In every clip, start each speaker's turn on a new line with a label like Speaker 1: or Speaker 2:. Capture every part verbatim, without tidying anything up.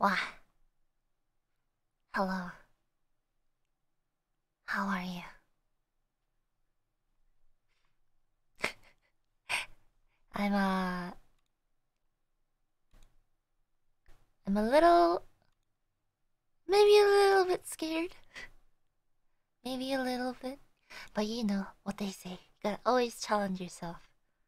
Speaker 1: Why? Hello. How are you? I'm uh I'm a little maybe a little bit scared. Maybe a little bit. But you know what they say. You gotta always challenge yourself.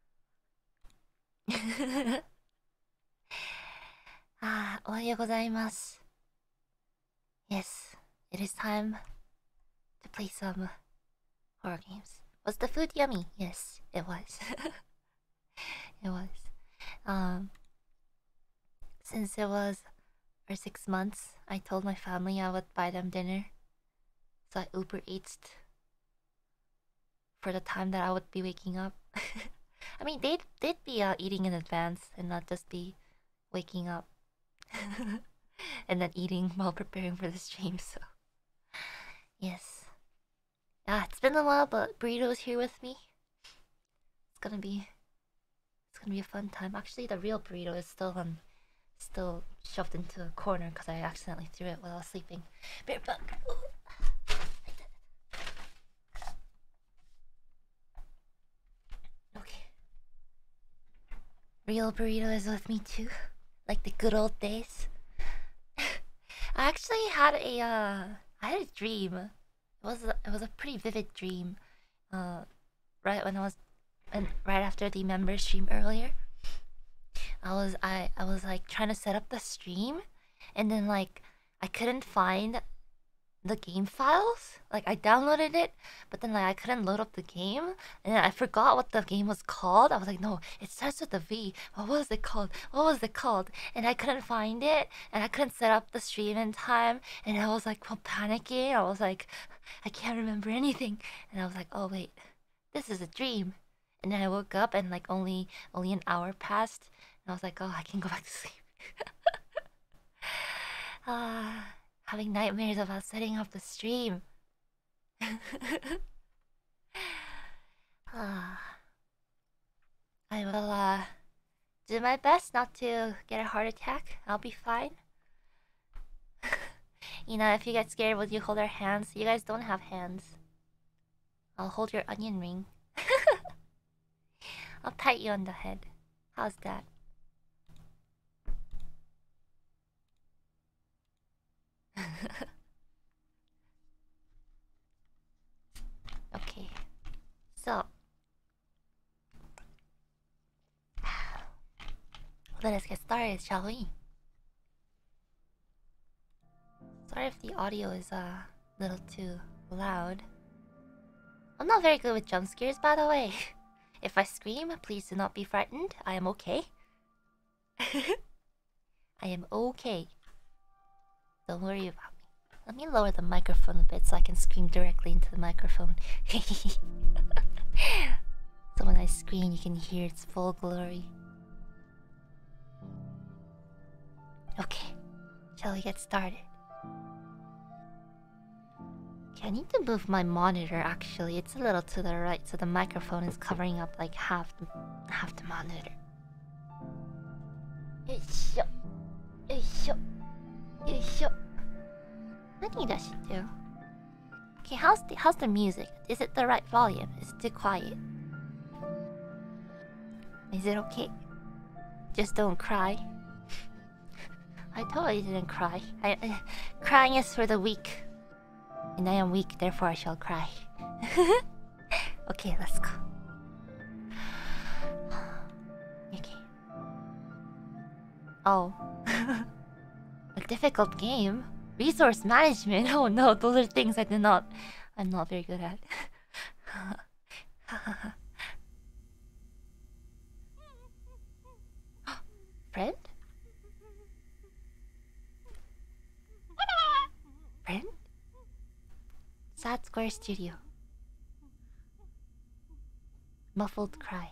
Speaker 1: Ah, おはようございます. Yes, it is time to play some horror games. Was the food yummy? Yes, it was. It was. Um, since it was for six months, I told my family I would buy them dinner. So I Uber Eats for the time that I would be waking up. I mean, they'd, they'd be uh, eating in advance and not just be waking up. And then eating while preparing for the stream, so. Yes. Ah, it's been a while, but Burrito's here with me. It's gonna be... It's gonna be a fun time. Actually, the real burrito is still on... Still shoved into a corner because I accidentally threw it while I was sleeping. Bear bug! Okay. Real burrito is with me too. Like the good old days. I actually had a uh I had a dream. It was a, it was a pretty vivid dream. Uh right when I was and right after the member stream earlier. I was I I was like trying to set up the stream and then like I couldn't find the game files. Like I downloaded it, but then like I couldn't load up the game, and then I forgot what the game was called. I was like, no, it starts with a V. What was it called? What was it called? And I couldn't find it, and I couldn't set up the stream in time, and I was like, well, panicking. I was like, I can't remember anything, and I was like, oh wait, this is a dream. And then I woke up, and like only only an hour passed, and I was like, oh, I can go back to sleep. Ah. Having nightmares about setting up the stream. Ah, I will uh do my best not to get a heart attack. I'll be fine. You know, if you get scared, would you hold our hands? You guys don't have hands. I'll hold your onion ring. I'll pat you on the head. How's that? Okay. So let us get started, shall we? Sorry if the audio is uh, a little too loud. I'm not very good with jump scares, by the way. If I scream, please do not be frightened. I am okay. I am okay. Don't worry about me. Let me lower the microphone a bit so I can scream directly into the microphone. So when I scream, you can hear its full glory. Okay, shall we get started? Okay, I need to move my monitor actually. It's a little to the right, so the microphone is covering up like half the, half the monitor. Yoisho. Yoisho. Yoisho. What does she do? Okay, how's the how's the music? Is it the right volume? Is it too quiet? Is it okay? Just don't cry. I totally didn't cry. I, uh, crying is for the weak. And I am weak, therefore I shall cry. Okay, let's go. Okay. Oh. A difficult game? Resource management? Oh no, those are things I did not... I'm not very good at. Friend? Friend? Sad Square Studio. Muffled cry.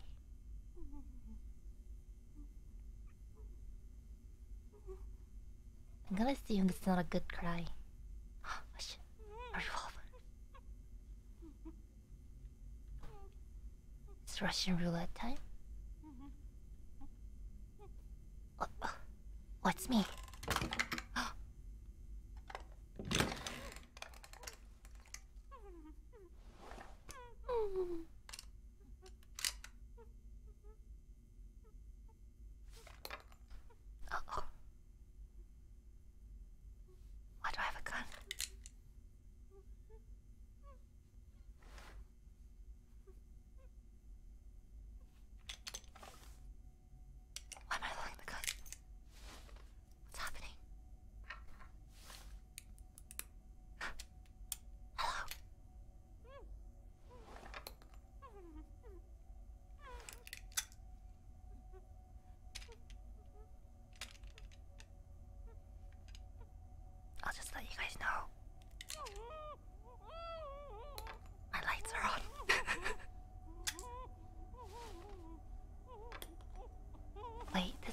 Speaker 1: I'm gonna assume it's not a good cry. Oh shit. A revolver. It's Russian roulette time. Oh, oh. Oh, it's me.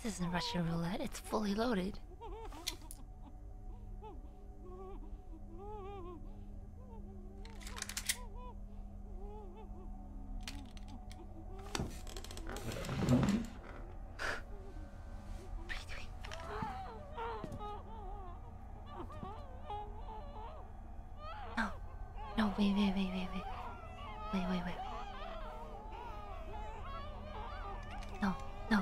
Speaker 1: isn't Russian roulette, it's fully loaded. No. No, wait, wait, wait, wait, wait. Wait, wait, wait. No, no.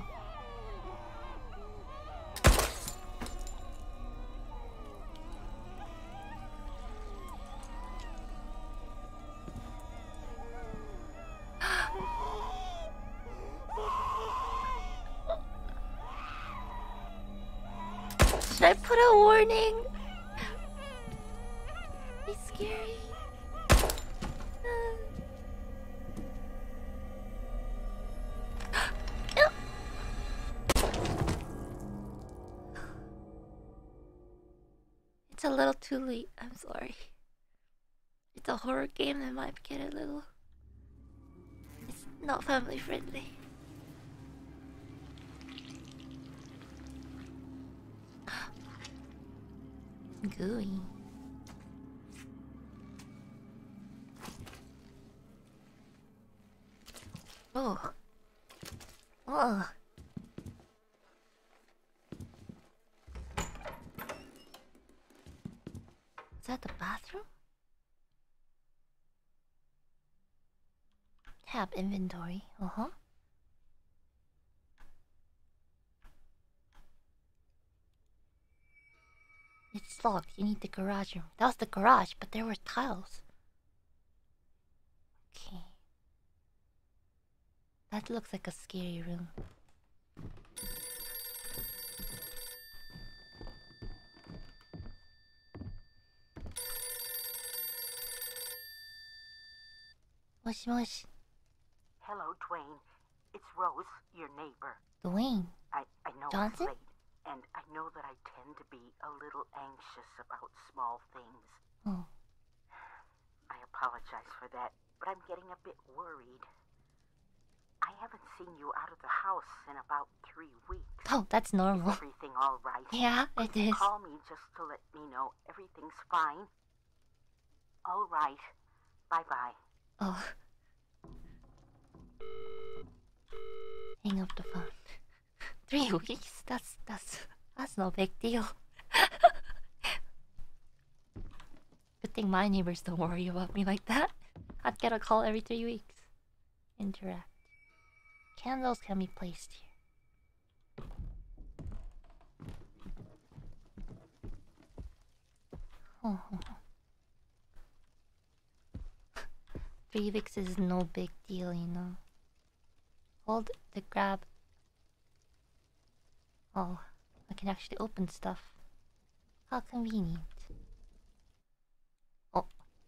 Speaker 1: Should I put a warning? It's scary. It's a little too late. I'm sorry. It's a horror game that might get a little. It's not family friendly. Gooey. Oh. Oh. Is that the bathroom? Tab inventory. Uh huh. It's locked. You need the garage room. That was the garage, but there were tiles. Okay. That looks like a scary room. Moshi moshi.
Speaker 2: Hello, Dwayne. It's Rose, your neighbor.
Speaker 1: Dwayne.
Speaker 2: I, I know
Speaker 1: Johnson?
Speaker 2: it's late, and I know that I tend to be a little anxious about small things.
Speaker 1: Oh.
Speaker 2: I apologize for that, but I'm getting a bit worried. I haven't seen you out of the house in about three weeks.
Speaker 1: Oh, that's normal.
Speaker 2: Is everything all right?
Speaker 1: Yeah,
Speaker 2: Could
Speaker 1: it
Speaker 2: you
Speaker 1: is.
Speaker 2: call me just to let me know everything's fine? All right. Bye-bye.
Speaker 1: Oh. Hang up the phone. Three weeks? That's that's that's no big deal. Good thing my neighbors don't worry about me like that. I'd get a call every three weeks. Interact. Candles can be placed here. Oh. Three weeks is no big deal, you know. Hold the grab. Oh, I can actually open stuff. How convenient. Oh.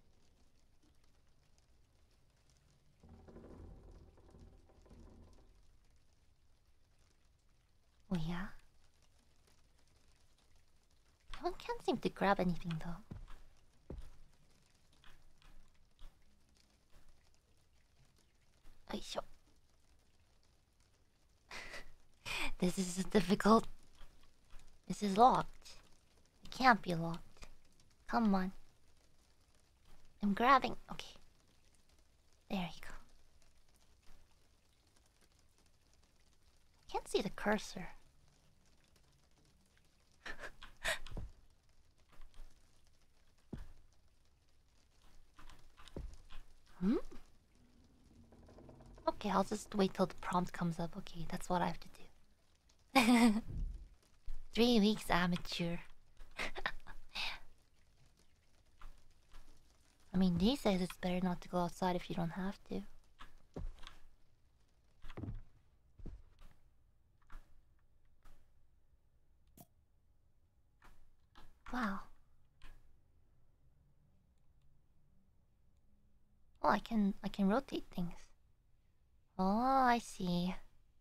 Speaker 1: Oh yeah? One can't seem to grab anything though. Aisho. This is difficult. This is locked. It can't be locked. Come on. I'm grabbing. Okay. There you go. I can't see the cursor. Hmm? Okay, I'll just wait till the prompt comes up. Okay, that's what I have to do. Three weeks amateur. I mean, these days it's better not to go outside if you don't have to. Wow. Oh, I can I can rotate things. Oh, I see.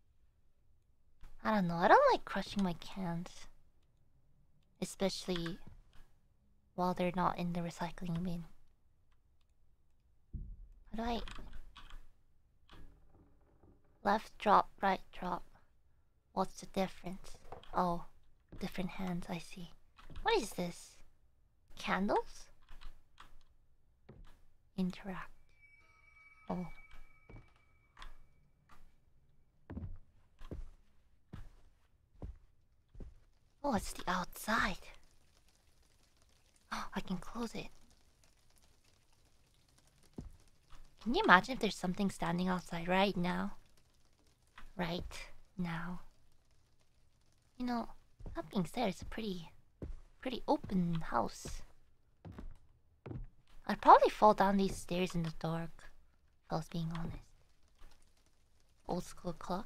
Speaker 1: I don't know. I don't like crushing my cans, especially while they're not in the recycling bin. How do I? Left drop, right drop. What's the difference? Oh, different hands, I see. What is this? Candles? Interact. Oh. Oh, it's the outside. Oh, I can close it. Can you imagine if there's something standing outside right now? Right now. You know, that being said, it's a pretty, pretty open house. I'd probably fall down these stairs in the dark, if I was being honest. Old school clock.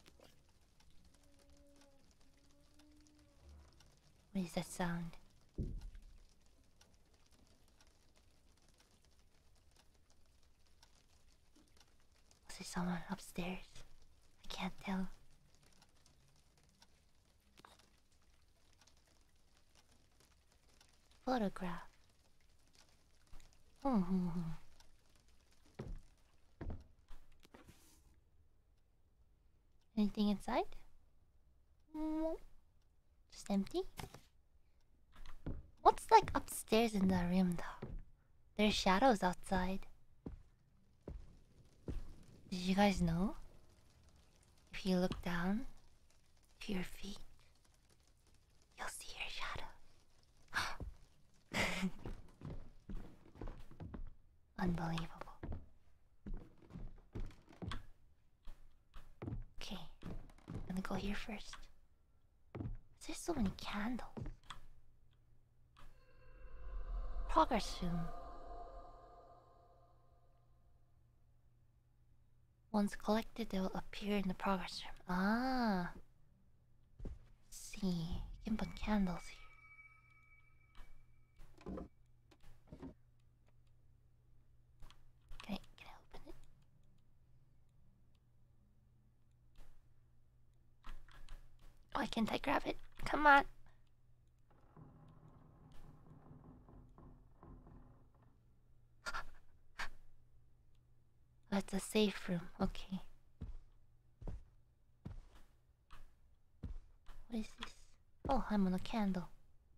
Speaker 1: What is that sound? Was there someone upstairs? I can't tell. Photograph. Hmm. hmm, hmm. Anything inside? No. Just empty? What's like upstairs in the room though? There's shadows outside. Did you guys know? If you look down to your feet, you'll see your shadows. Unbelievable. Okay, I'm gonna go here first. There's so many candles. Progress room. Once collected, they will appear in the progress room. Ah. Let's see. You can put candles here. Can I, can I open it? Why can't I grab it? Come on. That's a safe room. Okay. What is this? Oh, I'm on a candle.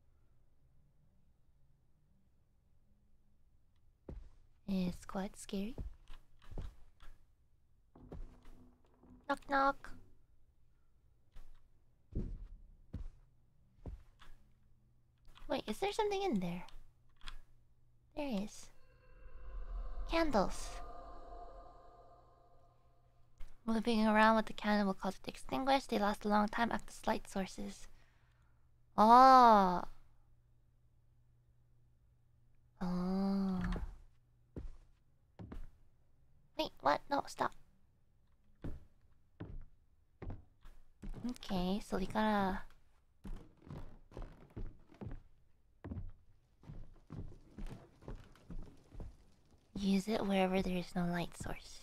Speaker 1: It's quite scary. Knock knock. Wait, is there something in there? There is. Candles. Moving around with the candle will cause it to extinguish. They last a long time after light sources. Oh. Oh. Wait, what? No, stop. Okay, so we gotta... use it wherever there is no light source.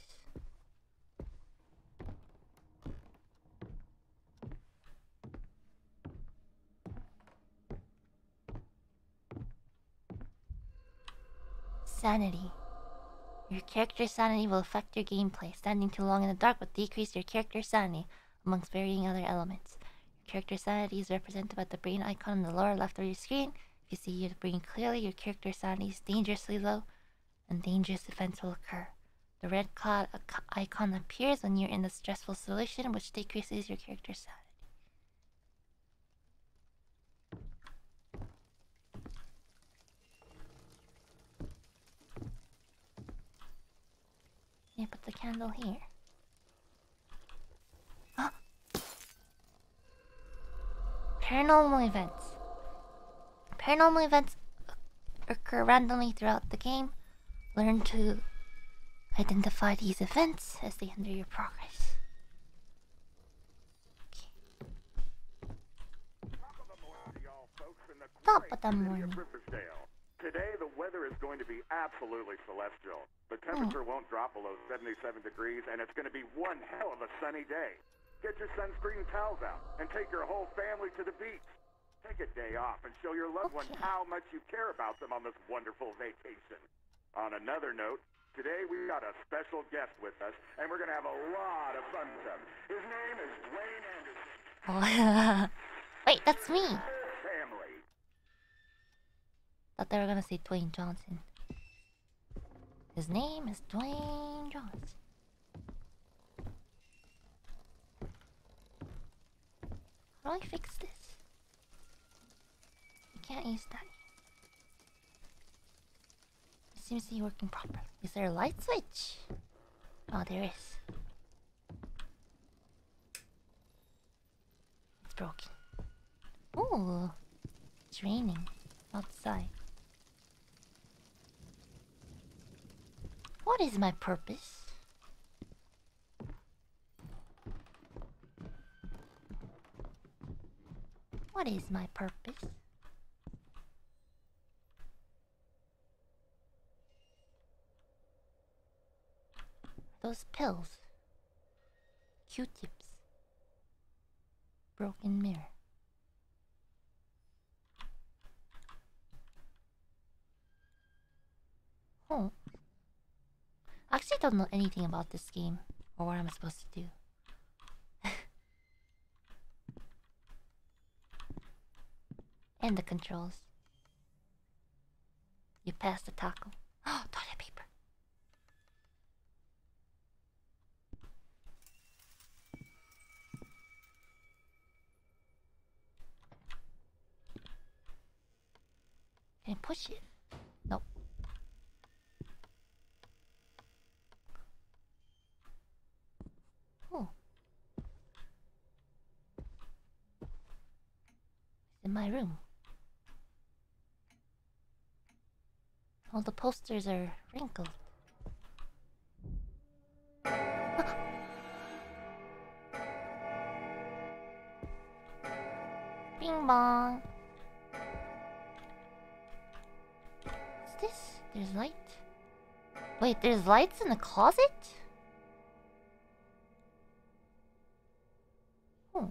Speaker 1: Sanity. Your character's sanity will affect your gameplay. Standing too long in the dark will decrease your character's sanity, amongst varying other elements. Your character's sanity is represented by the brain icon in the lower left of your screen. If you see your brain clearly, your character's sanity is dangerously low, and dangerous events will occur. The red cloud icon appears when you're in a stressful solution, which decreases your character's sanity. Yeah, put the candle here. Huh? Paranormal events. Paranormal events occur randomly throughout the game. Learn to identify these events as they hinder your progress. Okay. Top of the morning.
Speaker 3: Today the weather is going to be absolutely celestial. The temperature
Speaker 1: oh.
Speaker 3: won't drop below seventy-seven degrees, and it's going to be one hell of a sunny day. Get your sunscreen towels out and take your whole family to the beach. Take a day off and show your loved
Speaker 1: okay.
Speaker 3: ones how much you care about them on this wonderful vacation. On another note, today we got a special guest with us, and we're going to have a lot of fun with him. His name is Dwayne Anderson.
Speaker 1: Oh, wait, that's me.
Speaker 3: Family.
Speaker 1: Thought they were gonna say Dwayne Johnson. His name is Dwayne Johnson. How do I fix this? You can't use that. It seems to be working properly. Is there a light switch? Oh, there is. It's broken. Ooh, it's raining outside. What is my purpose? What is my purpose? Those pills. Q-tips. Broken mirror. Oh. I actually don't know anything about this game or what I'm supposed to do. And the controls. You pass the taco. Oh, toilet paper. Can I push it? Nope. Oh. It's in my room. All the posters are wrinkled. Bing bong. What's this? There's light. Wait, there's lights in the closet? Oh.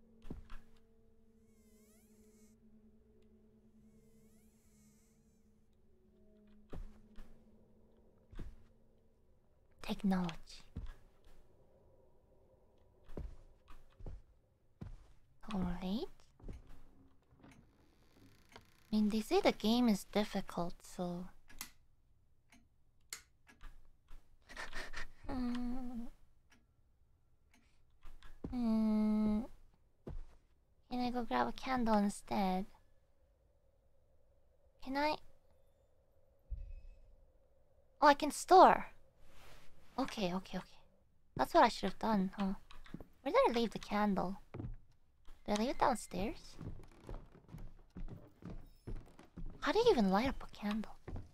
Speaker 1: Technology. Alright. I mean, they say the game is difficult, so... mm. Mm. Can I go grab a candle instead? Can I? Oh, I can store. Okay, okay, okay. That's what I should have done, huh? Where did I leave the candle? Did I leave it downstairs? How do you even light up a candle?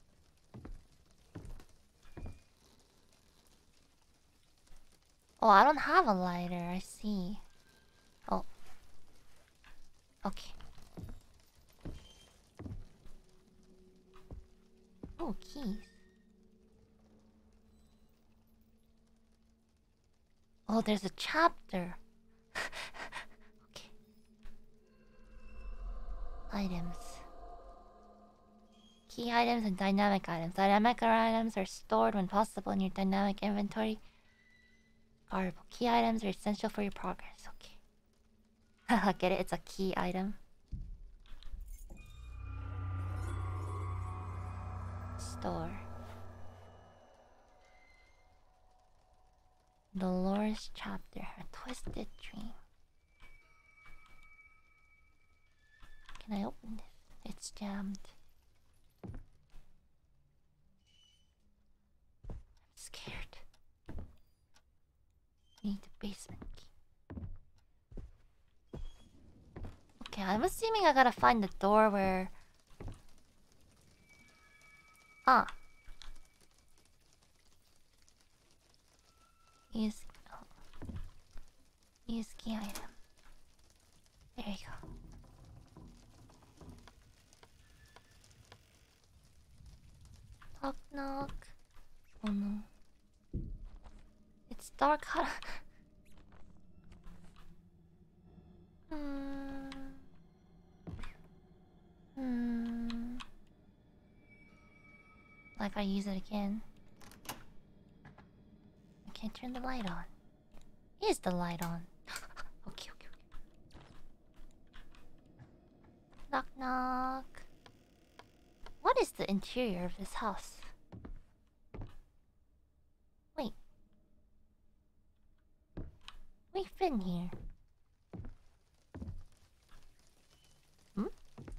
Speaker 1: Oh, I don't have a lighter, I see. Oh. Okay. Oh, keys. Oh, there's a chapter. Okay. Items. Key items and dynamic items. Dynamic items are stored when possible in your dynamic inventory. Guardable. Key items are essential for your progress. Okay. Get it? It's a key item. Store. Dolores chapter. A twisted dream. Can I open this? It's jammed. I'm scared. I need the basement key. Okay, I'm assuming I gotta find the door where... Ah. Use... Oh. Use key item. There you go. Knock knock. Oh no. It's dark. How... Hmm. Hmm. Like I use it again. I can't turn the light on. Is the light on? Okay, okay, okay. Knock knock. What is the interior of this house? Wait. We've been here. Hmm?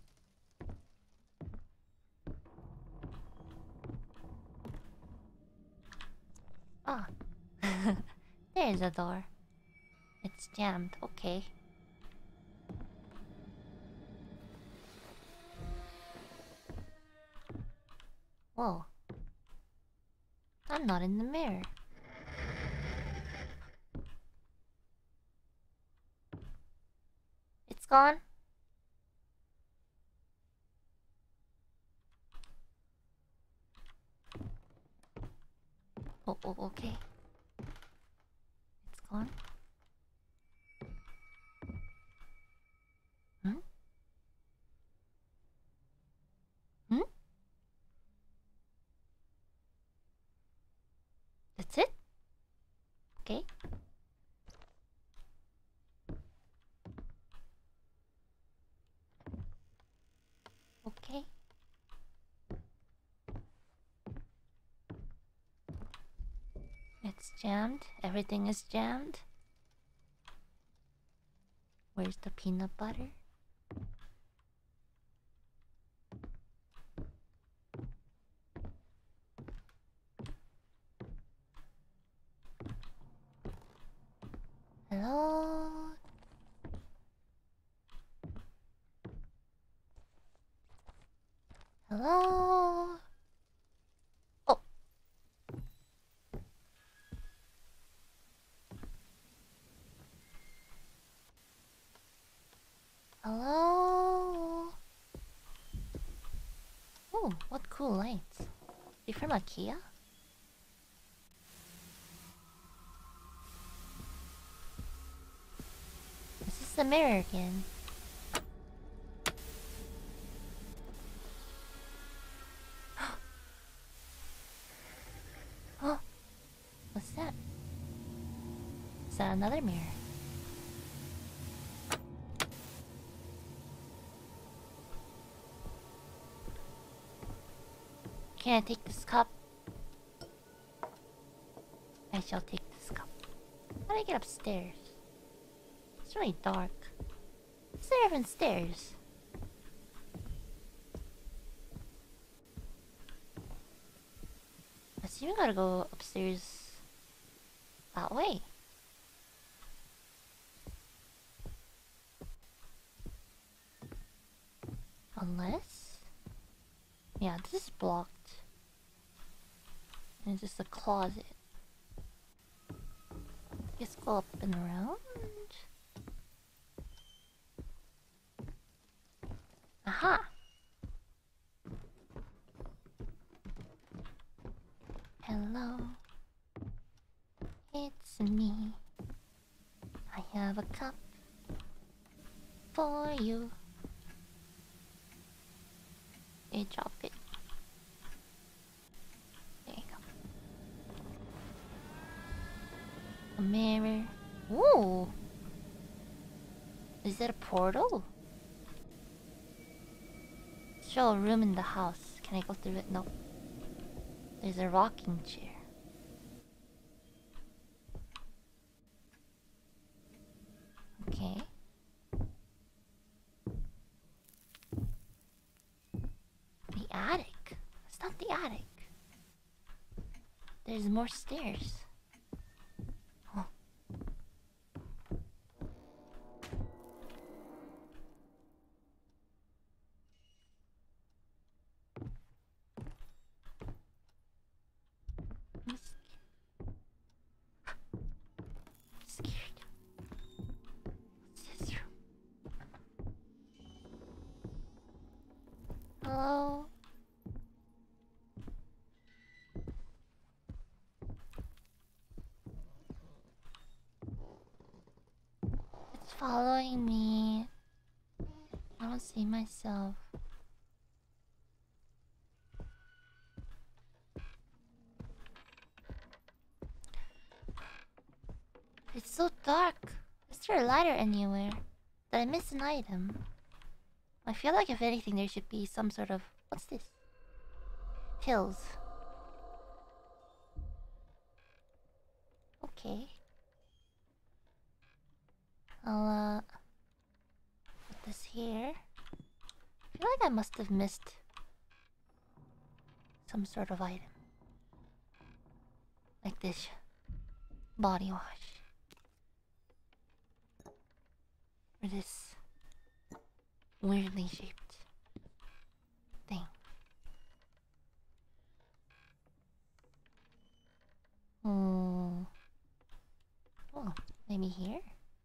Speaker 1: Ah. There's a door. It's jammed. Okay. Whoa. I'm not in the mirror. It's gone? Oh, oh, okay. It's gone. Hmm? Hmm? That's it? Okay. Okay. It's jammed. Everything is jammed. Where's the peanut butter? Hello? Hello? Oh. Hello? Oh, what cool lights. They from IKEA? This is the mirror again. Oh, what's that? Is that another mirror? Can I take this cup? I shall take this cup. How do I get upstairs? It's really dark. Is there even stairs? I assume I gotta go upstairs that way. Unless... yeah, this is blocked. And it's just a closet. Let's go up and around. Aha! Hello. It's me. I have a cup for you. You drop it. There you go. A mirror. Ooh! Is that a portal? Show a room in the house. Can I go through it? No. There's a rocking chair. Okay. The attic. It's not the attic. There's more stairs. Oh. I'm scared. Scared. What's this room? Hello? It's following me. I don't see myself. It's so dark. Is there a lighter anywhere? Did I miss an item? I feel like if anything, there should be some sort of what's this? Pills. Okay. I'll uh put this here. I feel like I must have missed some sort of item. Like this body wash. Or this weirdly shaped thing. Hmm. Oh, maybe here?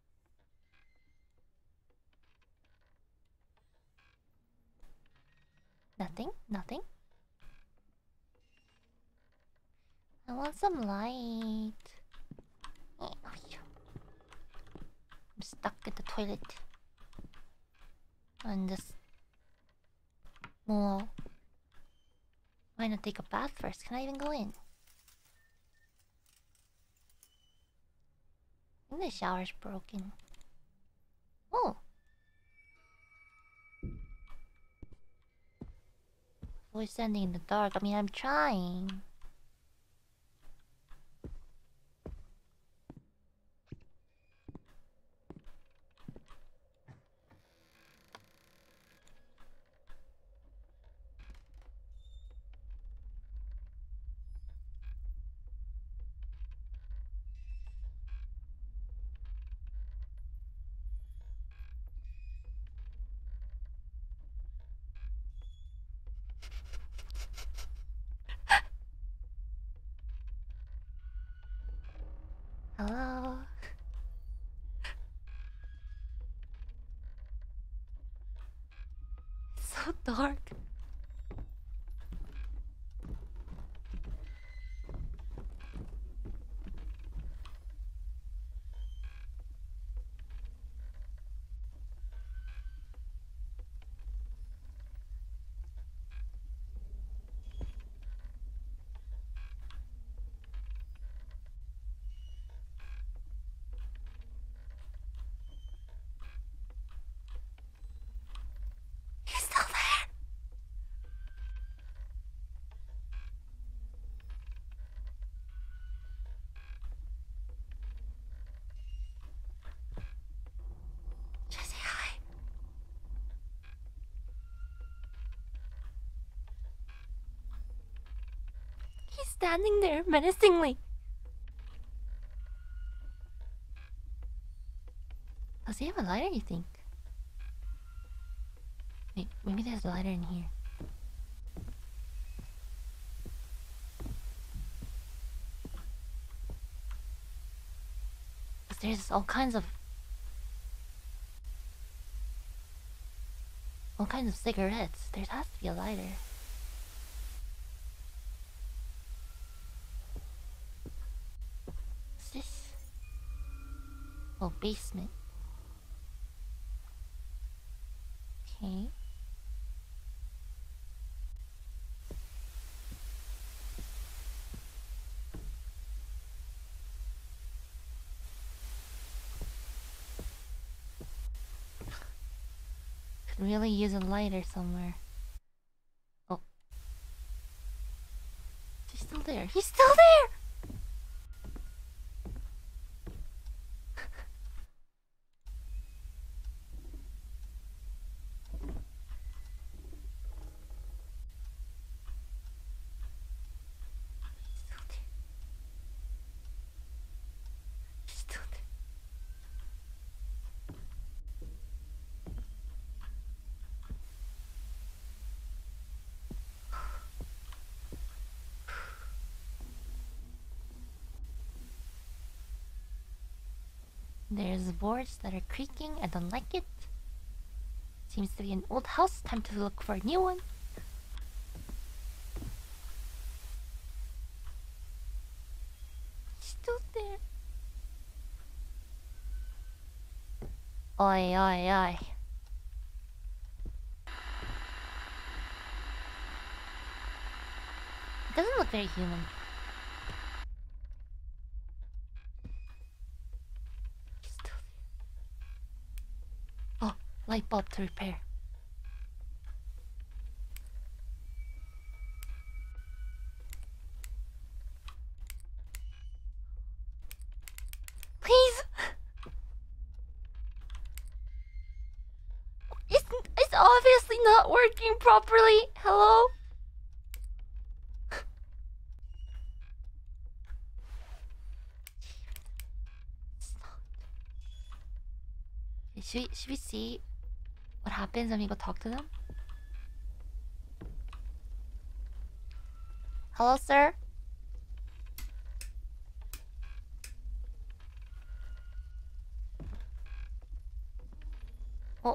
Speaker 1: Nothing? Nothing? I want some light. I'm stuck at the toilet. And just... Well... Why not take a bath first? Can I even go in? I think the shower's broken. Oh! Always standing in the dark. I mean, I'm trying. Hello? It's so dark. He's still there. Should I say hi? He's standing there menacingly. Does he have a lighter, you think? Wait, maybe there's a lighter in here. Cause there's all kinds of... All kinds of cigarettes. There has to be a lighter. What's this? Oh, basement. Okay. Could really use a lighter somewhere. Oh. He's still there. He's still there! He's still there. There's boards that are creaking. I don't like it. Seems to be an old house. Time to look for a new one. He's still there. Oi, oi, oi. It doesn't look very human. He's still there. Oh, light bulb to repair. not working properly. Hello? Should we, should we see what happens when we go talk to them? Hello, sir? Oh.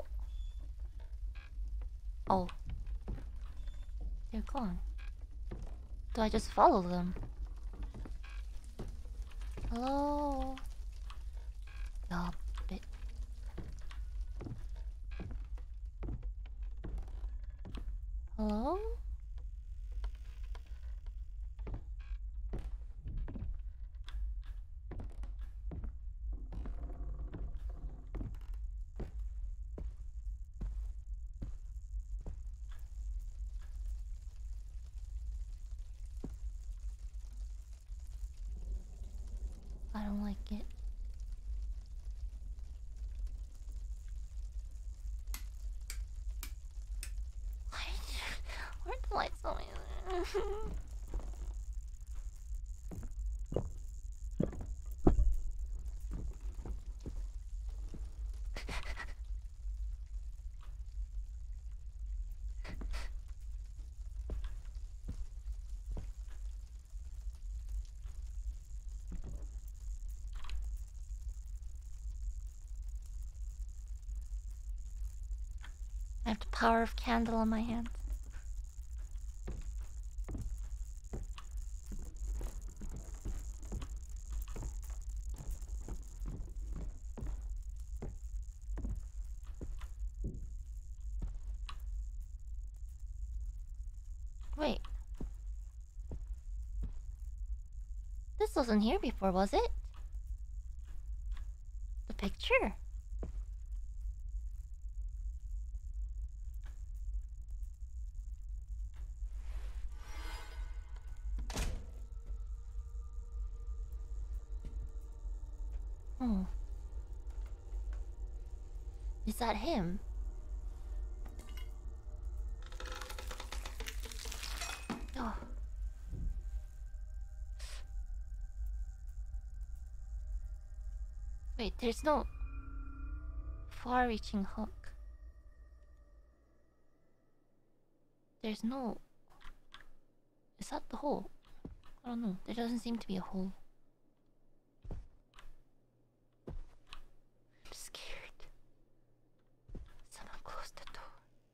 Speaker 1: Oh. They're gone. Do I just follow them? Hello? Yup. Bit. Hello? I don't like it. Where'd the lights go? I have the power of candle in my hands. Wait. This wasn't here before, was it? The picture? Hmm. Is that him? Oh. Wait, there's no far-reaching hook. There's no... Is that the hole? I don't know. There doesn't seem to be a hole. I'm scared. Someone closed the door.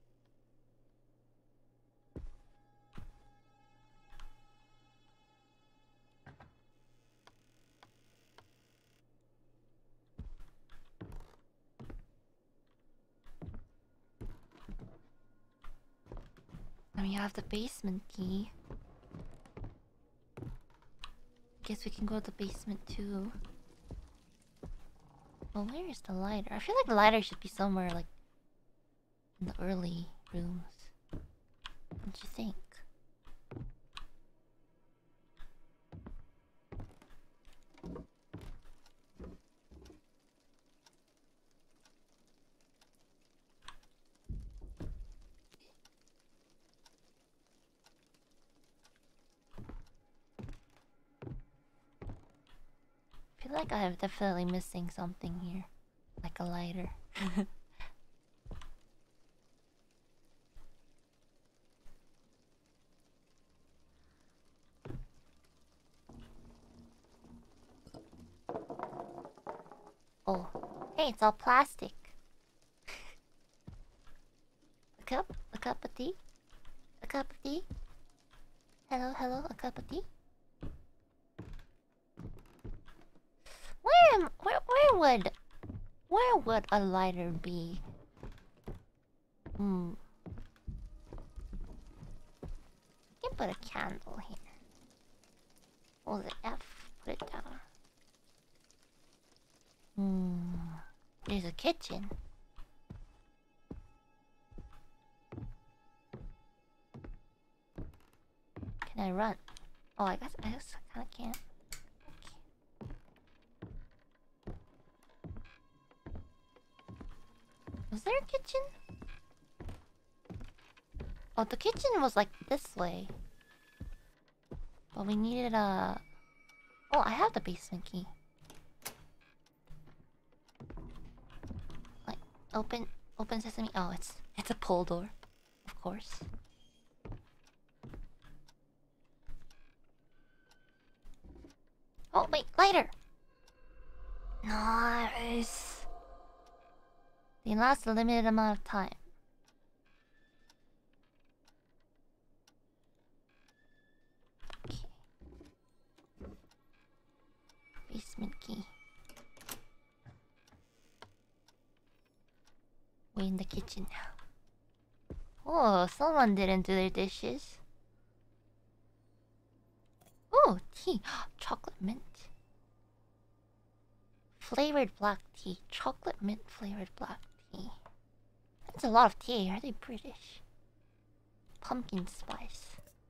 Speaker 1: And we have the basement key. Guess we can go to the basement too. Well, where is the lighter? I feel like the lighter should be somewhere like in the early rooms. Don't you think? I feel like I'm definitely missing something here. Like a lighter. Oh. Hey, it's all plastic. A cup? A cup of tea? A cup of tea? Hello, hello, a cup of tea? Where am where where would where would a lighter be? Hmm. You can put a candle here. Hold the F, put it down. Hmm. There's a kitchen. Can I run? Oh, I guess I guess I kinda can't. Was there a kitchen? Oh, the kitchen was like this way. But we needed a... Oh, I have the basement key. Like, open... Open sesame... Oh, it's... It's a pull door. Of course. Oh, wait, lighter! Nice! They last a limited amount of time. Okay. Basement key. We're in the kitchen now. Oh, someone didn't do their dishes. Oh, tea. Chocolate mint. Flavored black tea. Chocolate mint flavored black tea. That's a lot of tea. Are they British? Pumpkin spice.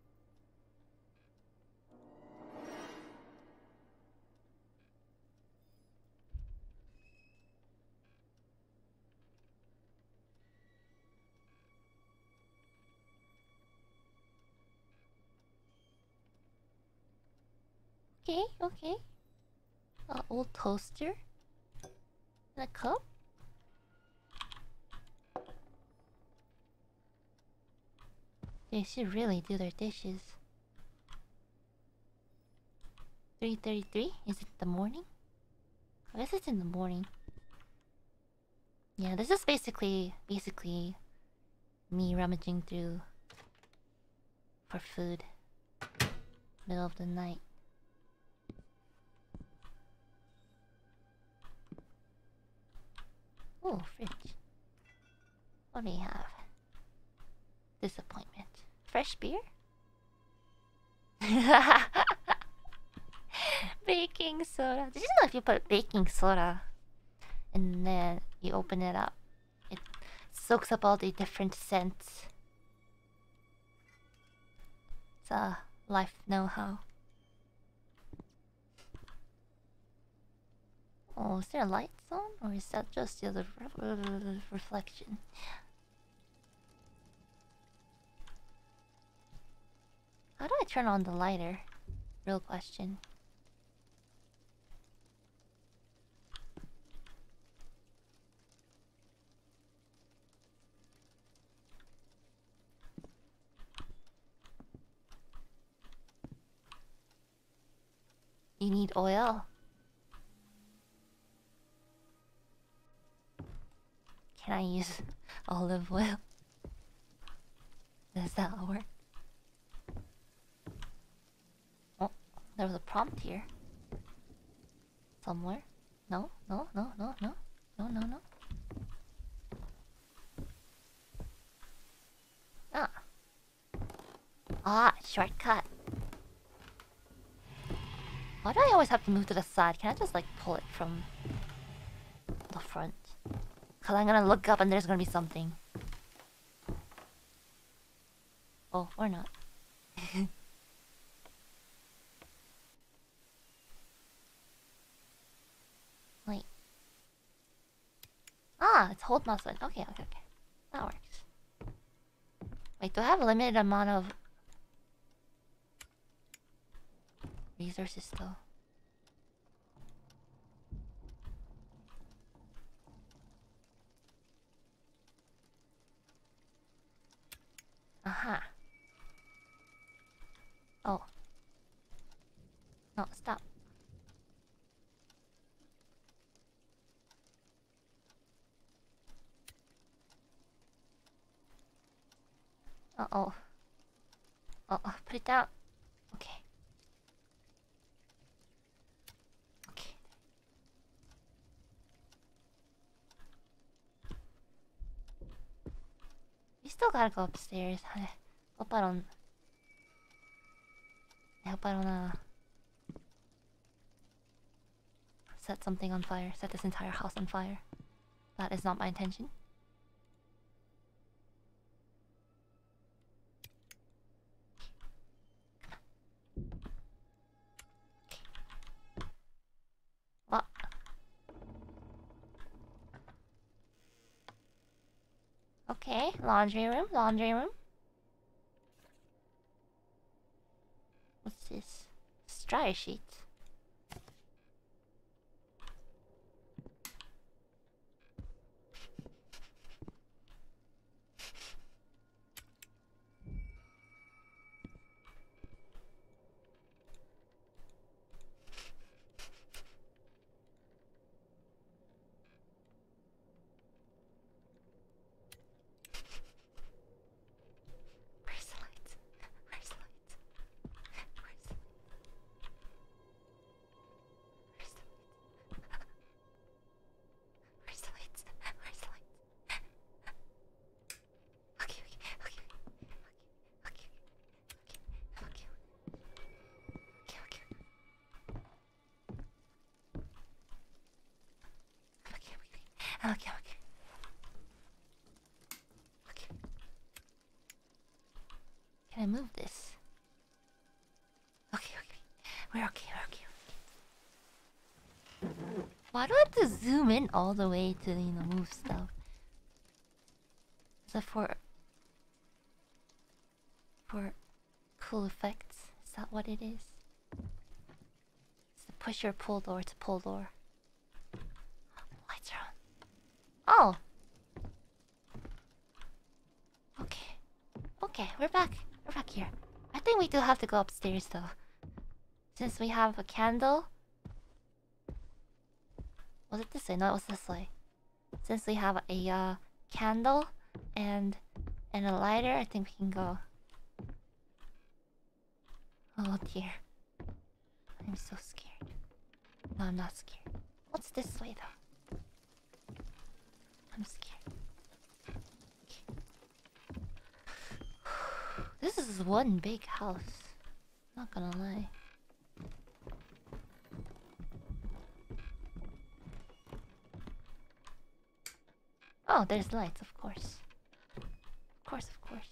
Speaker 1: Okay, okay. Uh, old toaster. And a cup. They should really do their dishes. three thirty-three? Is it the morning? I guess it's in the morning. Yeah, this is basically, basically me rummaging through for food. Middle of the night. Oh, fridge. What do we have? Disappointment. Fresh beer? Baking soda. Did you know if you put baking soda and then you open it up, it soaks up all the different scents? It's a life know-how. Oh, is there lights on? Or is that just the other re reflection? How do I turn on the lighter? Real question. You need oil. Can I use olive oil? Does that work? Oh, there was a prompt here. Somewhere. No, no, no, no, no. No, no, no. Ah. Ah, shortcut. Why do I always have to move to the side? Can I just like pull it from the front? Cause I'm gonna look up and there's gonna be something. Oh, or not. Wait. Ah, it's hold mouse button. Okay, okay, okay. That works. Wait, do I have a limited amount of resources though? Aha. Oh. No, stop. Uh-oh. Oh, put it down. Okay. Okay. We still gotta go upstairs. I hope I don't... I hope I don't, uh... set something on fire. Set this entire house on fire. That is not my intention. What? Okay, laundry room, laundry room. What's this? Dryer sheet. Where's the light? Where's the light? Where's the Where's the light? Where's the light? Okay, okay, okay, okay, okay, okay, okay, okay, okay, okay, okay, okay, okay. Can I move this? Okay, okay, we're okay, we're okay. Why do I have to zoom in all the way to, you know, move stuff? Is that for... for cool effects? Is that what it is? It's the push or pull door to pull door. Lights are on. Oh! Okay. Okay, we're back. We're back here. I think we do have to go upstairs though. Since we have a candle. Was it this way? No, it was this way. Since we have a uh, candle and and a lighter, I think we can go. Oh dear. I'm so scared. No, I'm not scared. What's this way though? I'm scared. Okay. This is one big house. Not gonna lie. Oh, there's lights, of course. Of course, of course.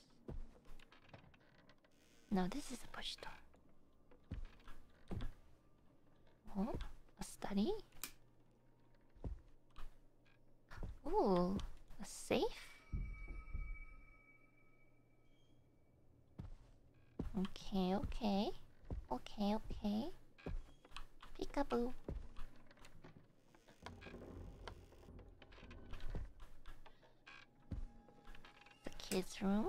Speaker 1: No, this is a push door. Oh, a study? Ooh, a safe? Okay, okay. Okay, okay. Peekaboo. The kids' room.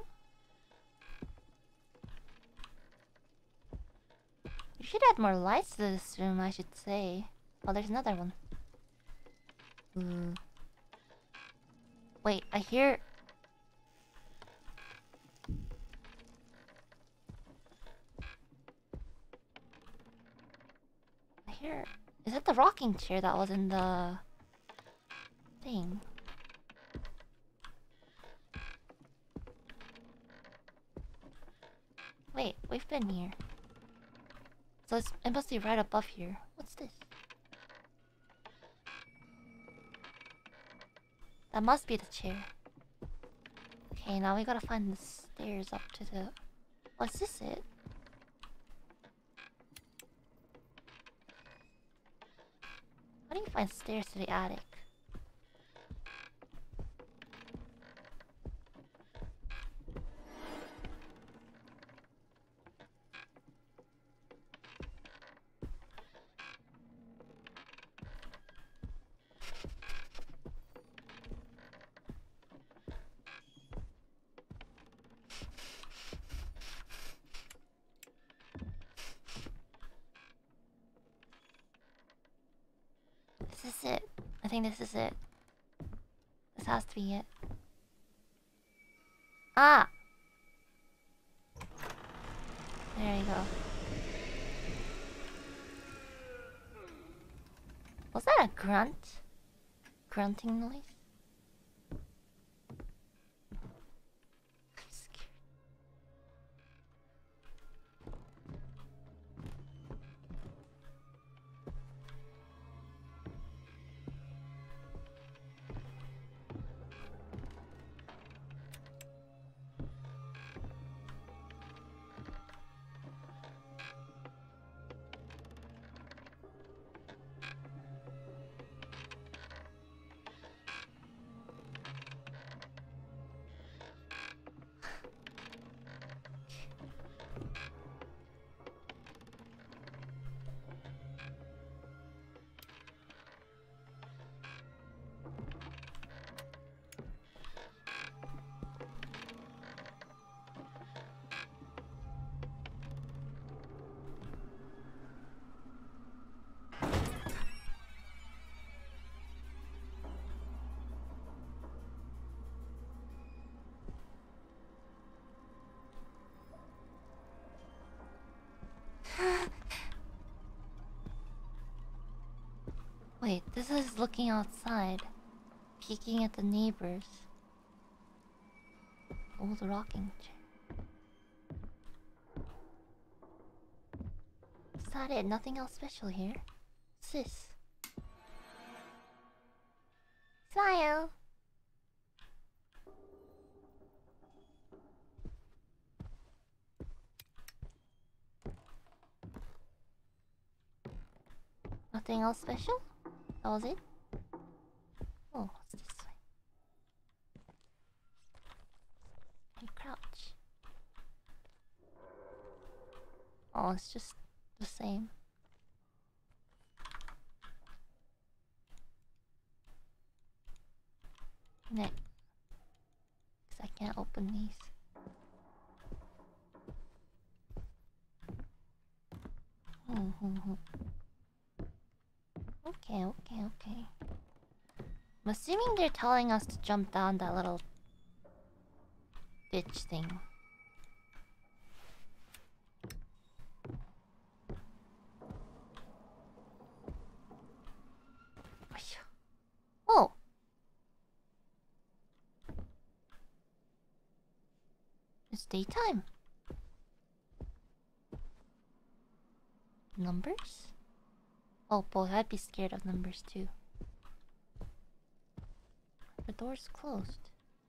Speaker 1: You should add more lights to this room, I should say. Oh, there's another one. Ooh. Wait, I hear... I hear... Is that the rocking chair that was in the... thing? Wait, we've been here. So it's, it must be right above here. What's this? That must be the chair. Okay, now we gotta find the stairs up to the... Oh, is this it? How do you find stairs to the attic? This is it. I think this is it. This has to be it. Ah! There you go. Was that a grunt? Grunting noise? I'm scared. Wait, this is looking outside, peeking at the neighbors. Old rocking chair. Is that it? Nothing else special here? What's this? Smile! Nothing else special? That was it? Oh, what's this way? You crouch. Oh, it's just the same. Next. Because I can't open these. Hmm, hmm, hmm. Okay, okay, okay. I'm assuming they're telling us to jump down that little ditch thing. Oh! It's daytime. Numbers? Oh boy, I'd be scared of numbers too. The door's closed.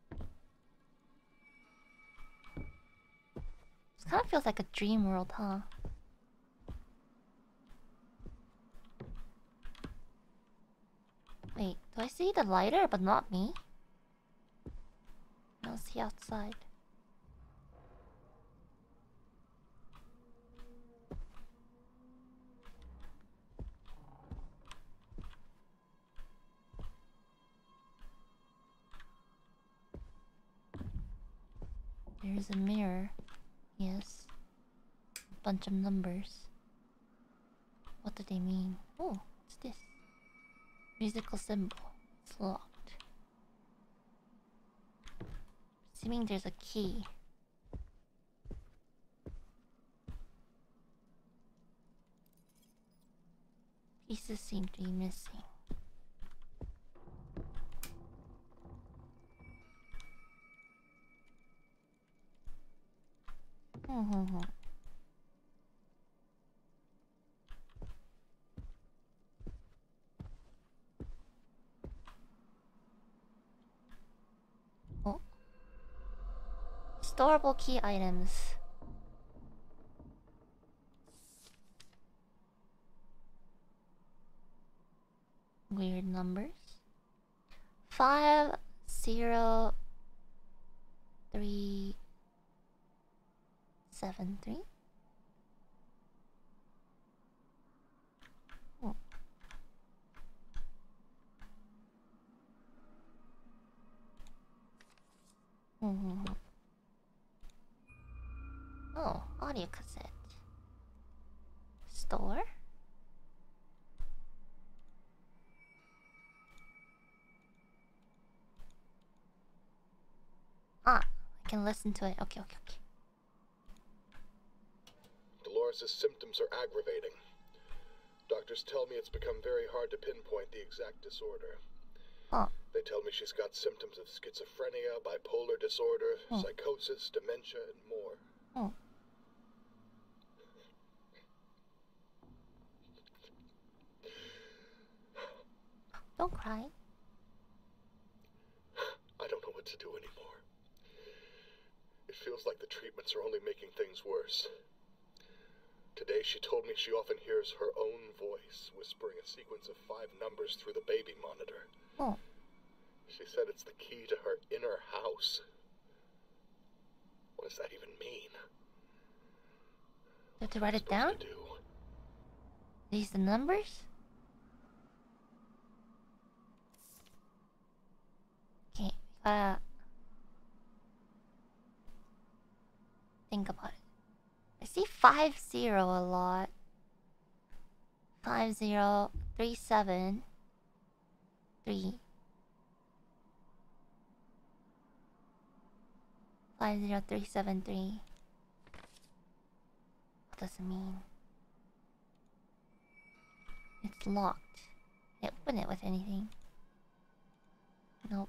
Speaker 1: This kind of feels like a dream world, huh? Wait, do I see the lighter but not me? I don't see outside. There's a mirror. Yes. A bunch of numbers. What do they mean? Oh, what's this? Musical symbol. It's locked. Assuming there's a key. Pieces seem to be missing. Hmm, hmm, hmm. Oh. Storable key items. Weird numbers. Five, zero, three, seven, three. Oh. Mm-hmm. Oh, audio cassette. Store. Ah, I can listen to it. Okay, okay, okay.
Speaker 4: Dolores' symptoms are aggravating. Doctors tell me it's become very hard to pinpoint the exact disorder.
Speaker 1: Oh.
Speaker 4: They tell me she's got symptoms of schizophrenia, bipolar disorder,
Speaker 1: oh.
Speaker 4: psychosis, dementia, and more.
Speaker 1: Oh. Don't cry.
Speaker 4: I don't know what to do anymore. It feels like the treatments are only making things worse. Today she told me she often hears her own voice whispering a sequence of five numbers through the baby monitor.
Speaker 1: Oh.
Speaker 4: She said it's the key to her inner house. What does that even mean?
Speaker 1: You have to write it down?
Speaker 4: To do?
Speaker 1: These the numbers? Okay, we gotta think about it. I see five zero a lot. Five zero three seven three. Five zero three seven three. What does it mean? It's locked. Can I open it with anything? Nope.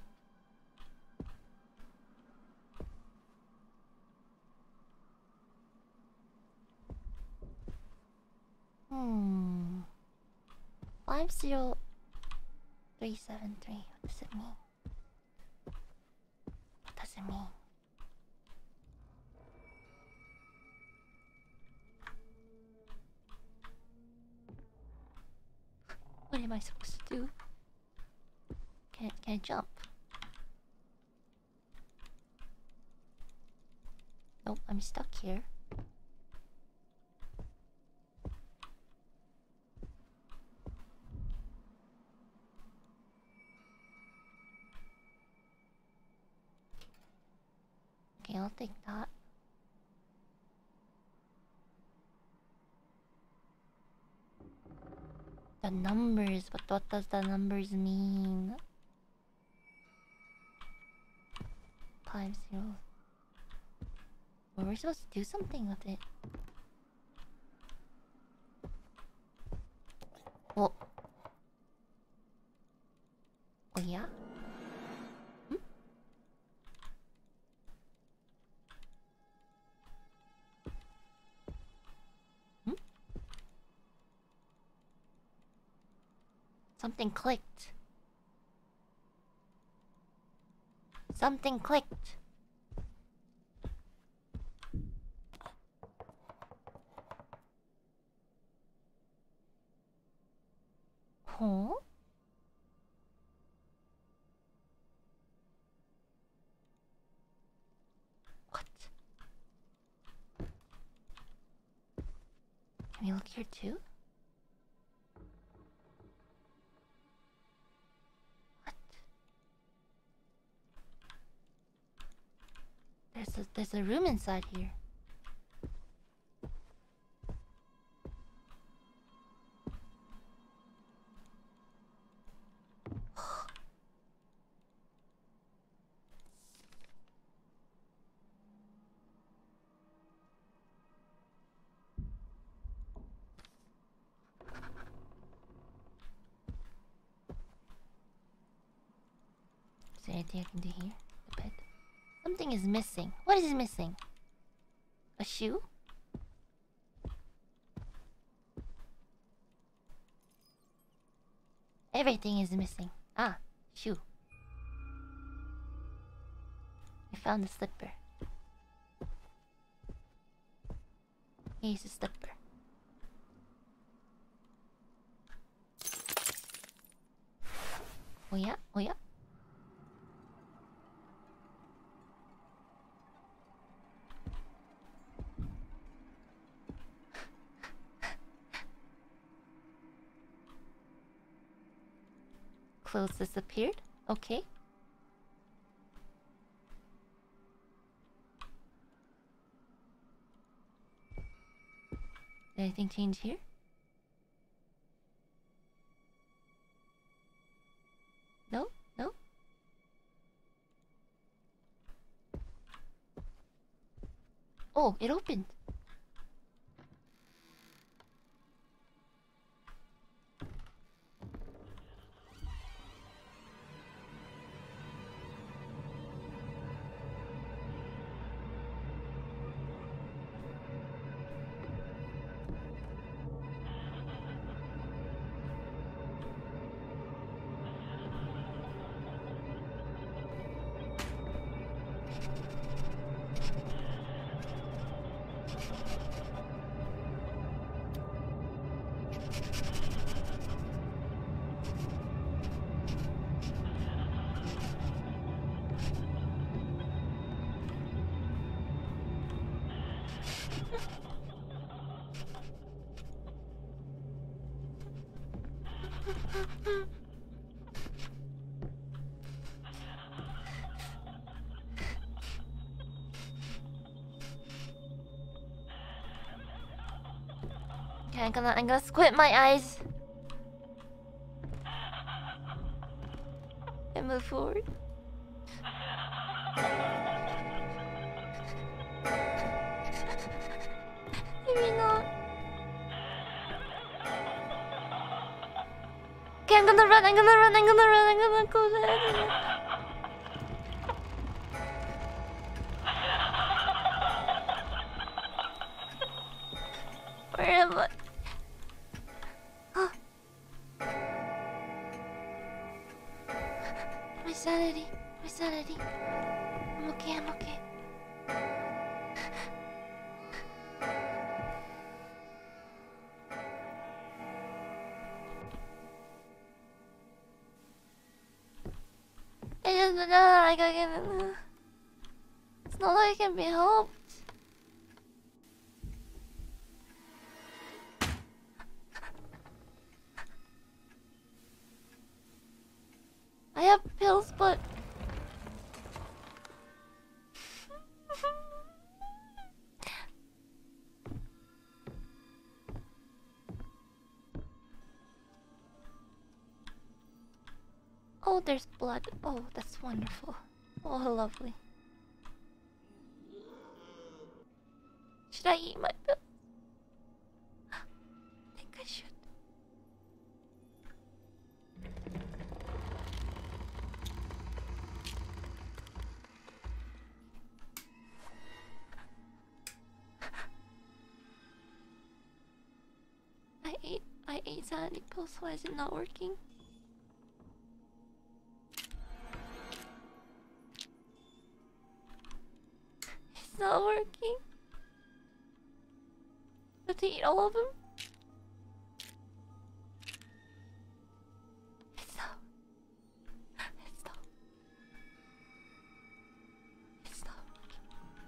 Speaker 1: Hmm. Five zero three seven three. What does it mean? What does it mean? What am I supposed to do? Can can I jump? Nope, I'm stuck here. Okay, I'll take that. The numbers, but what does the numbers mean? Five zero. Were we supposed to do something with it? Oh. Oh yeah? Hmm? Hmm? Something clicked. Something clicked. Huh? What? Can we look here too? What? There's a there's a room inside here. Is there anything I can do here? The bed. Something is missing. What is missing? A shoe? Everything is missing. Ah, shoe. I found the slipper. Here's the slipper. Oh yeah, oh yeah. Clothes disappeared. Okay. Did anything change here? No? No? Oh, it opened. Okay, I'm gonna I'm gonna squint my eyes and move forward. Maybe not. Okay, I'm gonna run, I'm gonna run, I'm gonna run, I'm gonna go there. Where am I? Oh. My sanity, my sanity. I'm okay, I'm okay. I just don't know like I can. It's not like I can be helped. I have pills, but oh, there's blood. Oh, that's wonderful. Oh, lovely. Should I eat my pills? I think I should. I ate I ate sanity pills, why is it not working? It's not working. I have to eat all of them? It's not. It's not. It's not working.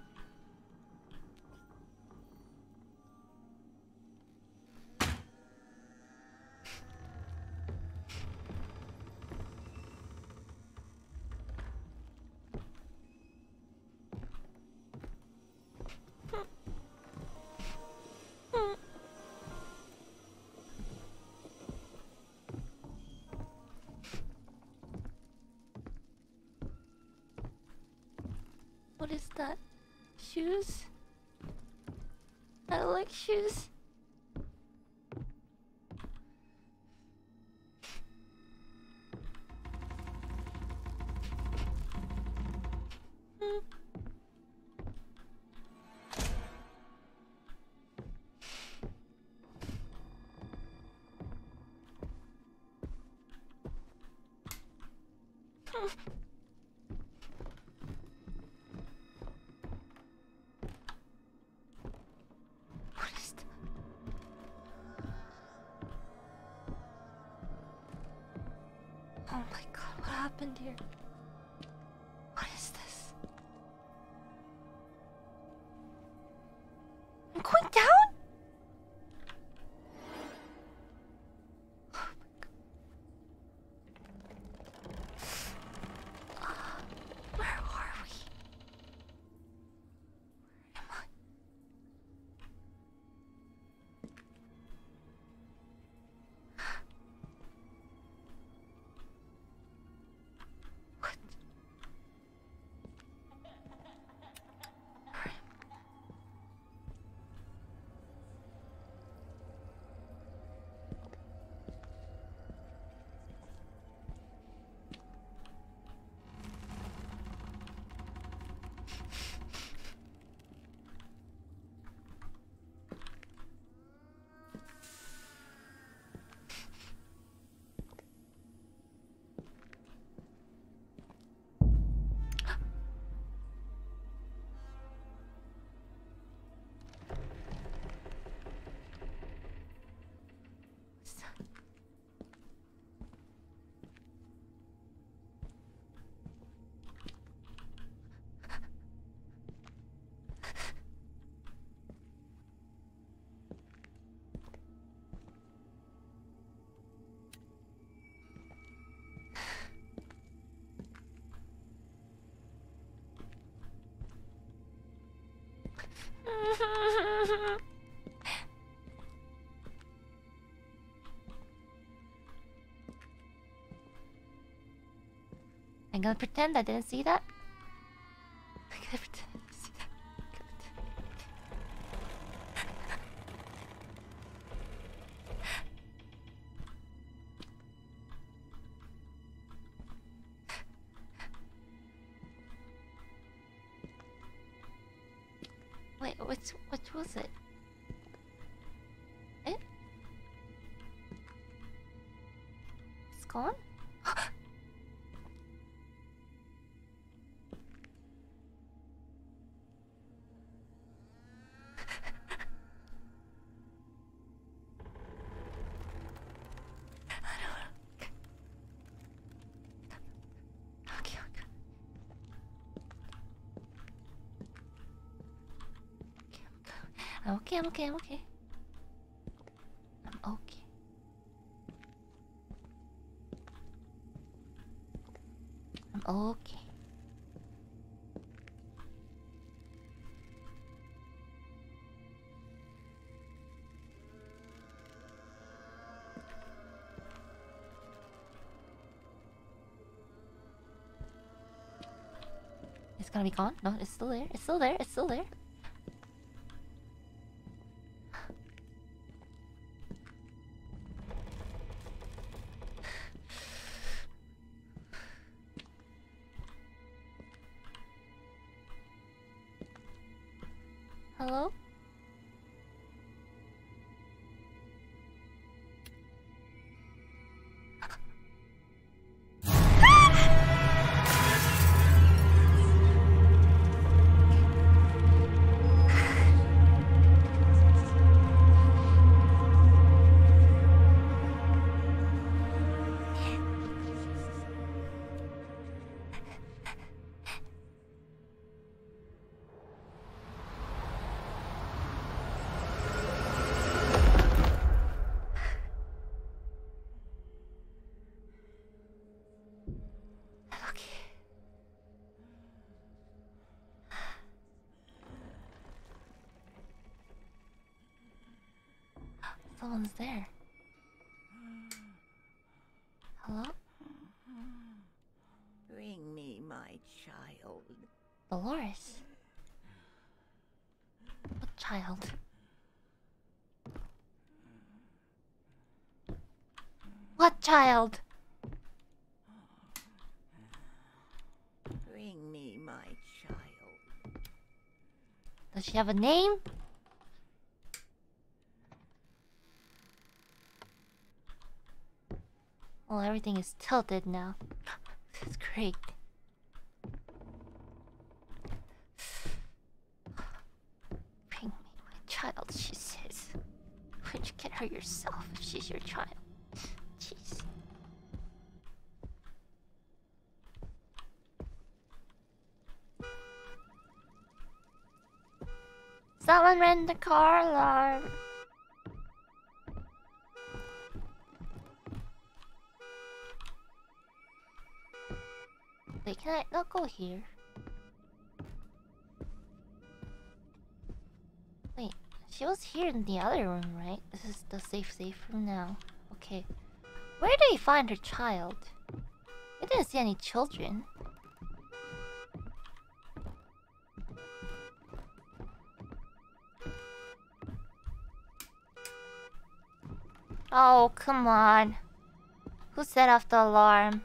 Speaker 1: What is that? Shoes? I like shoes. Hmm. What is that? Oh my god, what happened here? What is this? I'm going down? Oh my god. Ah, where are we? Where am I? What? Where am What's that? I'm gonna pretend I didn't see that. I'm gonna pretend I didn't see that. I'm gonna pretend. Wait, which which was it? Eh? It's gone? Okay, okay. I'm okay, I'm okay, I'm okay. I'm okay. I'm okay. It's gonna be gone? No, it's still there. It's still there. It's still there. Hello? Okay. Someone's there. Hello?
Speaker 5: Bring me my child.
Speaker 1: Dolores. What child? What child?
Speaker 5: Bring me my child.
Speaker 1: Does she have a name? Well, everything is tilted now. This is great. Bring me my child, she says. Why'd you get her yourself if she's your child? Jeez. Someone ran the car alarm. Wait, can I not go here? Wait, she was here in the other room, right? This is the safe safe room now. Okay. Where did he find her child? I didn't see any children. Oh, come on. Who set off the alarm?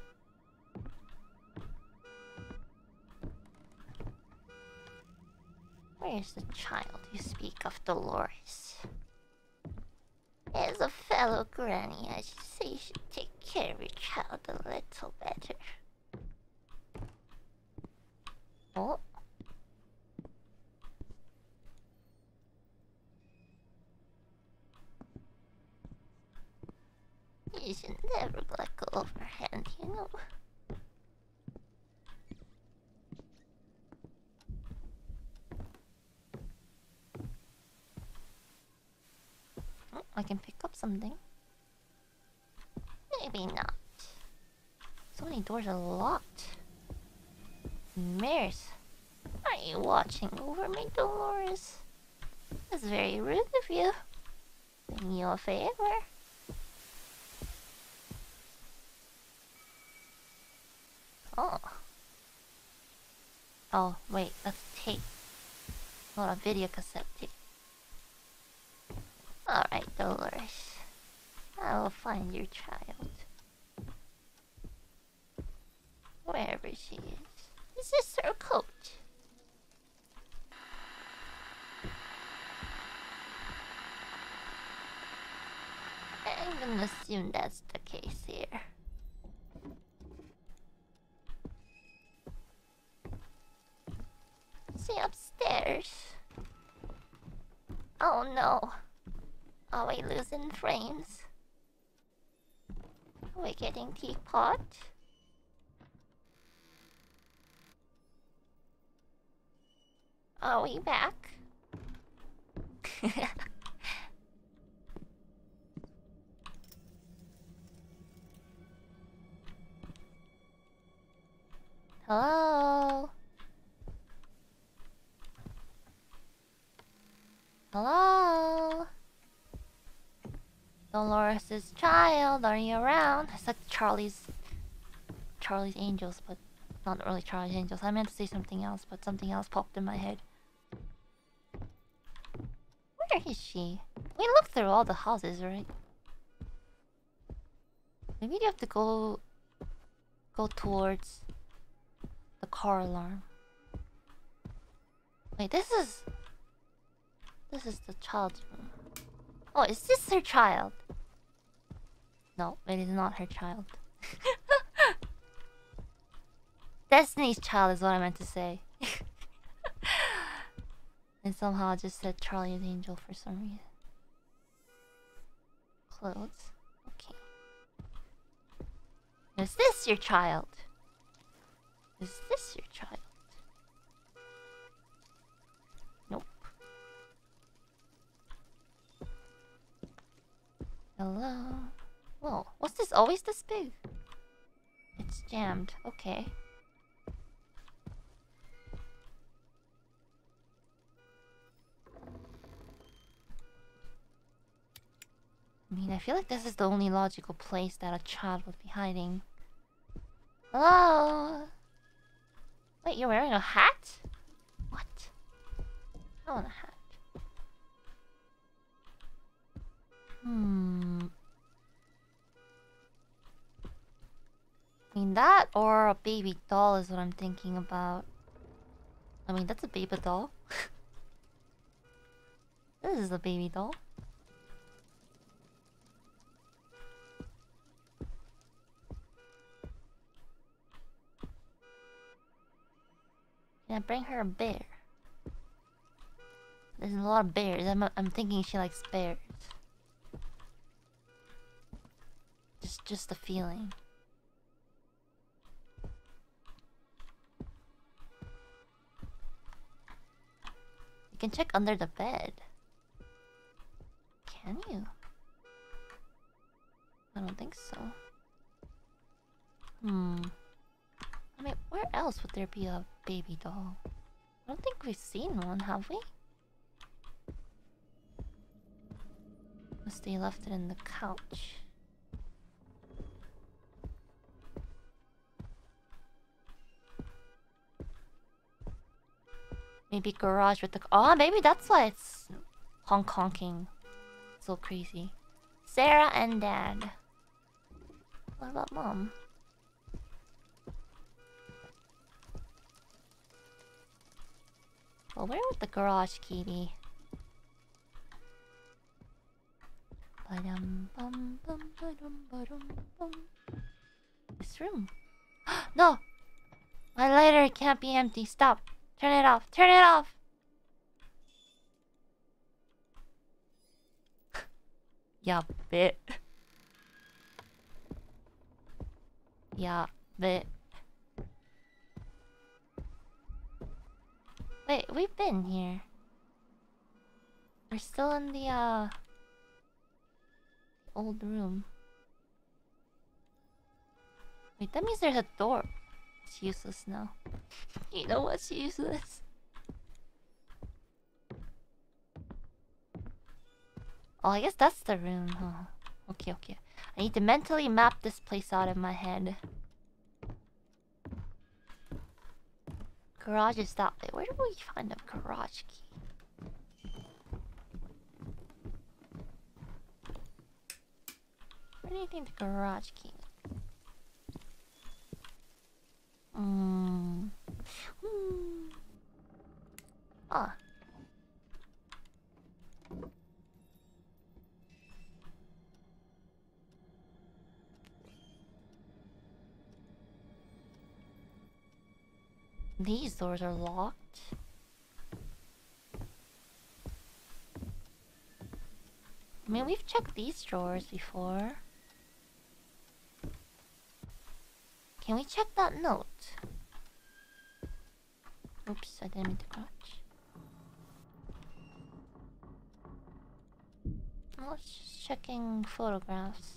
Speaker 1: Where's the child you speak of, Dolores? As a fellow granny, I should say you should take care of your child a little better. Oh. You should never let go of her hand, you know. Oh, I can pick up something. Maybe not. So many doors are locked. Mirrors. Are you watching over me, Dolores? That's very rude of you. Doing you a favor. Oh. Oh, wait, that's tape. Not a video cassette tape. Alright, Dolores. I will find your child. Wherever she is. Is this her coat? I'm gonna assume that's the case here. See upstairs. Oh no. Are we losing frames? Are we getting teapot? Are we back? Hello? Hello? Dolores' child, are you around? It's like Charlie's... Charlie's Angels, but not really Charlie's Angels. I meant to say something else, but something else popped in my head. Where is she? We looked through all the houses, right? Maybe you have to go... Go towards... the car alarm. Wait, this is... This is the child's room. Oh, is this her child? No, it is not her child. Destiny's child is what I meant to say. And somehow I just said Charlie's Angel for some reason. Clothes. Okay. Is this your child? Is this your child? Nope. Hello? Whoa, what's this always this big? It's jammed, okay. I mean, I feel like this is the only logical place that a child would be hiding. Hello? Wait, you're wearing a hat? What? I want a hat. Hmm. I mean, that or a baby doll is what I'm thinking about. I mean, that's a baby doll. This is a baby doll. Can I bring her a bear? There's a lot of bears. I'm, I'm thinking she likes bears. Just, just a feeling. You can check under the bed. Can you? I don't think so. Hmm. I mean, where else would there be a baby doll? I don't think we've seen one, have we? Unless they left it in the couch. Maybe garage with the... Oh, maybe that's why it's honk honking. So crazy. Sarah and Dad. What about Mom? Well, where would the garage key be? Ba-dum, bum, bum, ba-dum, ba-dum, bum. This room. No! My lighter can't be empty. Stop. Turn it off. Turn it off! Yeah, bit. Yeah, bit. Wait, we've been here. We're still in the, uh... old room. Wait, that means there's a door. It's useless now. You know what's useless? Oh, I guess that's the room, huh? Okay, okay. I need to mentally map this place out in my head. Garage is that way. Where do we find a garage key? Where do you think the garage key is? Hmm. Hmm. Ah. These doors are locked. I mean, we've checked these drawers before. Can we check that note? Oops, I didn't mean to crouch. I was just checking photographs.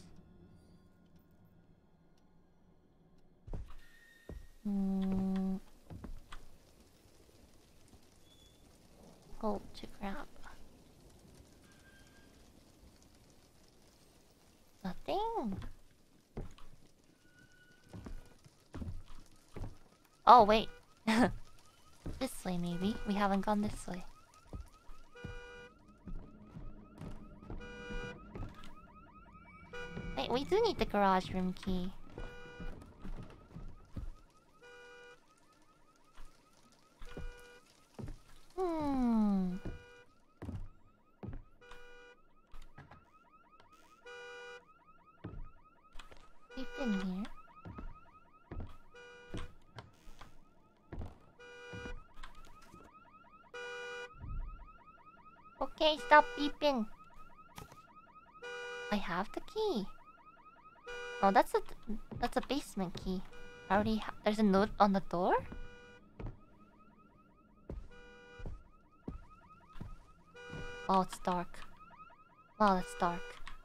Speaker 1: Hmm. Hold to grab. Nothing. Oh, wait. This way, maybe. We haven't gone this way. Wait, we do need the garage room key. Hmm. We've been here. Okay, stop beeping. I have the key. Oh, that's a that's a basement key. I already ha there's a note on the door. Oh, it's dark. Wow, it's dark.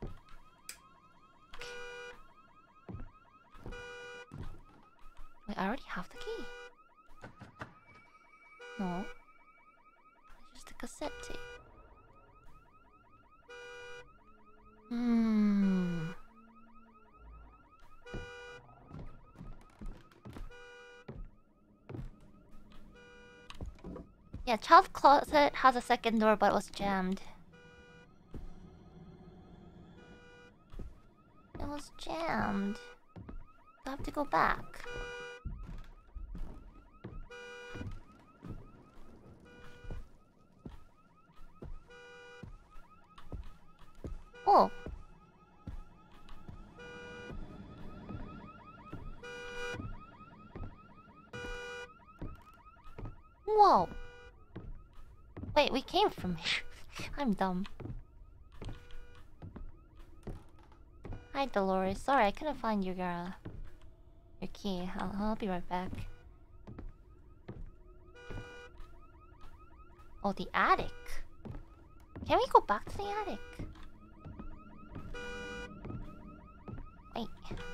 Speaker 1: Wait, I already have the key. No. It's just a cassette tape. Hmm. Yeah, child closet has a second door, but it was jammed. It was jammed. I have to go back. Oh. Whoa. Wait, we came from here. I'm dumb. Hi, Dolores. Sorry, I couldn't find your uh, your key. I'll, I'll be right back. Oh, the attic. Can we go back to the attic? Wait.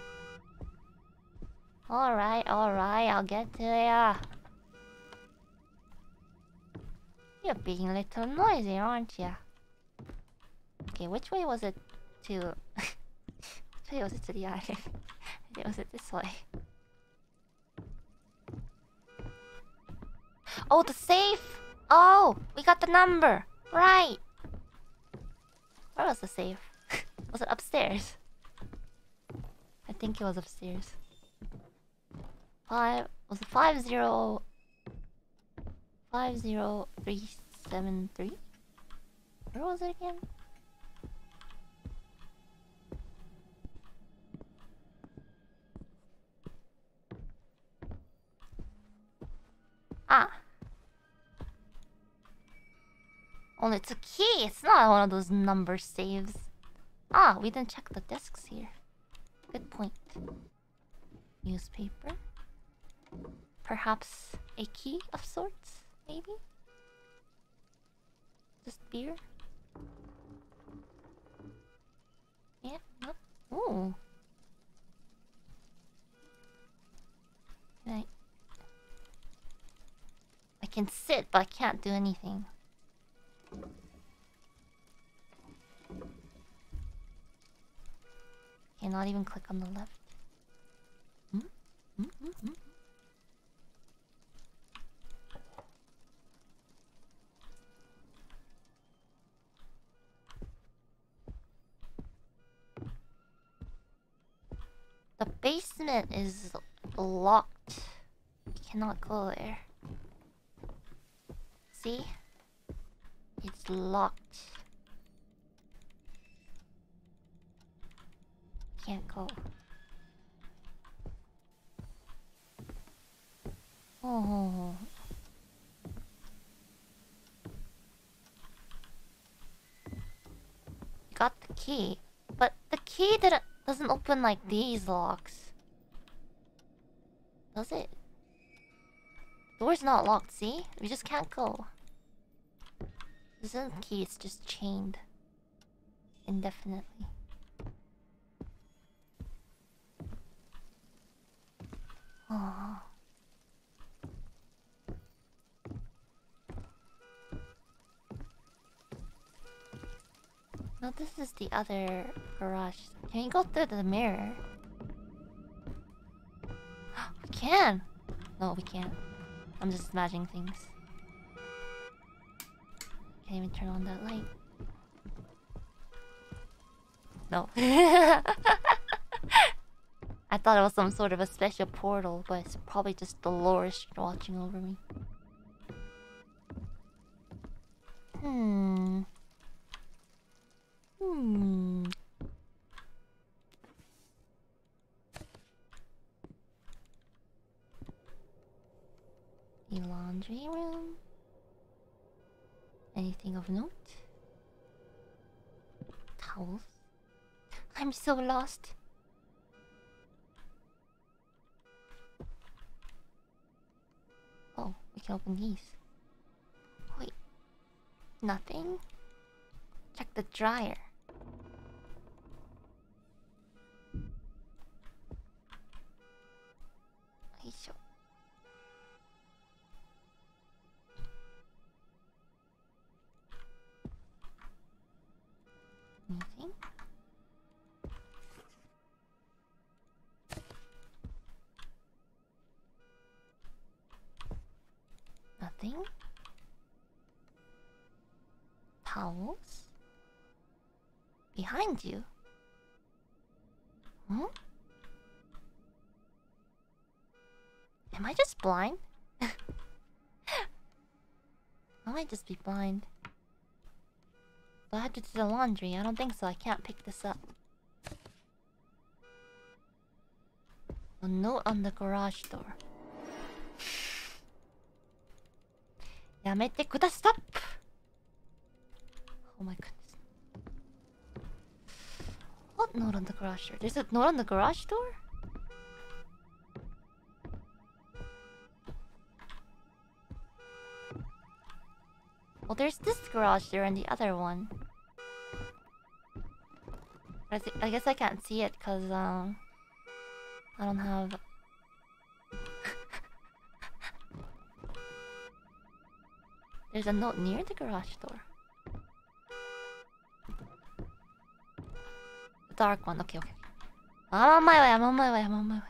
Speaker 1: Alright, alright, I'll get to ya. You're being a little noisy, aren't you? Okay, which way was it to... which way was it to the attic? Was it this way? Oh, the safe! Oh, we got the number! Right! Where was the safe? Was it upstairs? I think it was upstairs. Five... Was it five zero... Five zero three seven three? Where was it again? Ah. Oh, it's a key. It's not one of those number saves. Ah, we didn't check the desks here. Good point. Newspaper. Perhaps a key of sorts, maybe? Just beer? Yeah, no. Ooh. Can I... I can sit, but I can't do anything. Okay, not even click on the left. Hmm? Hmm? Hmm? Hmm? The basement is locked. We cannot go there. See? It's locked. Can't go. Oh. Got the key, but the key didn't doesn't open like these locks. Does it? Door's not locked, see? We just can't go. This isn't key, it's just chained indefinitely. Oh. No, this is the other garage. Can we go through the mirror? We can! No, we can't. I'm just imagining things. Can't even turn on that light. No. I thought it was some sort of a special portal, but it's probably just Dolores watching over me. Hmm. Hmm. The laundry room? Anything of note? Towels? I'm so lost. Oh, we can open these. Wait. Nothing? Check the dryer. Sure. Anything? Nothing? Towels? Behind you? Hmm? Am I just blind? I might just be blind. Do I have to do the laundry? I don't think so. I can't pick this up. A note on the garage door. Yamete kudasai! Oh my goodness. What note on the garage door? There's a note on the garage door? Well, there's this garage door and the other one. I, th I guess I can't see it because um, I don't have... There's a note near the garage door. The dark one, okay, okay. I'm on my way, I'm on my way, I'm on my way.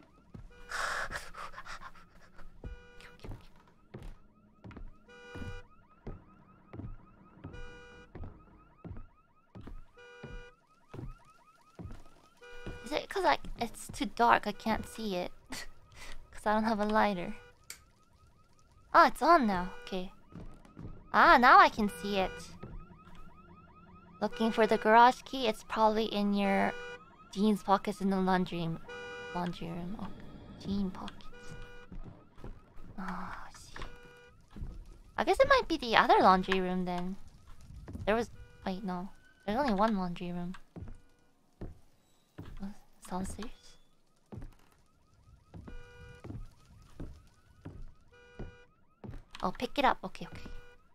Speaker 1: Is it because I it's too dark I can't see it? Because I don't have a lighter. Oh, it's on now. Okay. Ah, now I can see it. Looking for the garage key. It's probably in your jeans pockets in the laundry laundry room. Oh, jean pockets. Oh, I see. I guess it might be the other laundry room then. There was wait no. There's only one laundry room. Downstairs. I'll pick it up. Okay, okay.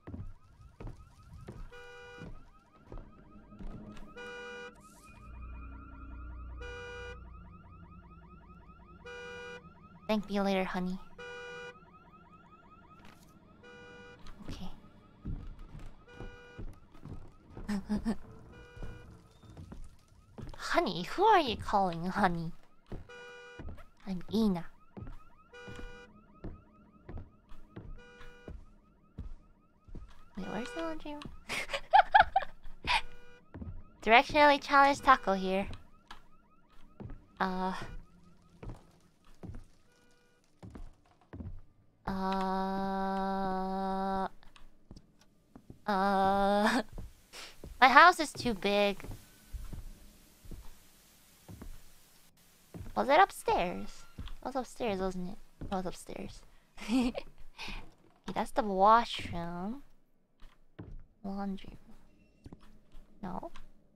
Speaker 1: Thank me later, honey. Okay. Honey? Who are you calling honey? I'm Ina. Wait, where's the laundry room? Directionally challenged Taco here. Uh... Uh... Uh... My house is too big. Was it upstairs? It was upstairs, wasn't it? It was upstairs. Okay, that's the washroom. Laundry room. No.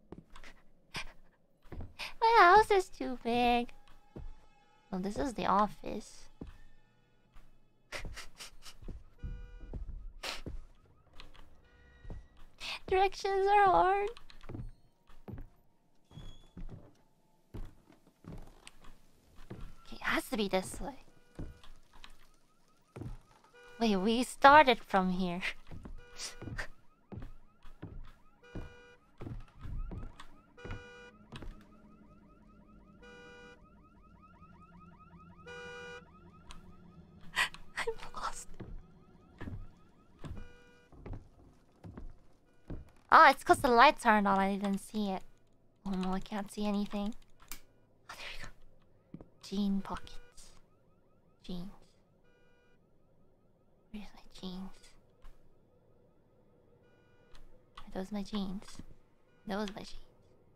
Speaker 1: My house is too big. Oh, this is the office. Directions are hard. Okay, it has to be this way. Wait, we started from here. I'm lost. Ah, it's because the lights aren't on. I didn't see it. Oh no, I can't see anything. Oh, there we go. Jean pockets. Jeans. Where's my jeans? Are those my jeans? Those my jeans.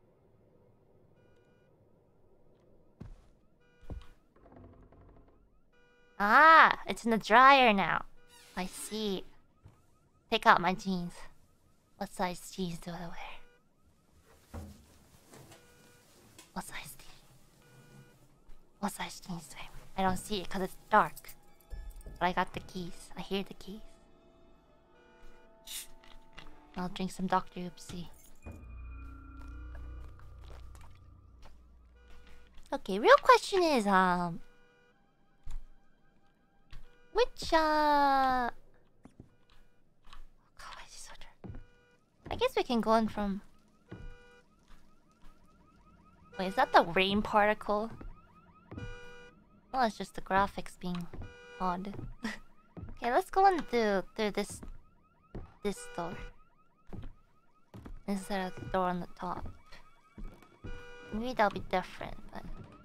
Speaker 1: Ah, it's in the dryer now. I see. Take out my jeans. What size jeans do I wear? What size jeans? What size jeans do I wear? I don't see it because it's dark. But I got the keys. I hear the keys. I'll drink some Doctor Oopsie. Okay, real question is, um... Which, uh... God, why is it so dark? I guess we can go in from... Wait, is that the rain particle? Oh, it's just the graphics being odd. Okay, let's go in through, through this... This door. Instead of the door on the top. Maybe that'll be different, but...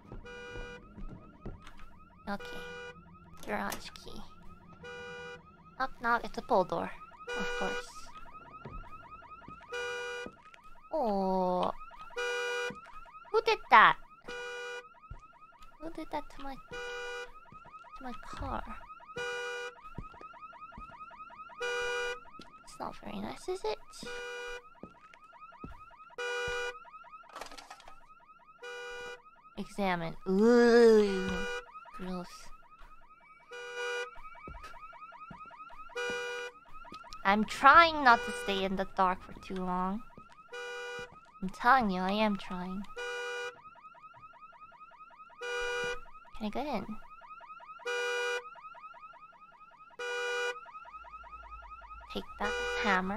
Speaker 1: Okay. Garage key. Knock knock, it's a pull door. Of course. Oh. Who did that? Who did that to my... to my car? It's not very nice, is it? Examine. Ooh. Gross. I'm trying not to stay in the dark for too long. I'm telling you, I am trying. Can I get in? Take that hammer.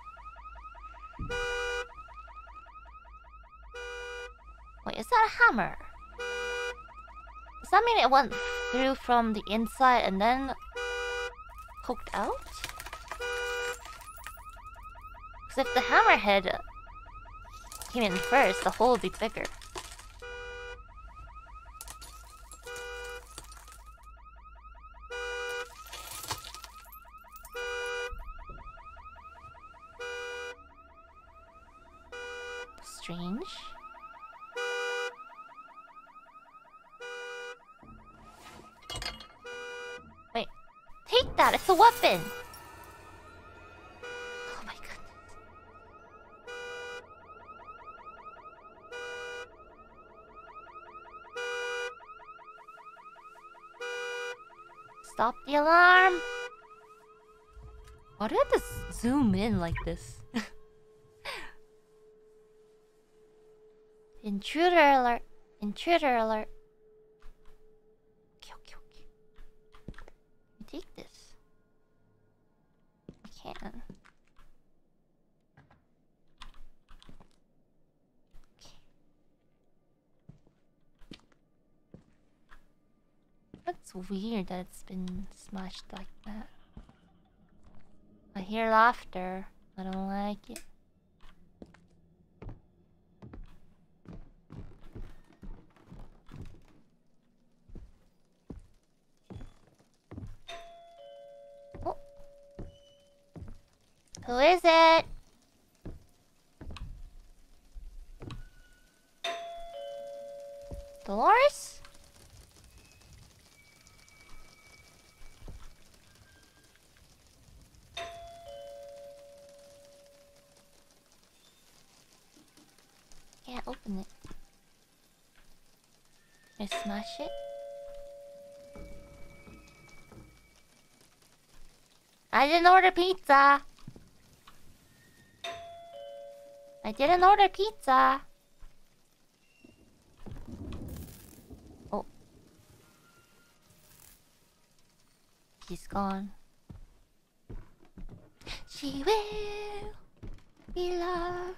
Speaker 1: Wait, is that a hammer? Does that mean it went through from the inside and then poked out? Because if the hammerhead came in first, the hole would be bigger. Strange. Wait, take that! It's a weapon! Oh my goodness. Stop the alarm! Why do I have to zoom in like this? Intruder alert! Intruder alert! Okay, okay, okay. Let me take this. I can. Okay. That's weird that it's been smashed like that. I hear laughter. I don't like it. Oh. Who is it? Dolores? I smash it. I didn't order pizza. I didn't order pizza. Oh. She's gone. She will be loved.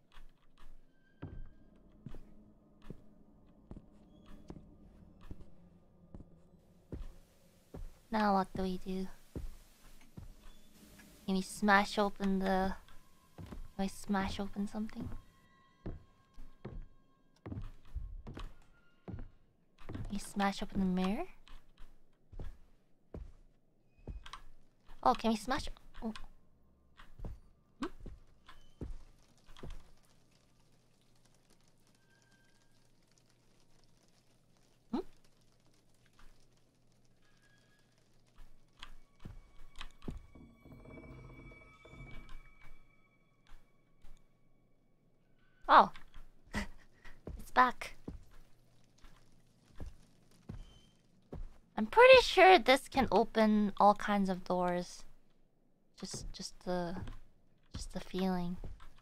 Speaker 1: Now what do we do? Can we smash open the... Do I smash open something? Can we smash open the mirror? Oh, can we smash... Oh. Hmm? Hmm? Oh. It's back. I'm pretty sure this can open all kinds of doors. Just just the just the feeling.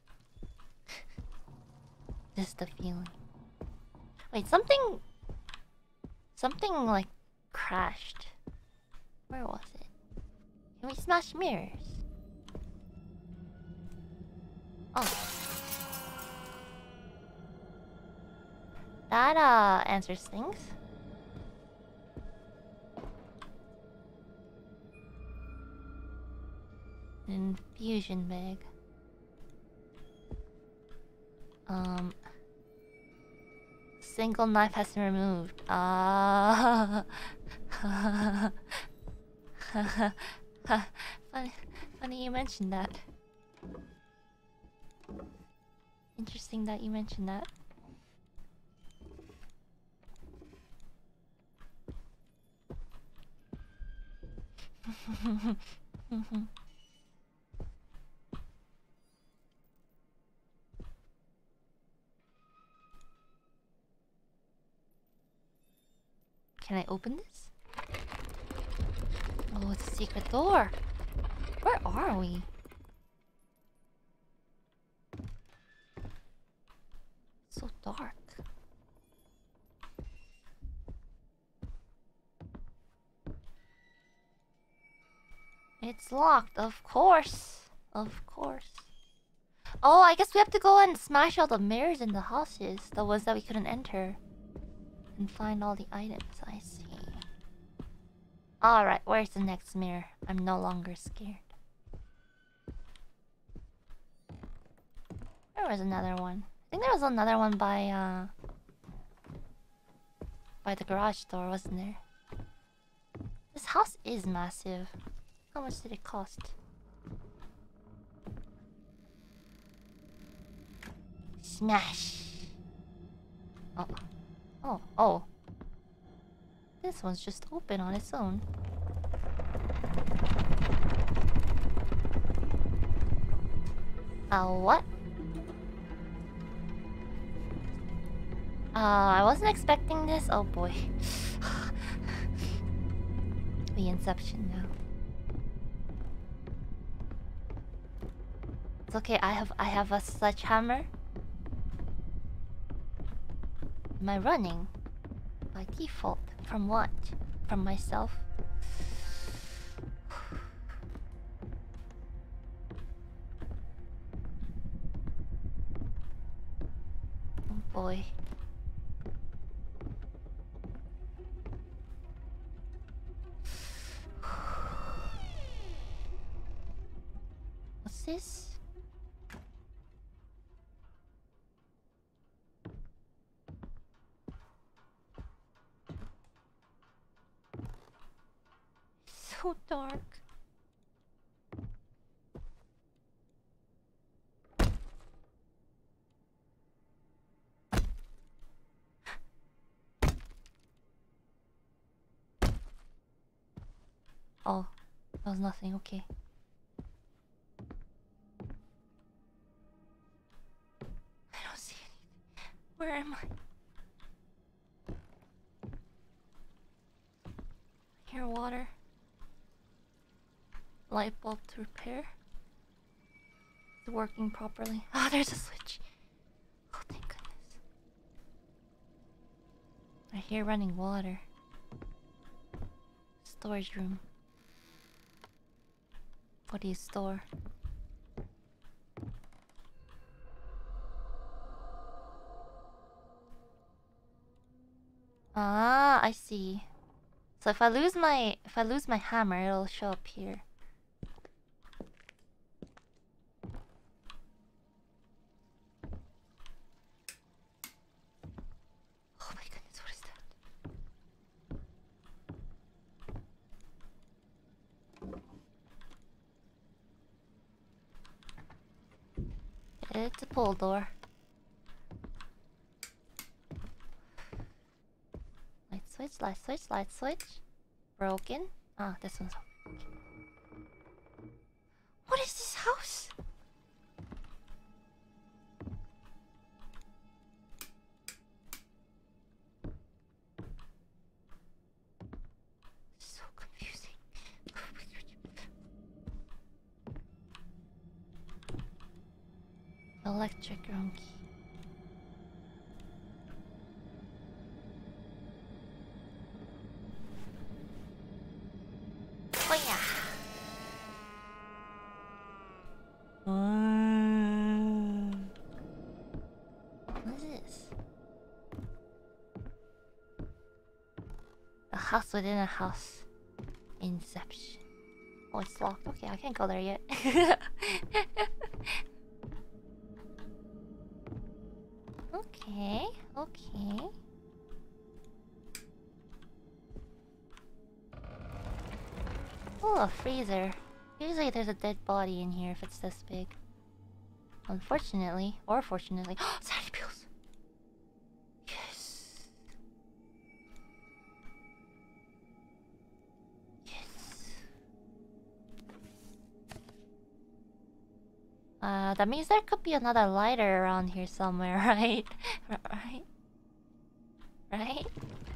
Speaker 1: Just the feeling. Wait, something something like crashed. Where was it? Can we smash mirrors? Oh. That uh answers things. Infusion bag. Um single knife has been removed. Ah uh, funny, funny you mentioned that. Interesting that you mentioned that. Can I open this? Oh, it's a secret door. Where are we? So dark. It's locked, of course. Of course. Oh, I guess we have to go and smash all the mirrors in the houses. The ones that we couldn't enter. And find all the items, I see. Alright, where's the next mirror? I'm no longer scared. There was another one. I think there was another one by, uh... by the garage door, wasn't there? This house is massive. How much did it cost? Smash! Oh. Oh, oh. This one's just open on its own. Uh, what? Uh, I wasn't expecting this. Oh boy. The Inception now. It's okay, I have I have a sledgehammer. Am I running? By default. From what? From myself? Oh boy. What's this? So dark. Oh, that was nothing, okay. I don't see anything. Where am I? hear water. Light bulb to repair. It's working properly. Ah, oh, there's a switch. Oh, thank goodness. I hear running water. Storage room. What do you store? Ah, I see. So if I lose my if I lose my hammer, it'll show up here. Oh my goodness, what is that? It's a pull door. Light switch, light switch, light switch. Broken. Ah, this one's open. What is this house? So confusing. Electric room key. Oh yeah. What is this? A house within a house. Inception. Oh, it's locked. Okay, I can't go there yet. Okay, okay. Oh, a freezer. Usually there's a dead body in here if it's this big. Unfortunately, or fortunately. Sanity pills! Yes! Yes! Uh, that means there could be another lighter around here somewhere, right? Right? Right?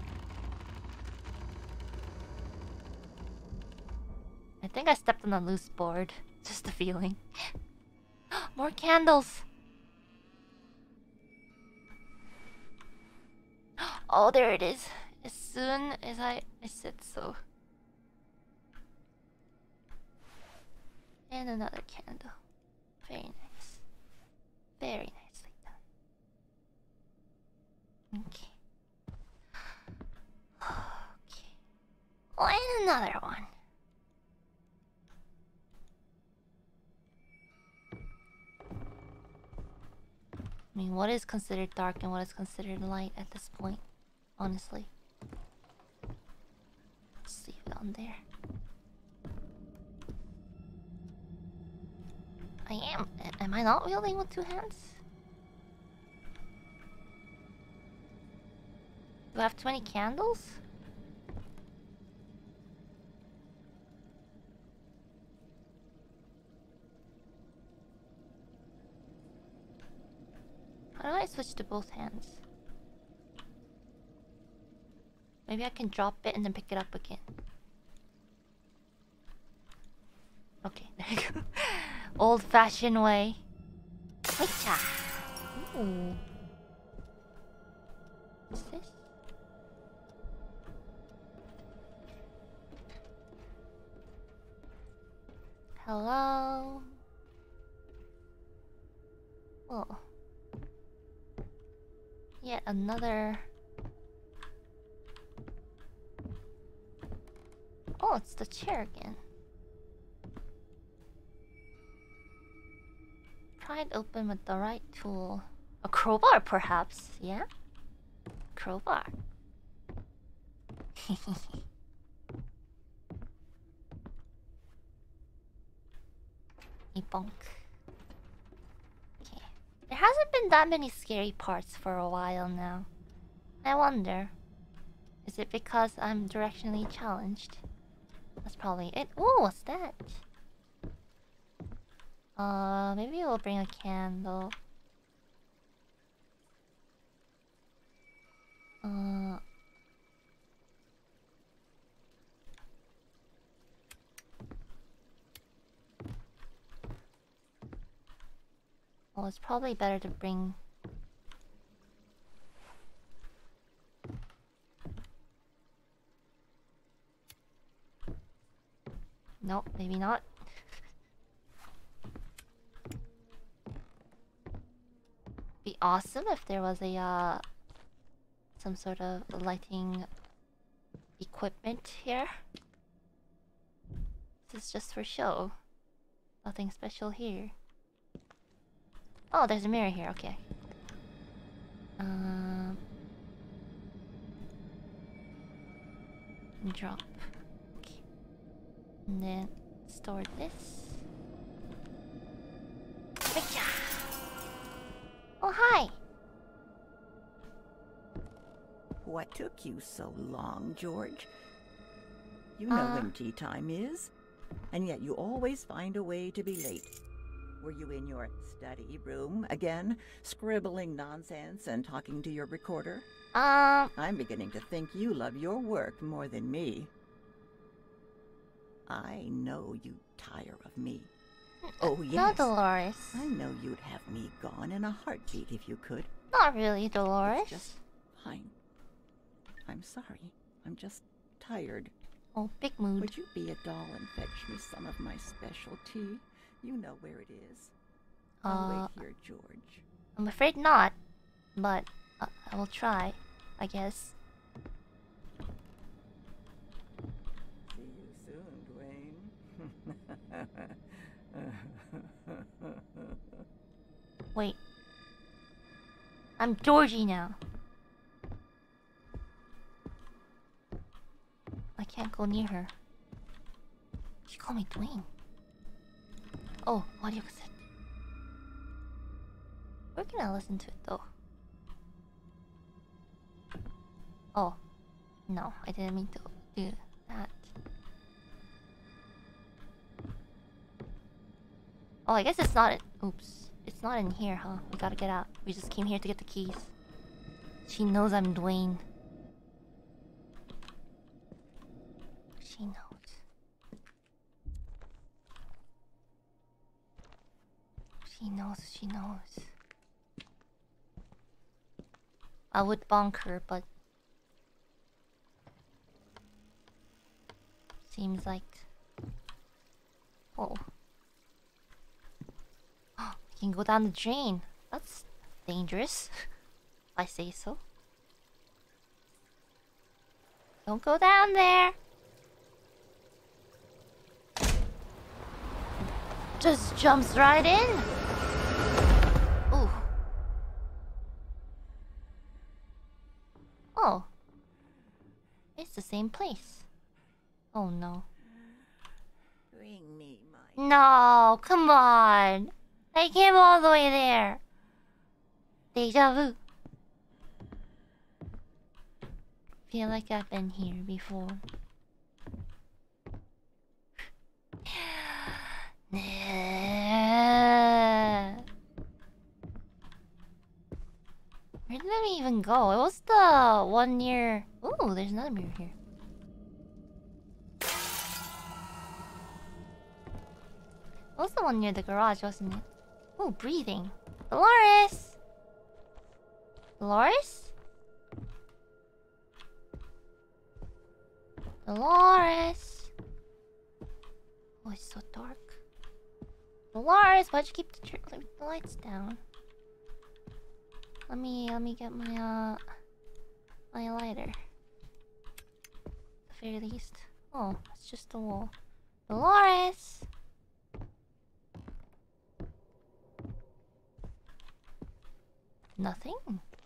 Speaker 1: I think I stepped on a loose board. Just a feeling. More candles! Oh, there it is. As soon as I, I said so. And another candle. Very nice. Very nicely done. Okay. Okay. Oh, and another one. I mean, what is considered dark and what is considered light at this point? Honestly. Let's leave it on there. I am. Am I not wielding with two hands? Do I have twenty candles? How do I switch to both hands? Maybe I can drop it and then pick it up again. Okay, there you go. Old-fashioned way. Wait-cha! Ooh. What's this? Hello? Oh. Yet another... Oh, it's the chair again. Try it open with the right tool. A crowbar, perhaps? Yeah? Crowbar. A bonk. Okay. There hasn't been that many scary parts for a while now. I wonder. Is it because I'm directionally challenged? That's probably it. Ooh, what's that? Uh, maybe we'll bring a candle. Uh, Well, it's probably better to bring... Nope, maybe not. Be awesome if there was a uh, some sort of lighting equipment here. This is just for show. Nothing special here. Oh, there's a mirror here. Okay. Um. Drop. Okay. And then store this. Hiya! Oh, hi!
Speaker 5: What took you so long, George? You know
Speaker 1: Uh.
Speaker 5: when tea time is, and yet you always find a way to be late. Were you in your study room again, scribbling nonsense and talking to your recorder?
Speaker 1: Um.
Speaker 5: I'm beginning to think you love your work more than me. I know you tire of me. Oh, yes.
Speaker 1: No, Dolores.
Speaker 5: I know you'd have me gone in a heartbeat if you could.
Speaker 1: Not really, Dolores.
Speaker 5: It's just fine. I'm sorry. I'm just tired.
Speaker 1: Oh, big mood.
Speaker 5: Would you be a doll and fetch me some of my special tea? You know where it is. I'll
Speaker 1: Uh,
Speaker 5: wait here, George.
Speaker 1: I'm afraid not, but uh, I will try, I guess.
Speaker 5: See you soon, Dwayne.
Speaker 1: Wait. I'm Georgie now. I can't go near her. She called me Dwayne. Oh, audio cassette. Where can I listen to it though? Oh. No, I didn't mean to do that. Oh, I guess it's not in... Oops. It's not in here, huh? We gotta get out. We just came here to get the keys. She knows I'm Dwayne. She knows. She knows, she knows. I would bonk her, but... Seems like... Oh. We can go down the drain. That's dangerous. If I say so. Don't go down there. Just jumps right in. Ooh. Oh. It's the same place. Oh no.
Speaker 5: Bring me my...
Speaker 1: No, come on. I came all the way there. Deja vu. Feel like I've been here before. Where did we even go? It was the one near... Ooh, there's another mirror here. It was the one near the garage, wasn't it? Ooh, breathing. Dolores! Dolores? Dolores! Oh, it's so dark. Dolores, why'd you keep the, tr the lights down? Let me, let me get my, uh... my lighter. At the very least. Oh, it's just a wall. Dolores! Nothing?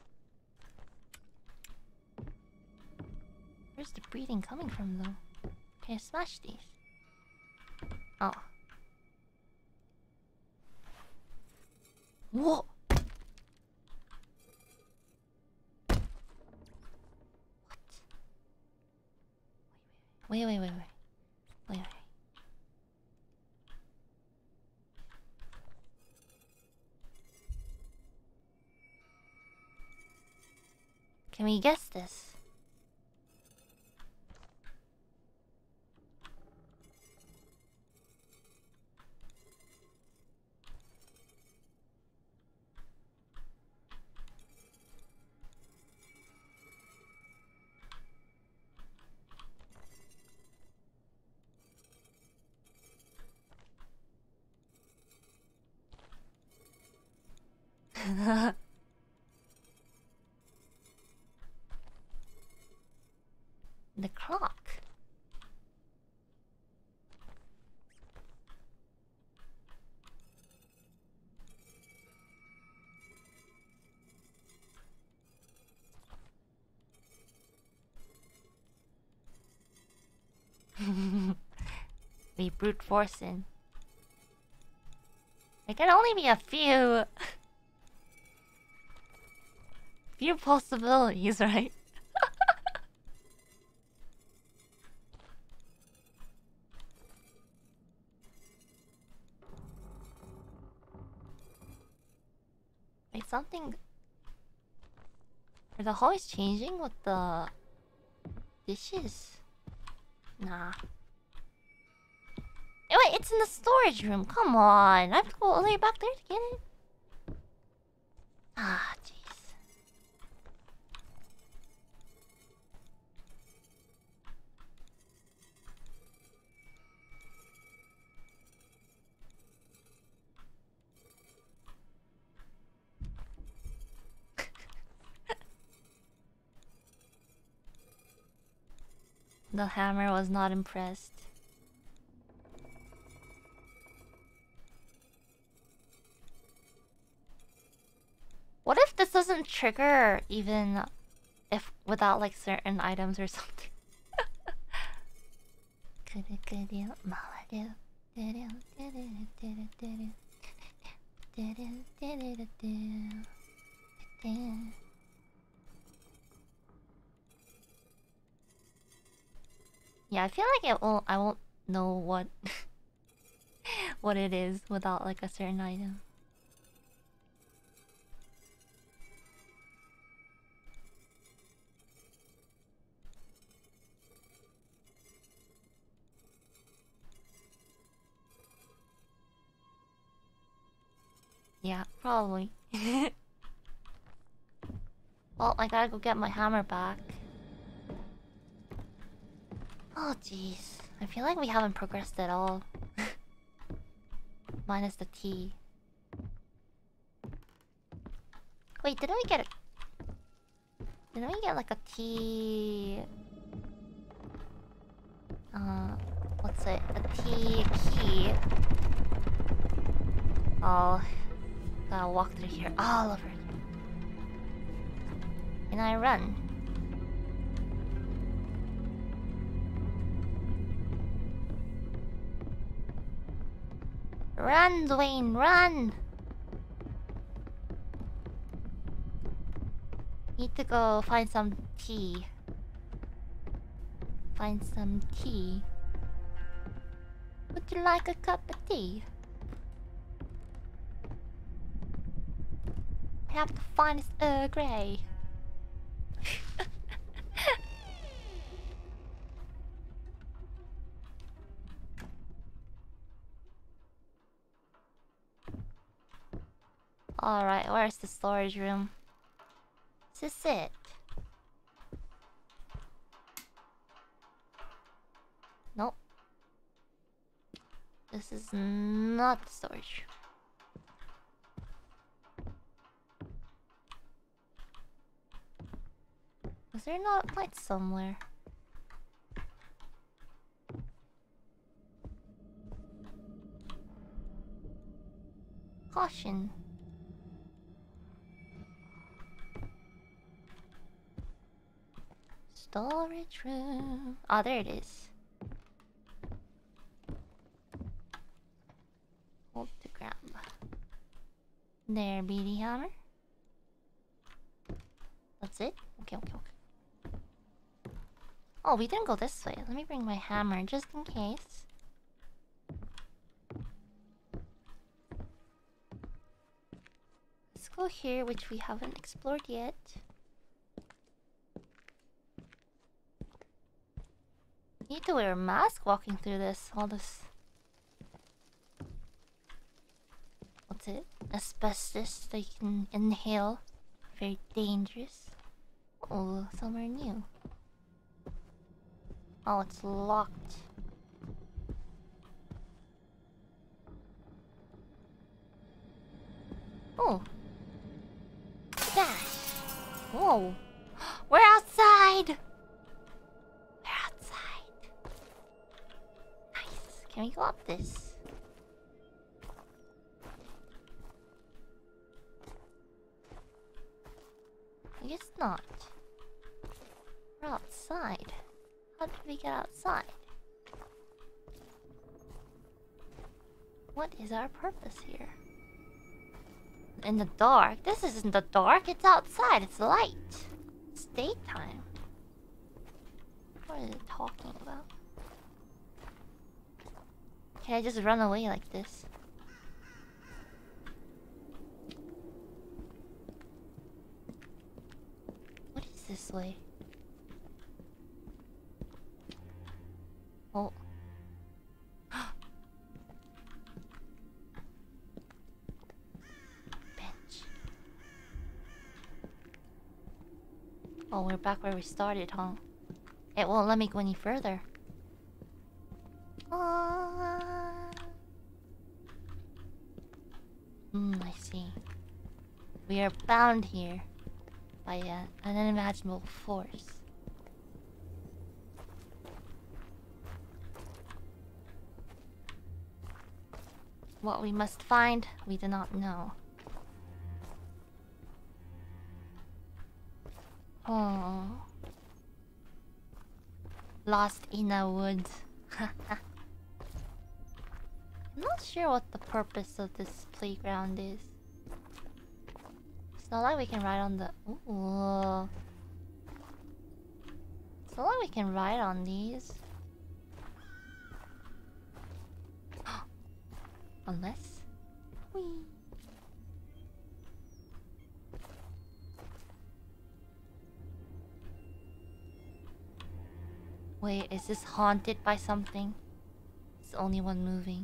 Speaker 1: Where's the breathing coming from, though? Can I smash these? Oh. Whoa! What? Wait, wait, wait, wait. Wait, wait. Can we guess this? The clock. We brute forcing. There can only be a few few possibilities, right? Wait, something. Are the hallways changing with the dishes? Nah. Eh, wait, it's in the storage room. Come on. I have to go all the way back there to get it. Ah, jeez. The hammer was not impressed. What if this doesn't trigger even if without like certain items or something? Yeah, I feel like it won't. I won't know what what it is without like a certain item. Yeah, probably. Well, I gotta go get my hammer back. Oh, jeez. I feel like we haven't progressed at all. Minus the tea. Wait, didn't we get a... Didn't we get like a tea... Uh... What's it? A tea key. Oh... Gotta walk through here all over again. And I run. Run, Dwayne, run! Need to go find some tea. Find some tea. Would you like a cup of tea? I have the finest Earl Grey. Alright, where's the storage room? Is this it? Nope. This is not the storage room. Is there not light somewhere? Caution. Storage room. Ah, there it is. Hold to grab. There, B D hammer. That's it? Okay, okay, okay. Oh, we didn't go this way. Let me bring my hammer just in case. Let's go here, which we haven't explored yet. Need to wear a mask walking through this. All this. What's it? Asbestos that you can inhale. Very dangerous. Oh, somewhere new. Oh, it's locked. Oh. Whoa. We're outside! We're outside. Nice. Can we go up this? I guess not. We're outside. How did we get outside? What is our purpose here? In the dark? This isn't the dark, it's outside, it's light. It's daytime. What are they talking about? Can I just run away like this? What is this way? Oh. Bench. Oh, we're back where we started, huh? It won't let me go any further. Ah. Hmm, I see. We are bound here by uh, an unimaginable force. What we must find, we do not know. Oh. Lost in the woods. I'm not sure what the purpose of this playground is. It's not like we can ride on the... Ooh. It's not like we can ride on these. Unless... Whee. Wait, is this haunted by something? It's the only one moving.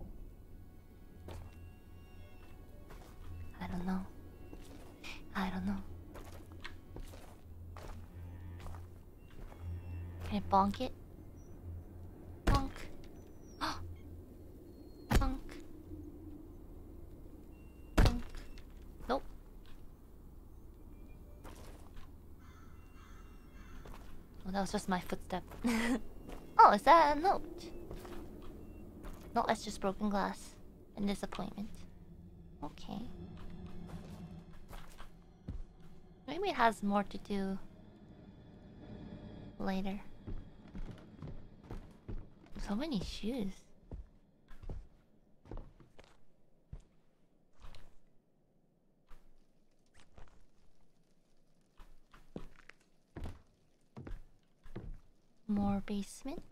Speaker 1: I don't know. I don't know. Can I bonk it? Bonk. Bonk. Bonk. Nope. Well, that was just my footstep. Oh, is that a note? No, that's just broken glass and disappointment. Okay. Maybe it has more to do later. So many shoes. More basement.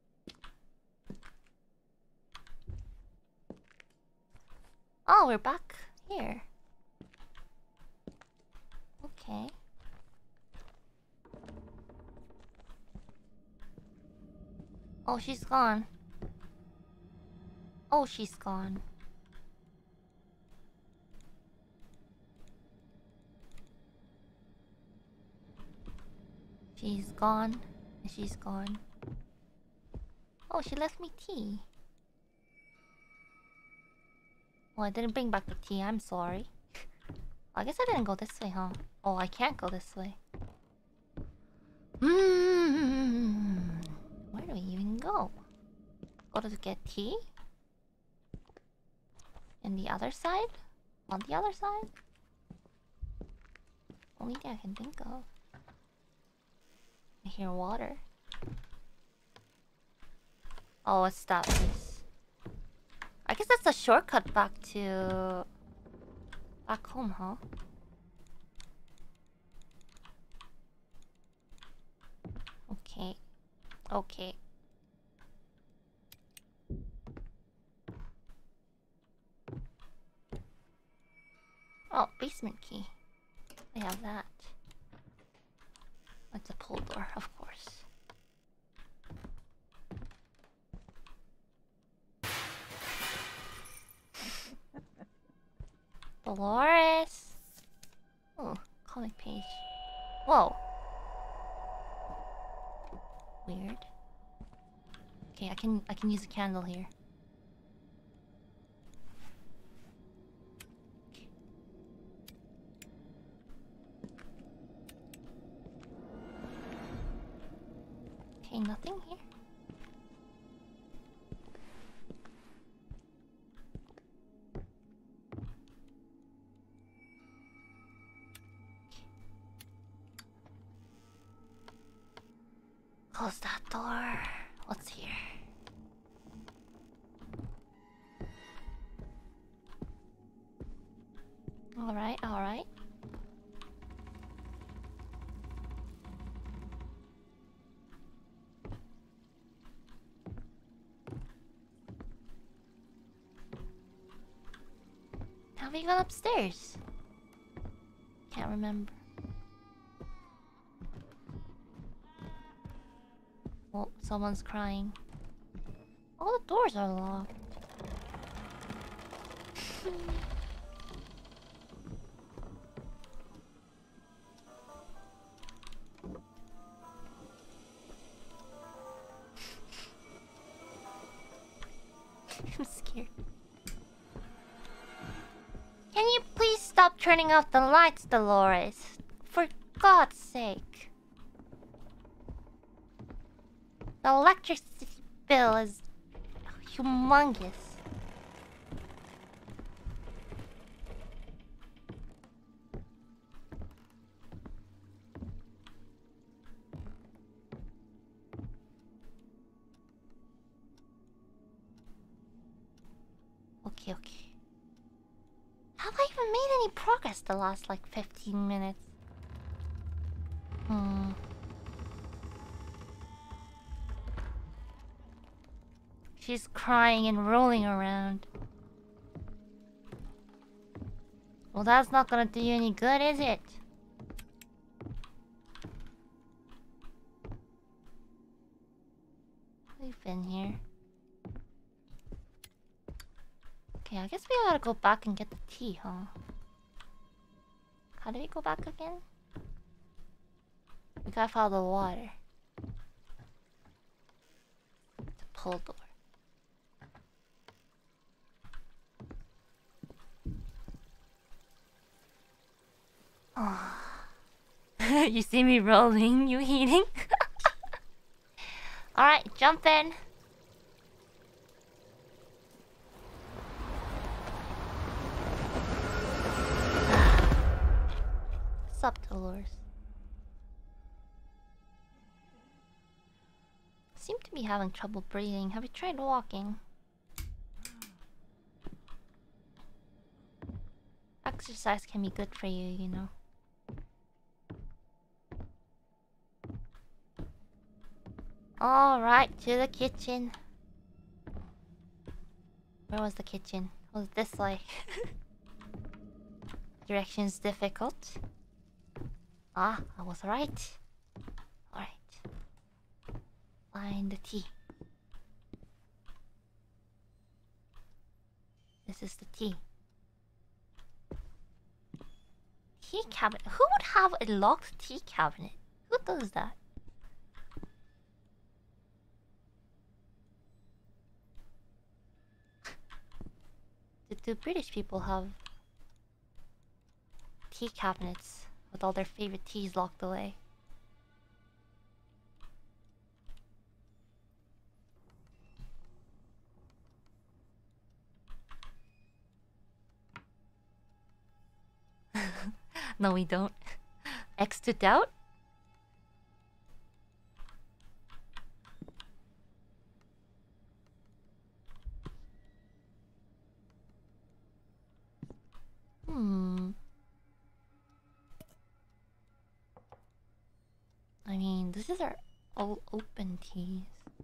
Speaker 1: Oh, we're back here. Okay. Oh, she's gone. Oh, she's gone. She's gone. She's gone. Oh, she left me tea. Oh, I didn't bring back the tea. I'm sorry. I guess I didn't go this way, huh? Oh, I can't go this way. Hmm. Where do we even go? Go to get tea? And the other side? On the other side? Only thing I can think of. I hear water. Oh, what's that place? I guess that's a shortcut back to... back home, huh? Okay. Okay. Oh, basement key. I have that. It's a pull door, of course. Dolores! Oh, comic page. Whoa. Weird. Okay, I can I can use a candle here. Okay, nothing here. Close that door. What's here? Alright, alright. Have we gone upstairs? Can't remember. Oh, someone's crying. All the doors are locked. I'm scared. Can you please stop turning off the lights, Dolores? For God's sake. The electricity bill is humongous. Okay, okay. Have I even made any progress the last like fifteen minutes? Hmm. She's crying and rolling around. Well, that's not gonna do you any good, is it? We've been here. Okay, I guess we gotta go back and get the tea, huh? How do we go back again? We gotta follow the water. It's a pull door. Oh. You see me rolling, you eating? Alright, jump in. What's up, Dolores? Seem to be having trouble breathing. Have you tried walking? Exercise can be good for you, you know. Alright, to the kitchen. Where was the kitchen? Was it this way? Direction's difficult. Ah, I was right. Alright. Find the tea. This is the tea. Tea cabinet. Who would have a locked tea cabinet? Who does that? Do, do British people have tea cabinets with all their favorite teas locked away? No, we don't. X to doubt? Hmm. I mean, this is our all open teas.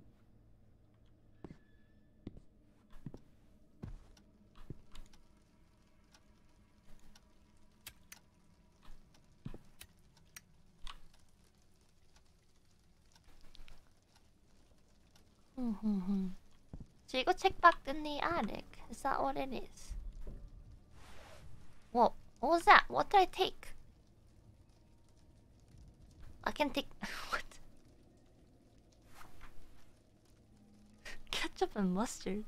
Speaker 1: Hmm. So you go check back in the attic. Is that what it is? Whoa, what was that? What did I take? I can take... What? Ketchup and mustard.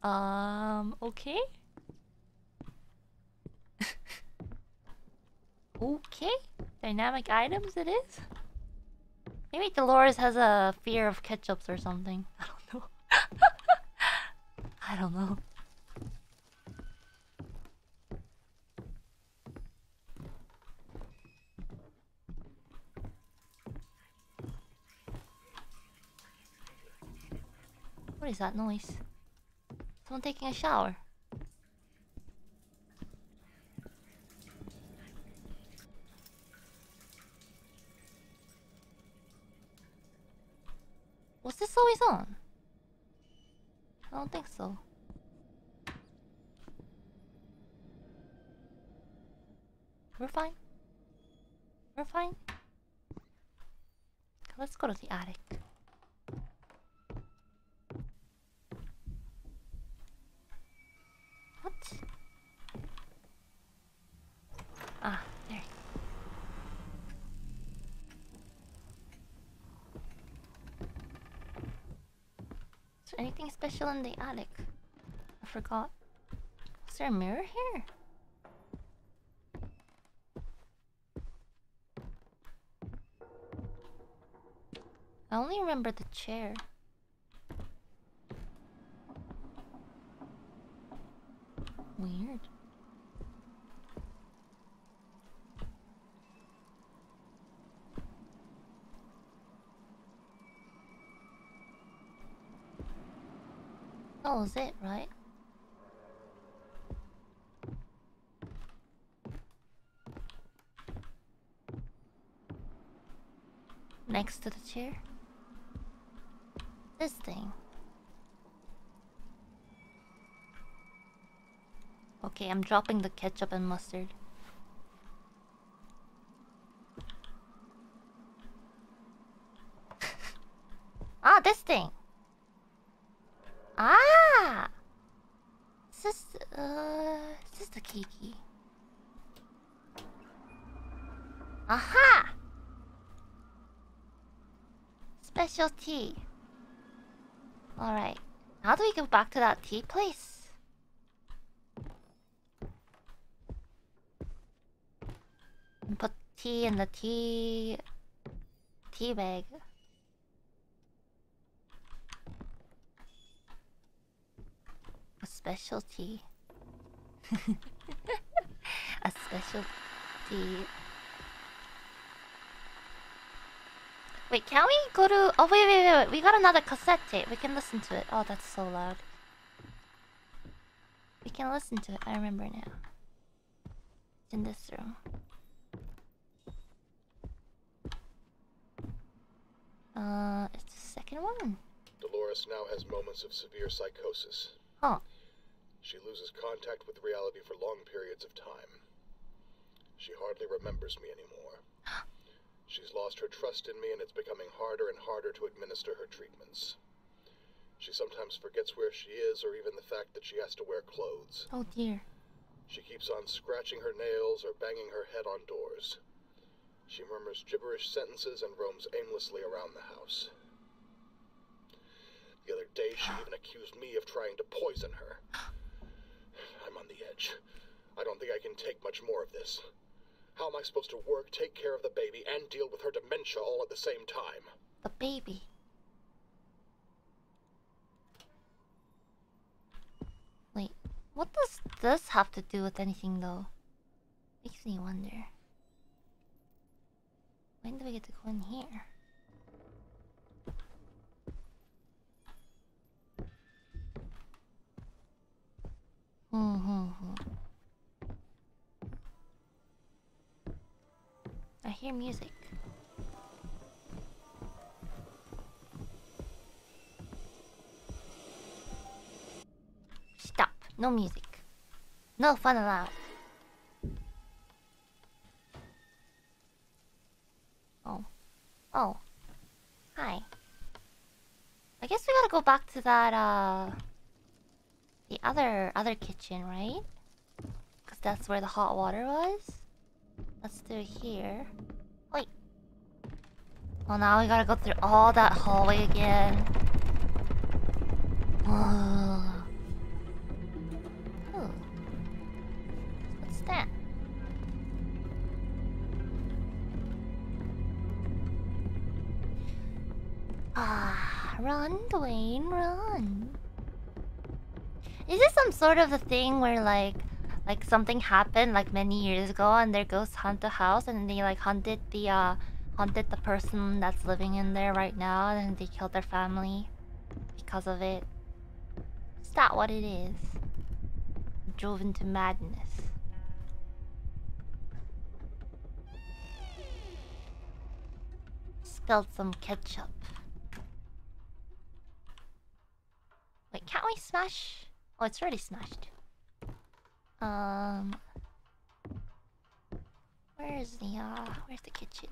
Speaker 1: Um, okay. Okay. Dynamic items it is. Maybe Dolores has a fear of ketchups or something. I don't know. I don't know. What is that noise? Someone taking a shower. Was this always on? I don't think so. We're fine. We're fine. Let's go to the attic. What? Ah, there. Is there anything special in the attic? I forgot. Is there a mirror here? I only remember the chair. Weird. That was it, right? Next to the chair? This thing. Okay, I'm dropping the ketchup and mustard. Ah, this thing! Ah! Is this, uh... Is this the Kiki? Aha! Special tea. Alright. How do we go back to that tea place? And put tea in the tea... tea bag. A special tea. A special tea. Wait, can we go to... Oh, wait, wait, wait, wait. We got another cassette tape. We can listen to it. Oh, that's so loud. We can listen to it. I remember now. It's in this room. Uh, it's the second one.
Speaker 4: Dolores now has moments of severe psychosis.
Speaker 1: Huh.
Speaker 4: She loses contact with reality for long periods of time. She hardly remembers me anymore. She's lost her trust in me, and it's becoming harder and harder to administer her treatments. She sometimes forgets where she is, or even the fact that she has to wear clothes.
Speaker 1: Oh dear.
Speaker 4: She keeps on scratching her nails or banging her head on doors. She murmurs gibberish sentences and roams aimlessly around the house. The other day, she even accused me of trying to poison her. I'm on the edge. I don't think I can take much more of this. How am I supposed to work, take care of the baby, and deal with her dementia all at the same time?
Speaker 1: The baby. Wait, what does this have to do with anything, though? Makes me wonder. When do we get to go in here? Hmm, hmm, hmm. I hear music. Stop. No music. No fun allowed. Oh. Oh. Hi. I guess we gotta go back to that, uh... the other, other kitchen, right? Because that's where the hot water was? Let's do it here. Wait. Well, now we gotta go through all that hallway again. Run, Dwayne, run. Is this some sort of a thing where like like something happened like many years ago and their ghosts hunt the house and they like hunted the uh haunted the person that's living in there right now and they killed their family because of it? Is that what it is? Drove into madness. Spilled some ketchup. Wait, can't we smash? Oh, it's already smashed. Um, where's the uh, where's the kitchen?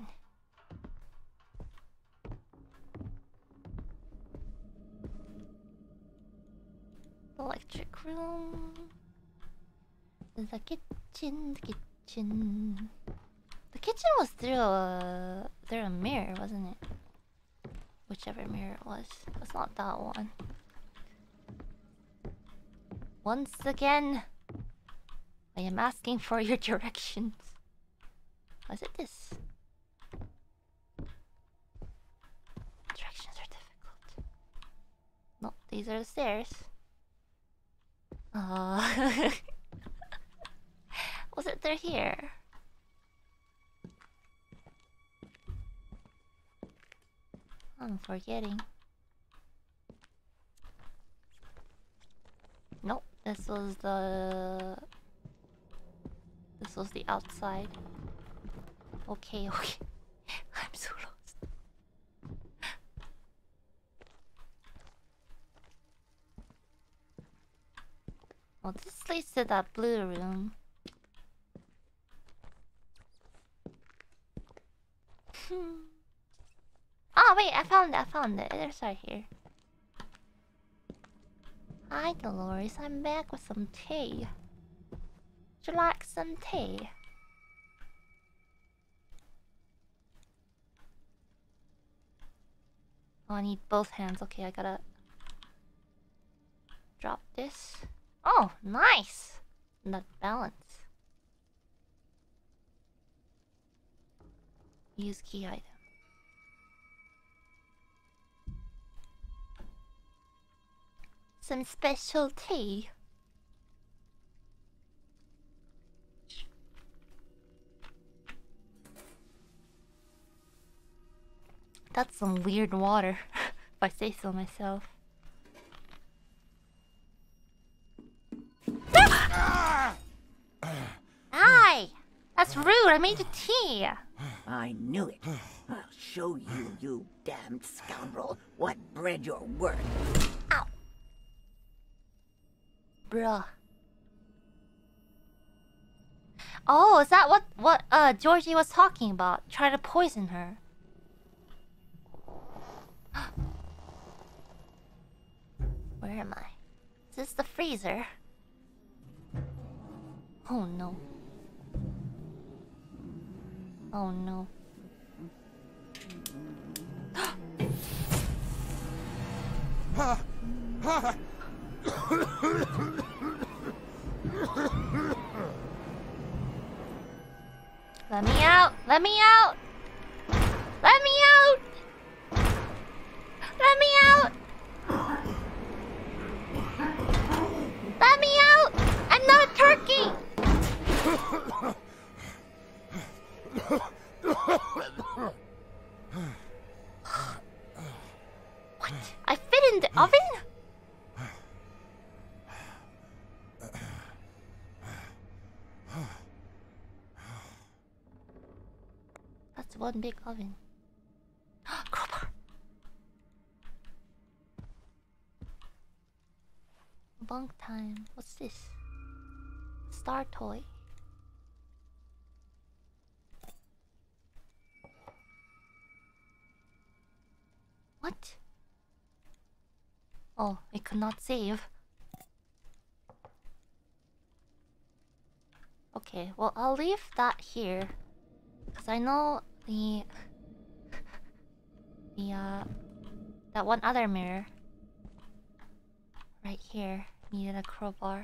Speaker 1: Electric room. The kitchen, the kitchen. The kitchen was through a through a mirror, wasn't it? Whichever mirror it was. It was not that one. Once again, I am asking for your directions. Was it this? Directions are difficult. No, these are the stairs. Uh, was it through here? I'm forgetting. Nope, this was the... This was the outside. Okay, okay. I'm so lost. Well, this leads to that blue room. Hmm. Oh, wait, I found it, I found it. It's right here. Hi, Dolores. I'm back with some tea. Would you like some tea? Oh, I need both hands. Okay, I gotta drop this. Oh, nice! That balance. Use key item. Some special tea. That's some weird water, if I say so myself. Hi! That's rude, I made you tea!
Speaker 5: I knew it. I'll show you, you damned scoundrel, what bread you're worth.
Speaker 1: Ow! Bruh. Oh, is that what, what uh, Georgie was talking about? Try to poison her. Where am I? Is this the freezer? Oh no. Oh no. Let me out! Let me out! Let me out! Let me out! Let me out! I'm not a turkey! What? I fit in the oven? That's one big oven. Crowbar! Bunk time. What's this? Star toy. What? Oh, it could not save. Okay, well, I'll leave that here. Because I know the... the, uh... that one other mirror. Right here. Needed a crowbar.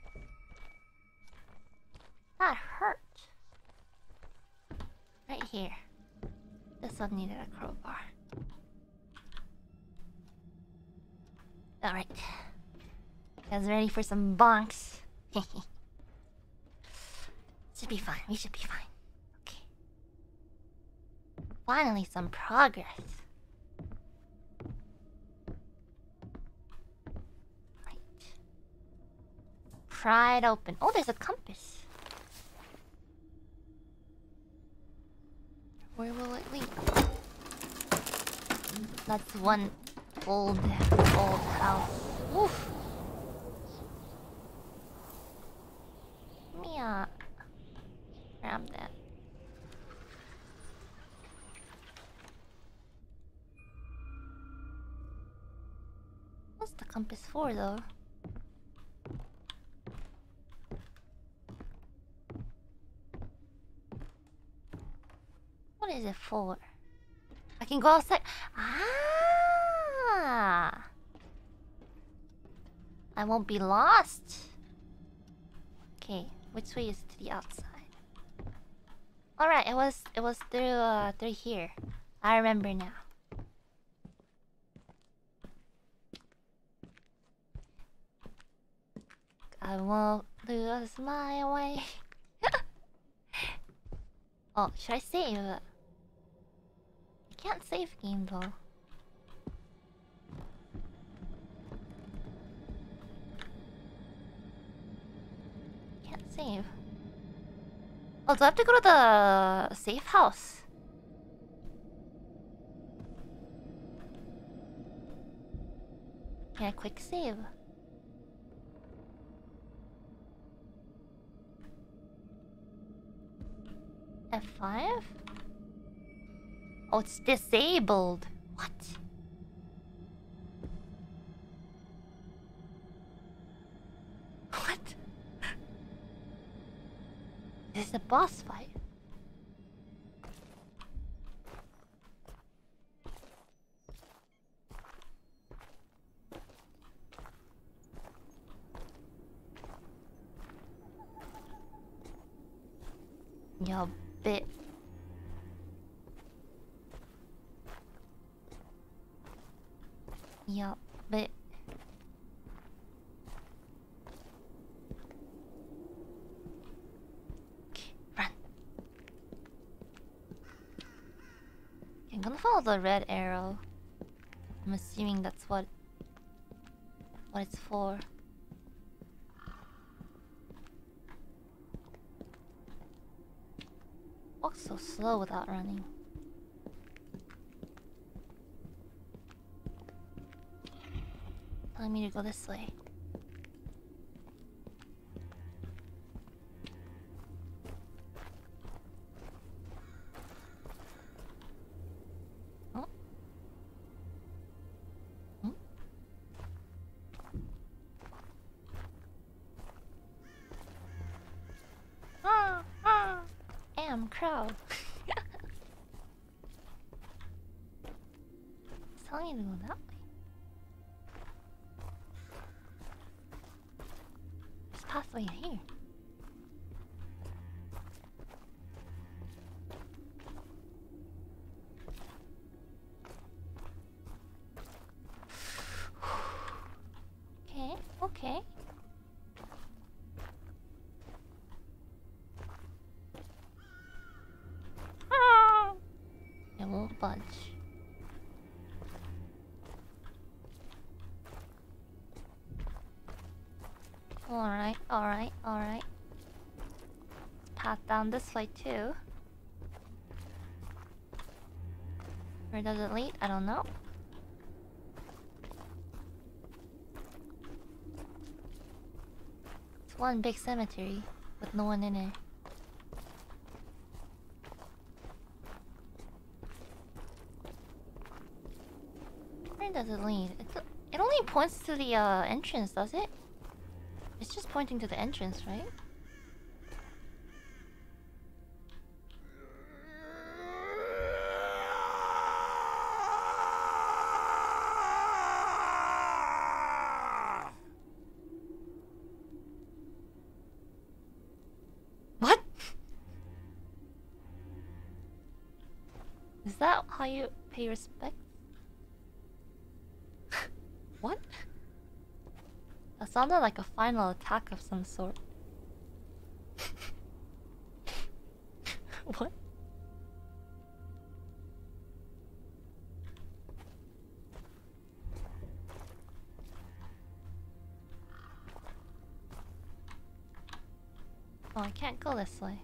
Speaker 1: That hurt. Right here. This one needed a crowbar. Alright. You guys ready for some bonks? Should be fine. We should be fine. Okay. Finally, some progress. Right. Pry it open. Oh, there's a compass. Where will it lead? That's one old, old house. Woof. Let me, uh, grab that. What's the compass for, though? What is it for? I can go outside. Ah! I won't be lost. Okay, which way is to the outside? All right, it was it was through uh through here. I remember now. I won't lose my way. Oh, should I save? I can't save game though. Can't save. Oh, do I have to go to the safe house? Can I quick save? F five? Oh, it's disabled. What? What? This is a boss fight. Yo, bit. Yo, bit. Okay, run. Okay, I'm gonna follow the red arrow. I'm assuming that's what what it's for. Walk so slow without running. Telling me to go this way. Oh. Hmm? Ah, ah. Am crow. It's telling you to go that way. There's a pathway here. Okay, okay. It won't budge. Alright, alright, alright. Path down this way too. Where does it lead? I don't know. It's one big cemetery with no one in it. Where does it lead? It, it only points to the uh, entrance, does it? It's just pointing to the entrance, right? What? Is that how you pay respect? What? That sounded like a final attack of some sort. What? Oh, I can't go this way.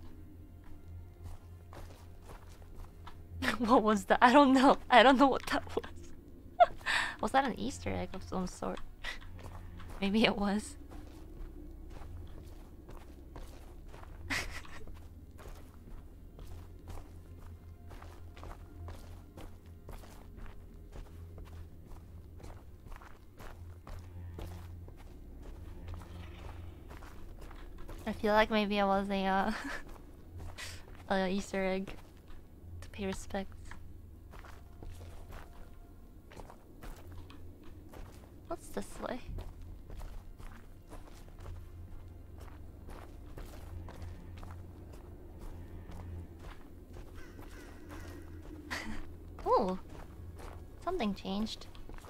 Speaker 1: What was that? I don't know. I don't know what that was. Was that an Easter egg of some sort? Maybe it was. I feel like maybe it was a uh, a Easter egg to pay respects. What's this way? Ooh, something changed.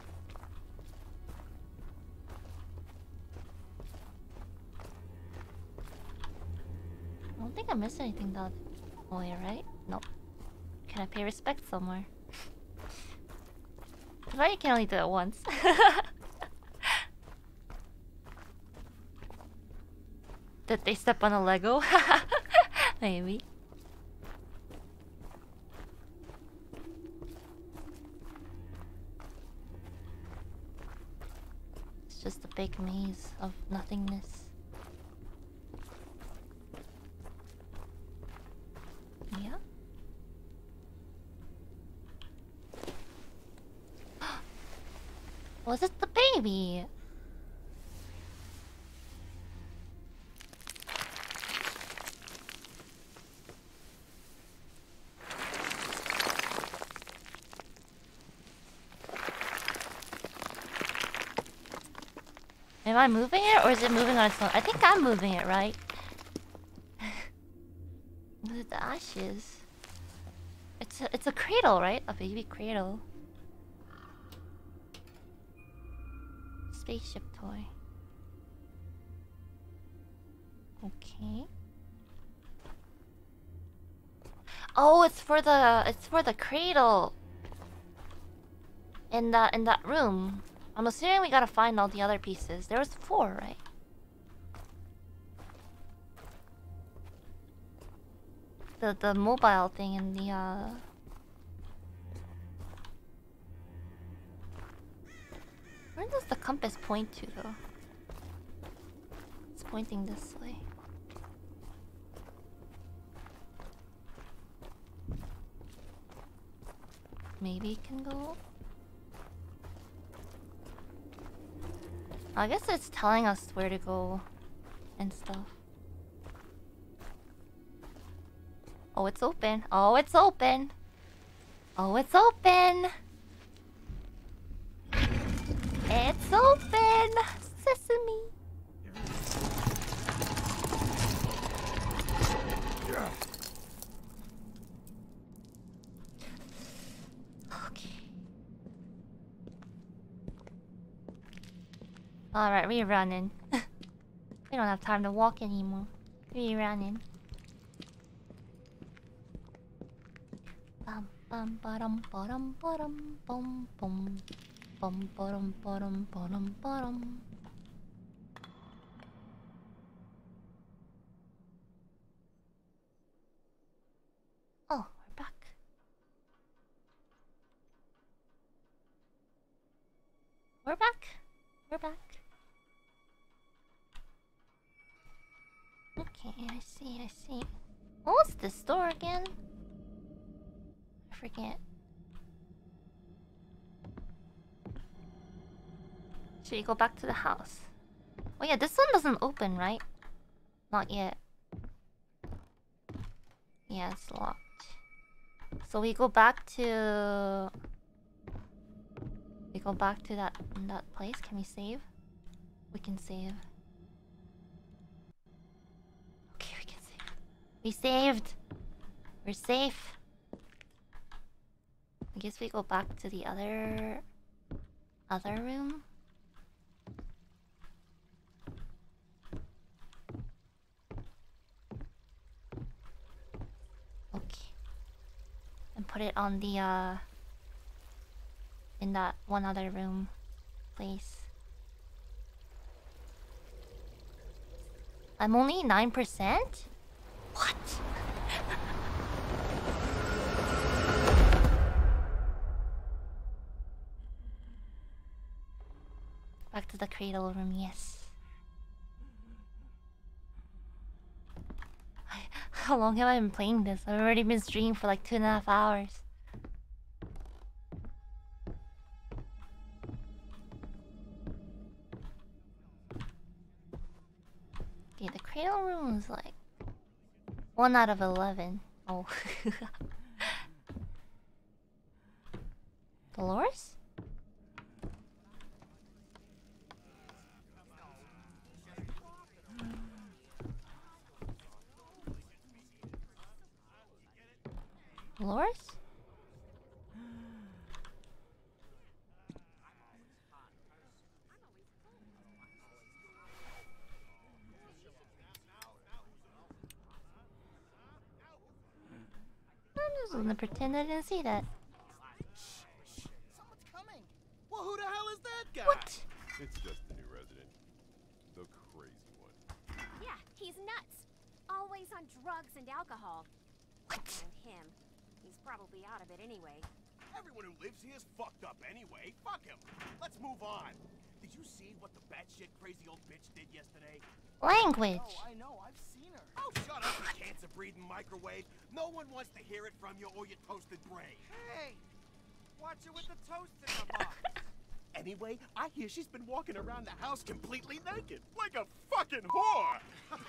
Speaker 1: I don't think I missed anything the other way, right? Nope. Can I pay respect somewhere? I thought you can only do it once. Did they step on a Lego? Maybe. It's just a big maze of nothingness. Yeah? Was it the baby? Am I moving it or is it moving on its own? I think I'm moving it, right? Look at the ashes. It's a, it's a cradle, right? A baby cradle. Spaceship toy. Okay. Oh, it's for the it's for the cradle. In that in that room. I'm assuming we gotta find all the other pieces. There was four, right? The the mobile thing and the uh where does the compass point to though? It's pointing this way. Maybe it can go. I guess it's telling us where to go and stuff. Oh, it's open. Oh, it's open. Oh, it's open. It's open. Sesame. Okay. Alright, we're running. We don't have time to walk anymore. We're running. Bum bum ba-dum ba-dum ba-dum bum bum bum ba-dum ba-dum ba-dum ba-dum. Oh, we're back. We're back. We're back. Okay, I see, I see. What was this door again? I forget. Should we go back to the house? Oh yeah, this one doesn't open, right? Not yet. Yeah, it's locked. So we go back to... We go back to that that place. Can we save? We can save. Okay, we can save. We saved! We're safe. I guess we go back to the other... Other room? put it on the uh in that one other room, please. I'm only nine percent? What? Back to the cradle room, yes. I, how long have I been playing this? I've already been streaming for like two and a half hours. Okay, the cradle room is like one out of eleven. Oh. Dolores? Dolores? I'm just gonna pretend I didn't see that.
Speaker 6: Someone's coming. Well, who the hell is that guy?
Speaker 1: What?
Speaker 7: It's just the new resident. The crazy one.
Speaker 8: Yeah, he's nuts. Always on drugs and alcohol.
Speaker 1: What?
Speaker 8: And him. He's probably out of it anyway.
Speaker 6: Everyone who lives here is fucked up anyway. Fuck him. Let's move on. Did you see what the batshit crazy old bitch did yesterday?
Speaker 1: Language.
Speaker 6: Oh, I know. I've seen her. Oh, shut up, you cancer-breeding microwave. No one wants to hear it from you or your toasted brain. Hey, watch it with the toast in the box. Anyway, I hear she's been walking around the house completely naked, like a fucking whore.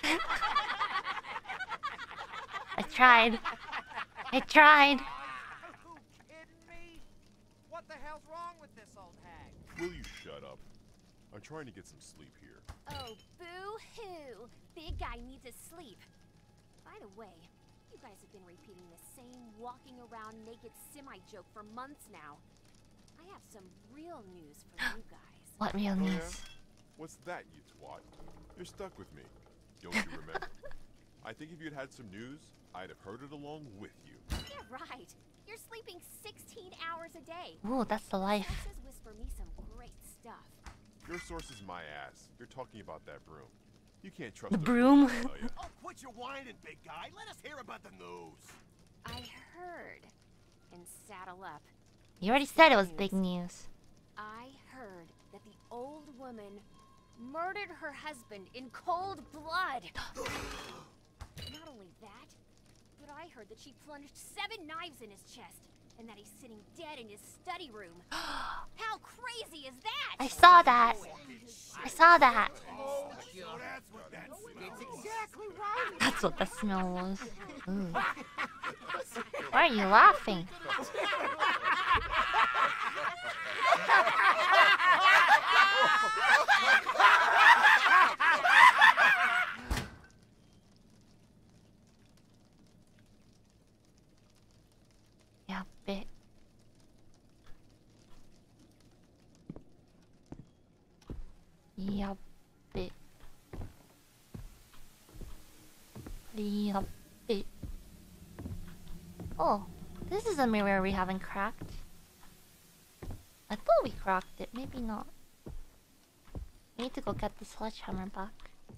Speaker 1: I tried. I tried.
Speaker 9: Are you kidding me? What the hell's wrong with this old hag?
Speaker 7: Will you shut up? I'm trying to get some sleep here.
Speaker 8: Oh, boo-hoo. Big guy needs his sleep. By the way, you guys have been repeating the same walking around naked semi-joke for months now. I have some real news for you guys.
Speaker 1: What real
Speaker 7: Oh,
Speaker 1: news?
Speaker 7: yeah? What's that, you twat? You're stuck with me. Don't you remember? I think if you'd had some news, I'd have heard it along with you.
Speaker 8: Yeah, right. You're sleeping sixteen hours a day.
Speaker 1: Ooh, that's the life.
Speaker 8: Sources whisper me some great stuff.
Speaker 7: Your source is my ass. You're talking about that broom. You can't trust
Speaker 1: The
Speaker 7: her,
Speaker 1: broom?
Speaker 7: I tell ya.
Speaker 6: Oh, quit your whining, big guy. Let us hear about the news.
Speaker 8: I heard. And saddle up.
Speaker 1: You already said it was big news.
Speaker 8: I heard that the old woman murdered her husband in cold blood. Not only that, but I heard that she plunged seven knives in his chest and that he's sitting dead in his study room. How crazy is that?
Speaker 1: I saw that. I saw that.
Speaker 6: Oh, so that's what that smells.
Speaker 2: Exactly right.
Speaker 1: That's what the smell was. Ooh. Why are you laughing? Yeah, bit. Yeah, bit. Yeah, bit. Oh, this is a mirror we haven't cracked. I thought we cracked it, maybe not. We need to go get the sledgehammer back.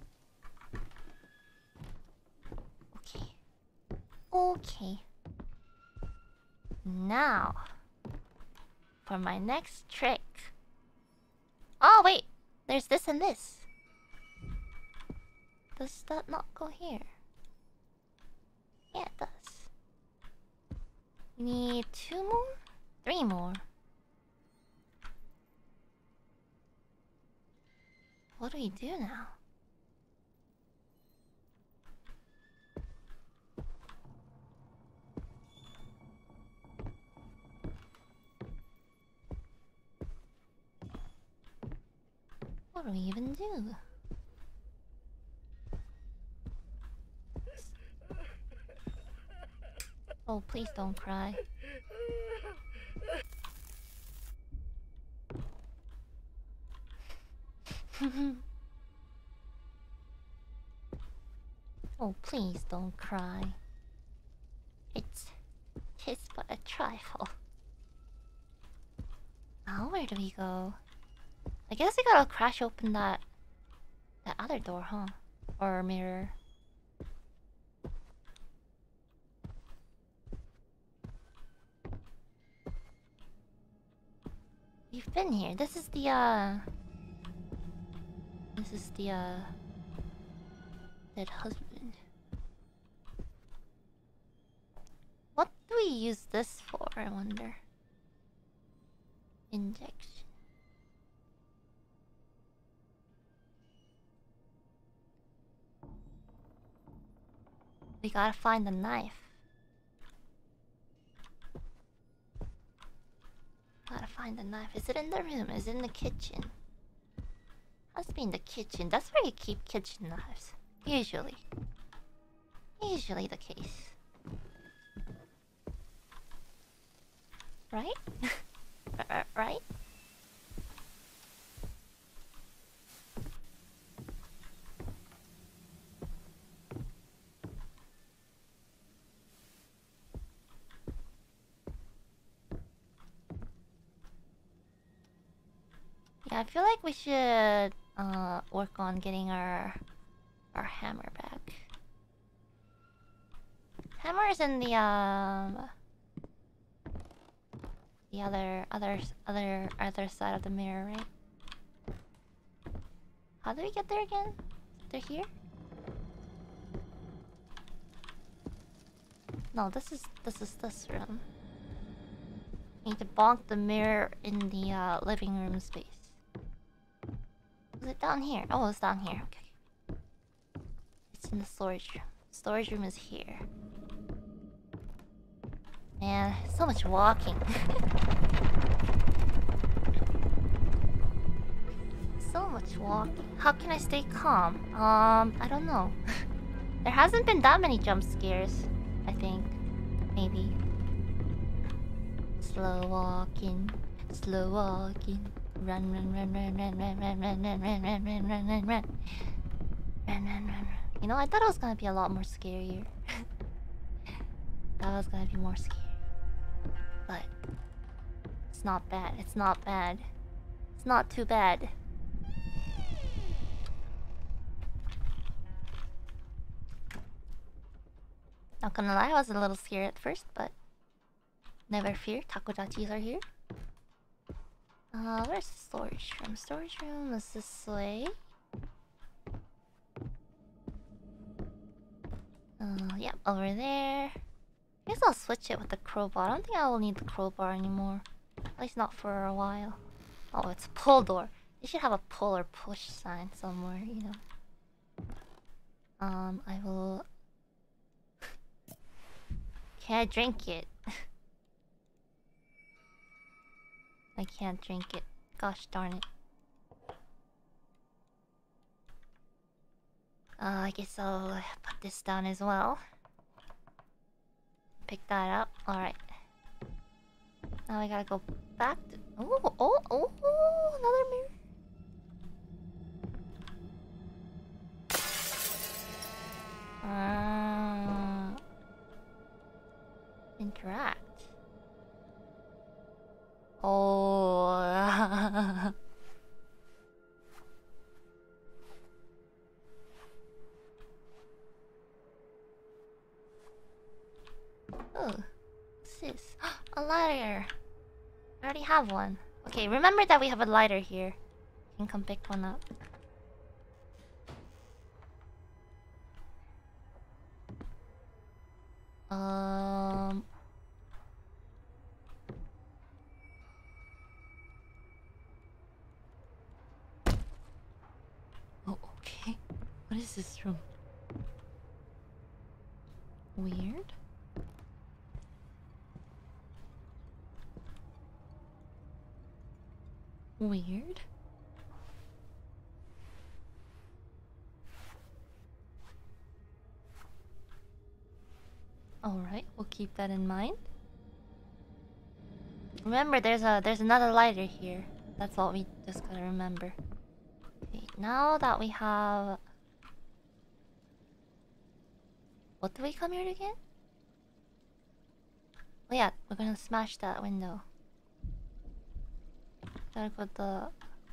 Speaker 1: Okay. Okay. Now, for my next trick. Oh, wait! There's this and this. Does that not go here? Yeah, it does. We need two more? Three more. What do we do now? What do we even do? Oh, please don't cry. Oh, please don't cry. It's 'tis but a trifle. Now where do we go? I guess we gotta crash open that that other door, huh? Or mirror. We've been here. This is the uh This is the uh dead husband. What do we use this for, I wonder? Injection. We gotta find the knife. Gotta find the knife. Is it in the room? Is it in the kitchen? Must be in the kitchen. That's where you keep kitchen knives. Usually. Usually the case. Right? Right? Yeah, I feel like we should uh work on getting our our hammer back. Hammer's in the um the other other other other side of the mirror, right? How do we get there again? They're here? No, this is this is this room. Need to bonk the mirror in the uh, living room space. Is it down here? Oh, it's down here. Okay. It's in the storage room. Storage room is here. Man, so much walking. So much walking. How can I stay calm? Um, I don't know. There hasn't been that many jump scares, I think. Maybe. Slow walking. Slow walking. Run, run, run, run, run, run, run, run, run, run, run, run, run, run, run. Run, run, run, run. You know, I thought it was gonna be a lot more scarier. That was gonna be more scary. But it's not bad. It's not bad. It's not too bad. Not gonna lie, I was a little scared at first, but never fear, takodachis are here. Uh, where's the storage room? Storage room is this way. Uh, yep, over there. I guess I'll switch it with the crowbar. I don't think I will need the crowbar anymore. At least not for a while. Oh, it's a pull door. They should have a pull or push sign somewhere, you know. Um, I will... Can I drink it? I can't drink it. Gosh darn it. Uh, I guess I'll put this down as well. Pick that up. Alright. Now I gotta go back to... Oh, oh, oh, oh, another mirror. Uh, interact. Oh. Oh, what's this? A lighter. I already have one. Okay, remember that we have a lighter here. You can come pick one up. Um. Oh, okay. What is this room? Weird. Weird. Alright, we'll keep that in mind. Remember, there's a there's another lighter here. That's all we just gotta remember. Okay, now that we have... What do we come here to get? Oh yeah, we're gonna smash that window. Gotta go the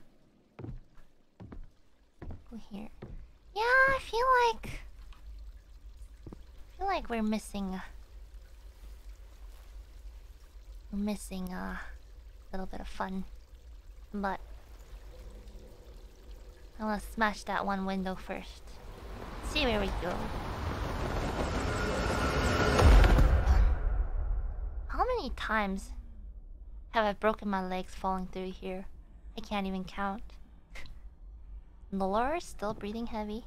Speaker 1: go here. Yeah, I feel like I feel like we're missing uh, we're missing uh, a little bit of fun. But I wanna smash that one window first. See where we go. How many times have I broken my legs falling through here? I can't even count. Laura is still breathing heavy.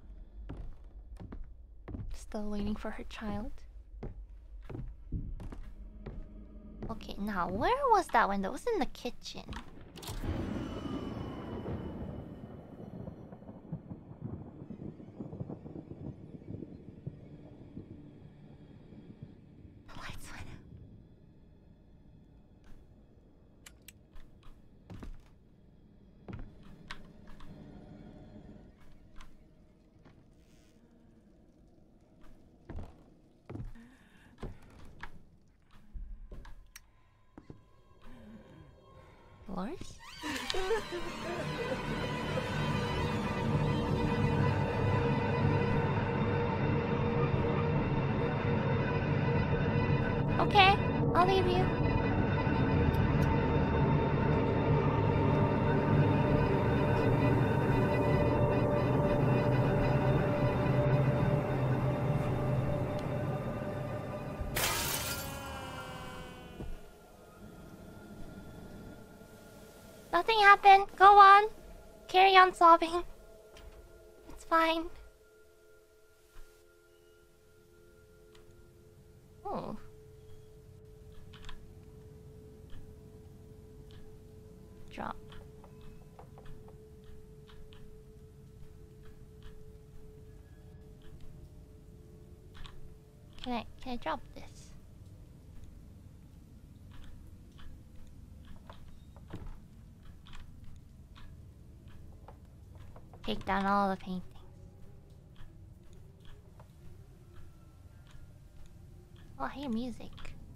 Speaker 1: Still waiting for her child. Okay, now where was that window? It was in the kitchen. The lights went out. Lars? Okay, I'll leave you. Nothing happened. Go on. Carry on sobbing. It's fine. Oh. Drop. Can I can I drop this? Take down all the paintings. Oh, I hear music.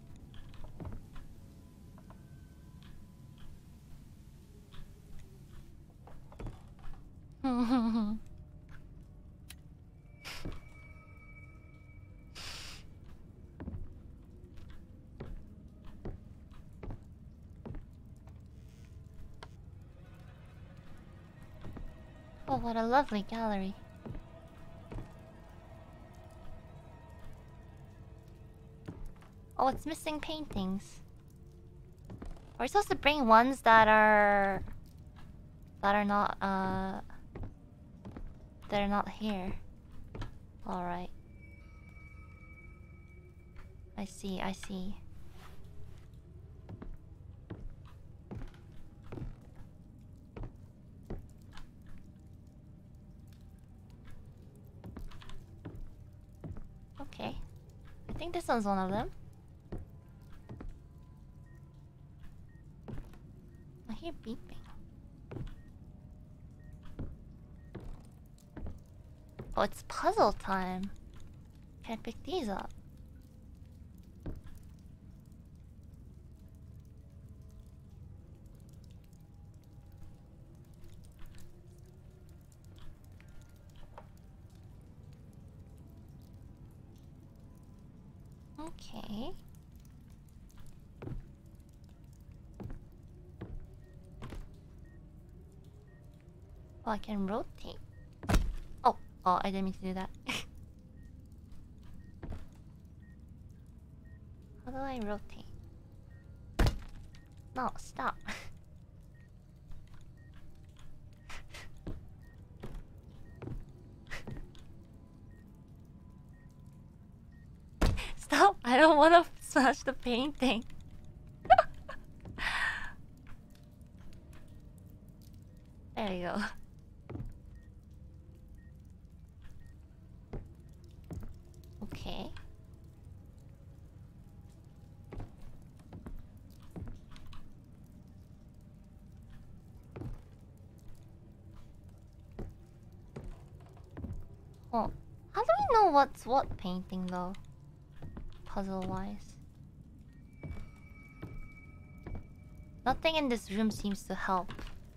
Speaker 1: Oh, what a lovely gallery. Oh, it's missing paintings. Are we supposed to bring ones that are... that are not, uh... that are not here? Alright. I see, I see. Okay. I think this one's one of them. I hear beeping. Oh, it's puzzle time. Can I pick these up? Okay. Oh, I can rotate. Oh, oh, I didn't mean to do that. How do I rotate? No, stop. Stop! I don't want to smash the painting. There you go. Okay. Oh, how do we know what's what painting though? Puzzle wise. Nothing in this room seems to help.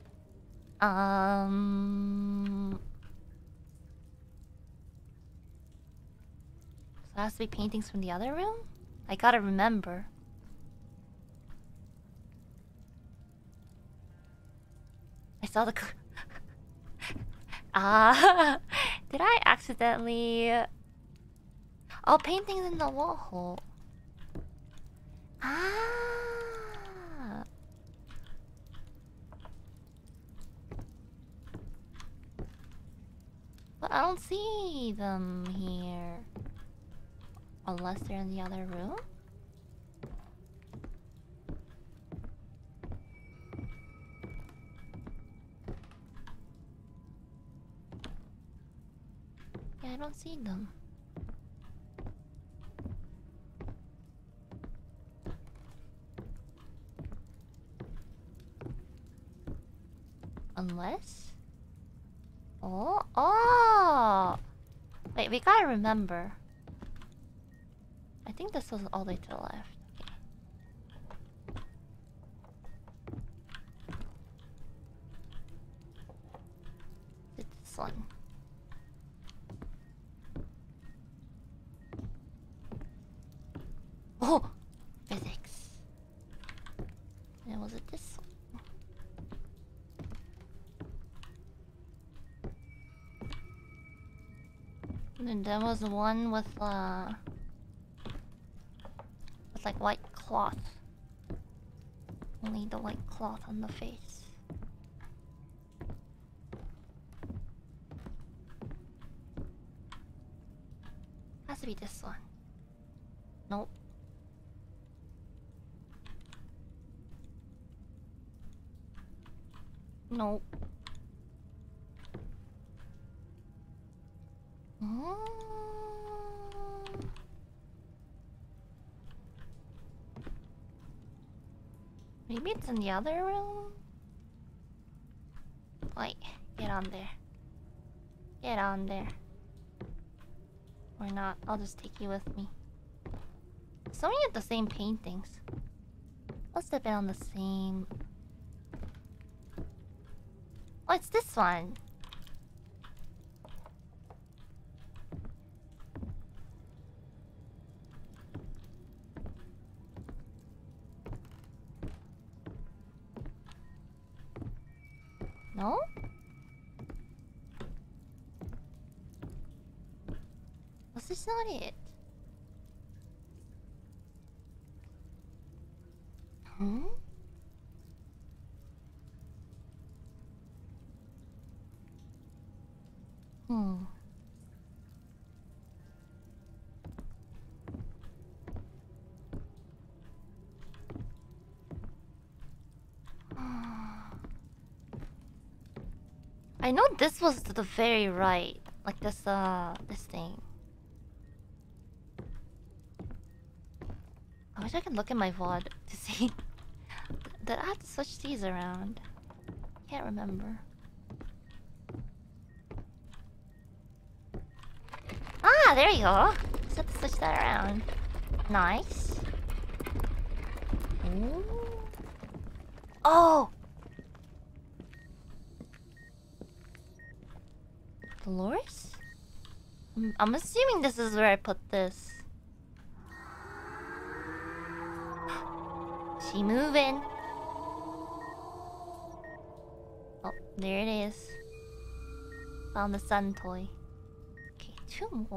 Speaker 1: Um... So it has to be paintings from the other room? I gotta remember. I saw the... Ah, did I accidentally... Oh, paintings in the wall hole. Ah. But I don't see them here. Unless they're in the other room? Yeah, I don't see them. Unless... Oh, oh! Wait, we gotta remember. I think this was all the way to the left. Okay. It's this one. Oh! Physics. And was it this one? And there was one with uh with like white cloth. Only the white cloth on the face. Has to be this one. Nope. Nope. Mm. Maybe it's in the other room? Wait, get on there. Get on there. Or not, I'll just take you with me. So many of the same paintings. Must have been on the same... Oh, it's this one! No? Was this not it? Hmm? Hmm. I know this was to the very right. Like this, uh, this thing. I wish I could look at my V O D to see. Did I have to switch these around? Can't remember. Ah, there you go. Just have to switch that around. Nice. Ooh. Oh! Dolores? I'm, I'm assuming this is where I put this. She moving. Oh, there it is. Found the sun toy. Okay, two more.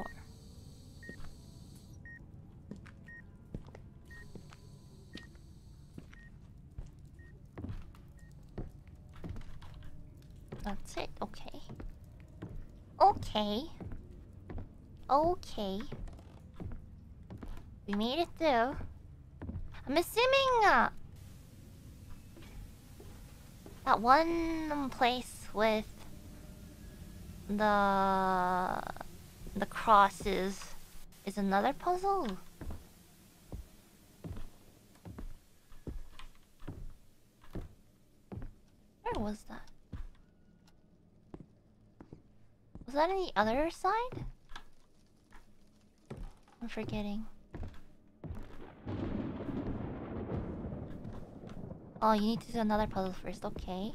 Speaker 1: That's it, okay. Okay. Okay. We made it through. I'm assuming uh, that one place with the the crosses is another puzzle. Where was that? Was that on the other side? I'm forgetting. Oh, you need to do another puzzle first. Okay.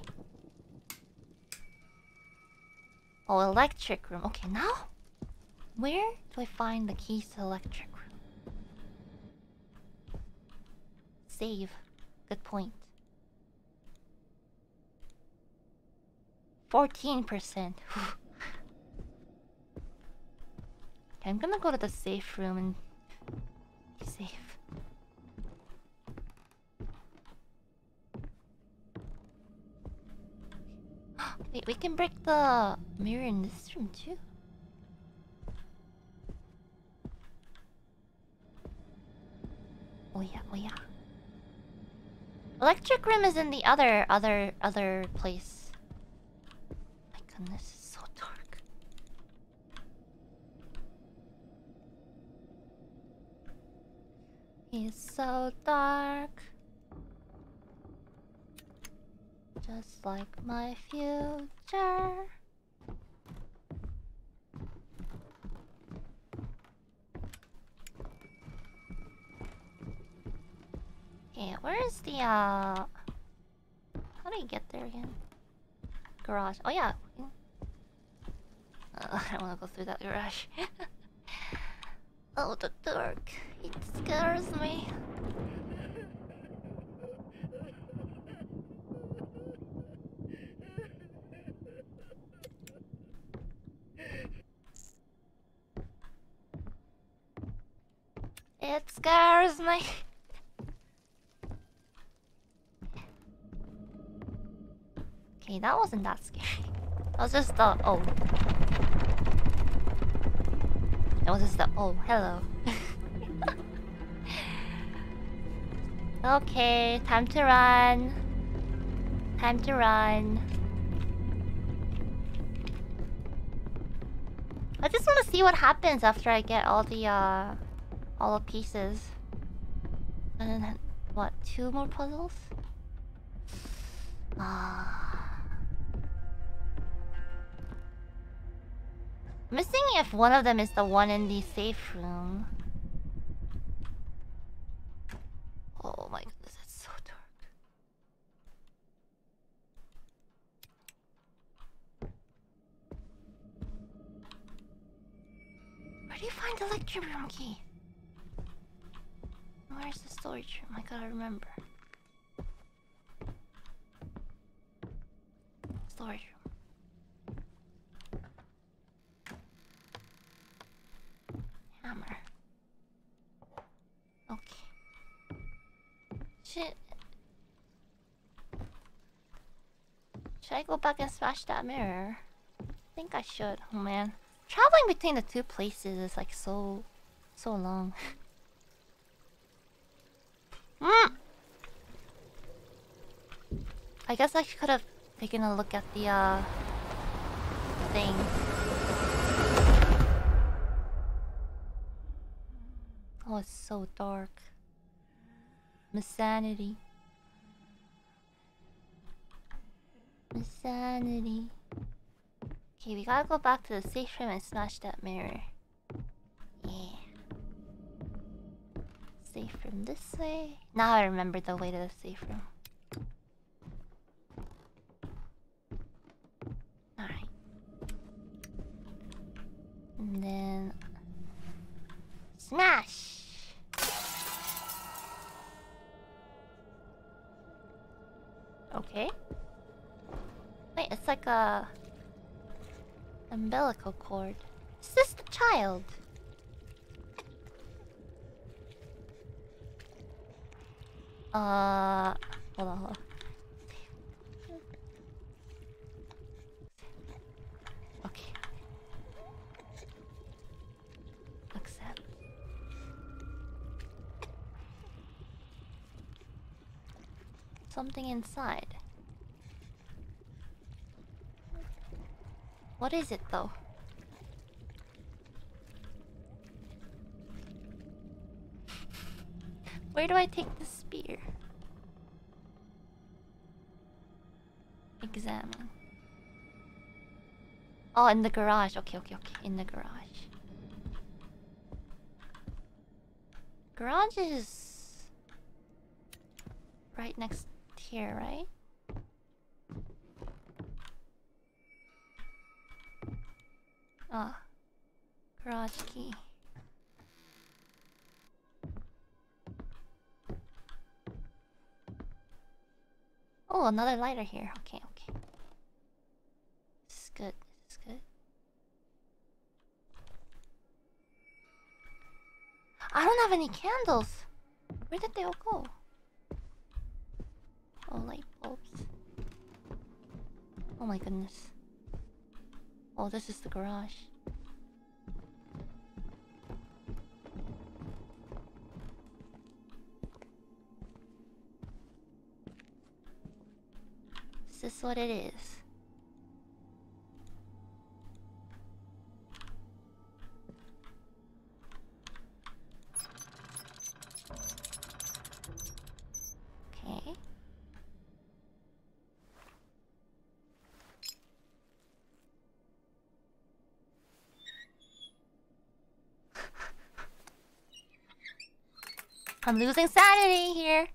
Speaker 1: Oh, electric room. Okay, now where do I find the keys to electric room? Save. Good point. fourteen percent. Okay, I'm gonna go to the safe room and be safe. Wait, we can break the mirror in this room too. Oh yeah, oh yeah. Electric room is in the other, other, other place. My goodness, it's so dark. It's so dark. Just like my future. Okay, where is the, uh... how do I get there again? Garage. Oh, yeah. Uh, I don't want to go through that garage. Oh, the dark. It scares me. It scares me. Okay, that wasn't that scary. That was just the oh. That was just the oh, hello. Okay, time to run. Time to run. I just want to see what happens after I get all the uh all the pieces. And then what, two more puzzles? Ah. I'm missing if one of them is the one in the safe room. Oh my goodness, it's so dark. Where do you find the electric room key? Where's the storage room? I gotta remember. Storage room. Hammer. Okay. Shit. Should I go back and smash that mirror? I think I should. Oh man. Traveling between the two places is like so... so long. Mm. I guess I could have taken a look at the uh thing. Oh, it's so dark. Insanity. Insanity. Okay, we gotta go back to the safe room and smash that mirror. Yeah. Safe room this way. Now I remember the way to the safe room. Alright. And then... smash! Okay. Wait, it's like a... umbilical cord. Is this the child? Uh, hold on, hold on. Okay. Accept. Something inside. What is it though? Where do I take the spear? Examine. Oh, in the garage. Okay, okay, okay. In the garage. Garage is right next here, right? Ah, garage key. Oh, another lighter here. Okay, okay. This is good. This is good. I don't have any candles. Where did they all go? Oh, light bulbs. Oh my goodness. Oh, this is the garage. Is this what it is? Okay. I'm losing sanity here.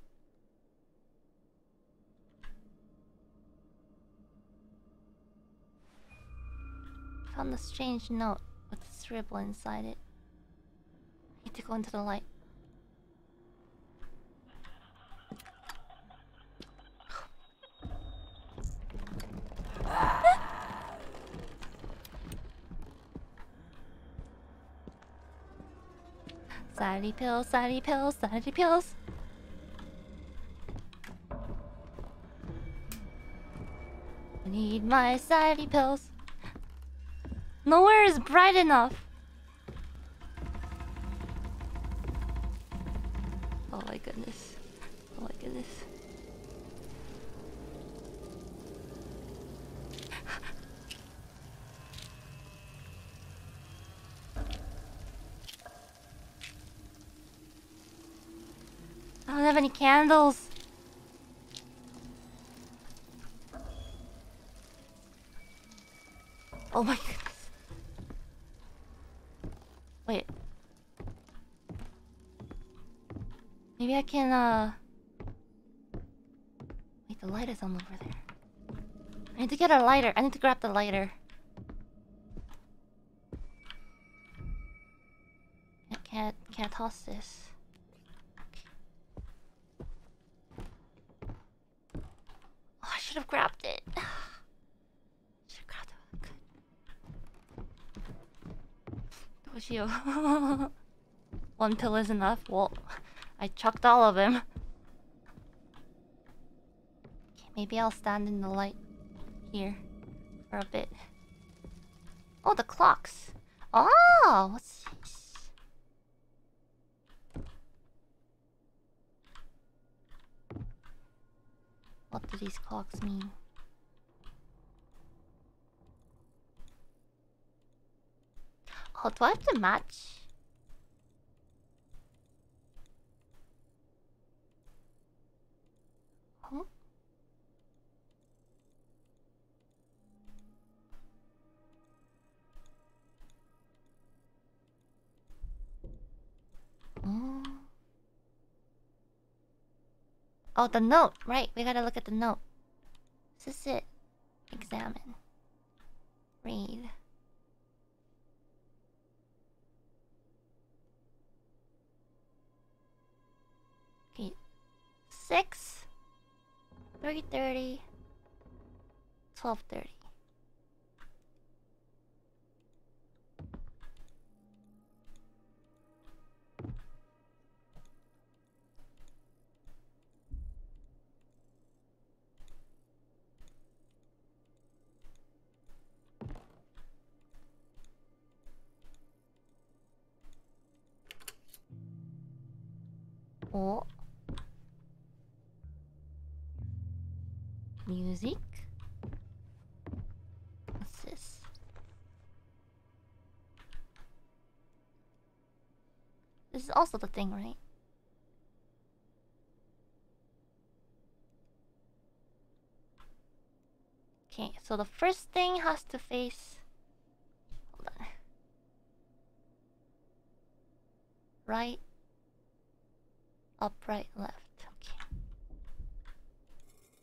Speaker 1: Found a strange note with a scribble inside it. Need to go into the light. Sanity pills, sanity pills, sanity pills. I need my sanity pills. Nowhere is bright enough. Oh my goodness. Oh my goodness. I don't have any candles. Oh my goodness. Wait. Maybe I can, uh... Wait, the light is on over there. I need to get a lighter. I need to grab the lighter. I can't, can't toss this. Oh, I should have grabbed it. Should have grabbed it. Good. Was you? One pill is enough. Well, I chucked all of them. Okay, maybe I'll stand in the light here for a bit. Oh, the clocks. Oh, what's this? What do these clocks mean? Oh, do I have to match? Huh? Oh. Oh, the note. Right, we gotta look at the note. Is this it? Examine. Read. Okay. Six. Three thirty. Twelve thirty. Oh. Music. What's this? This is also the thing, right? Okay, so the first thing has to face... Hold on. Right. Up, right, left. Okay.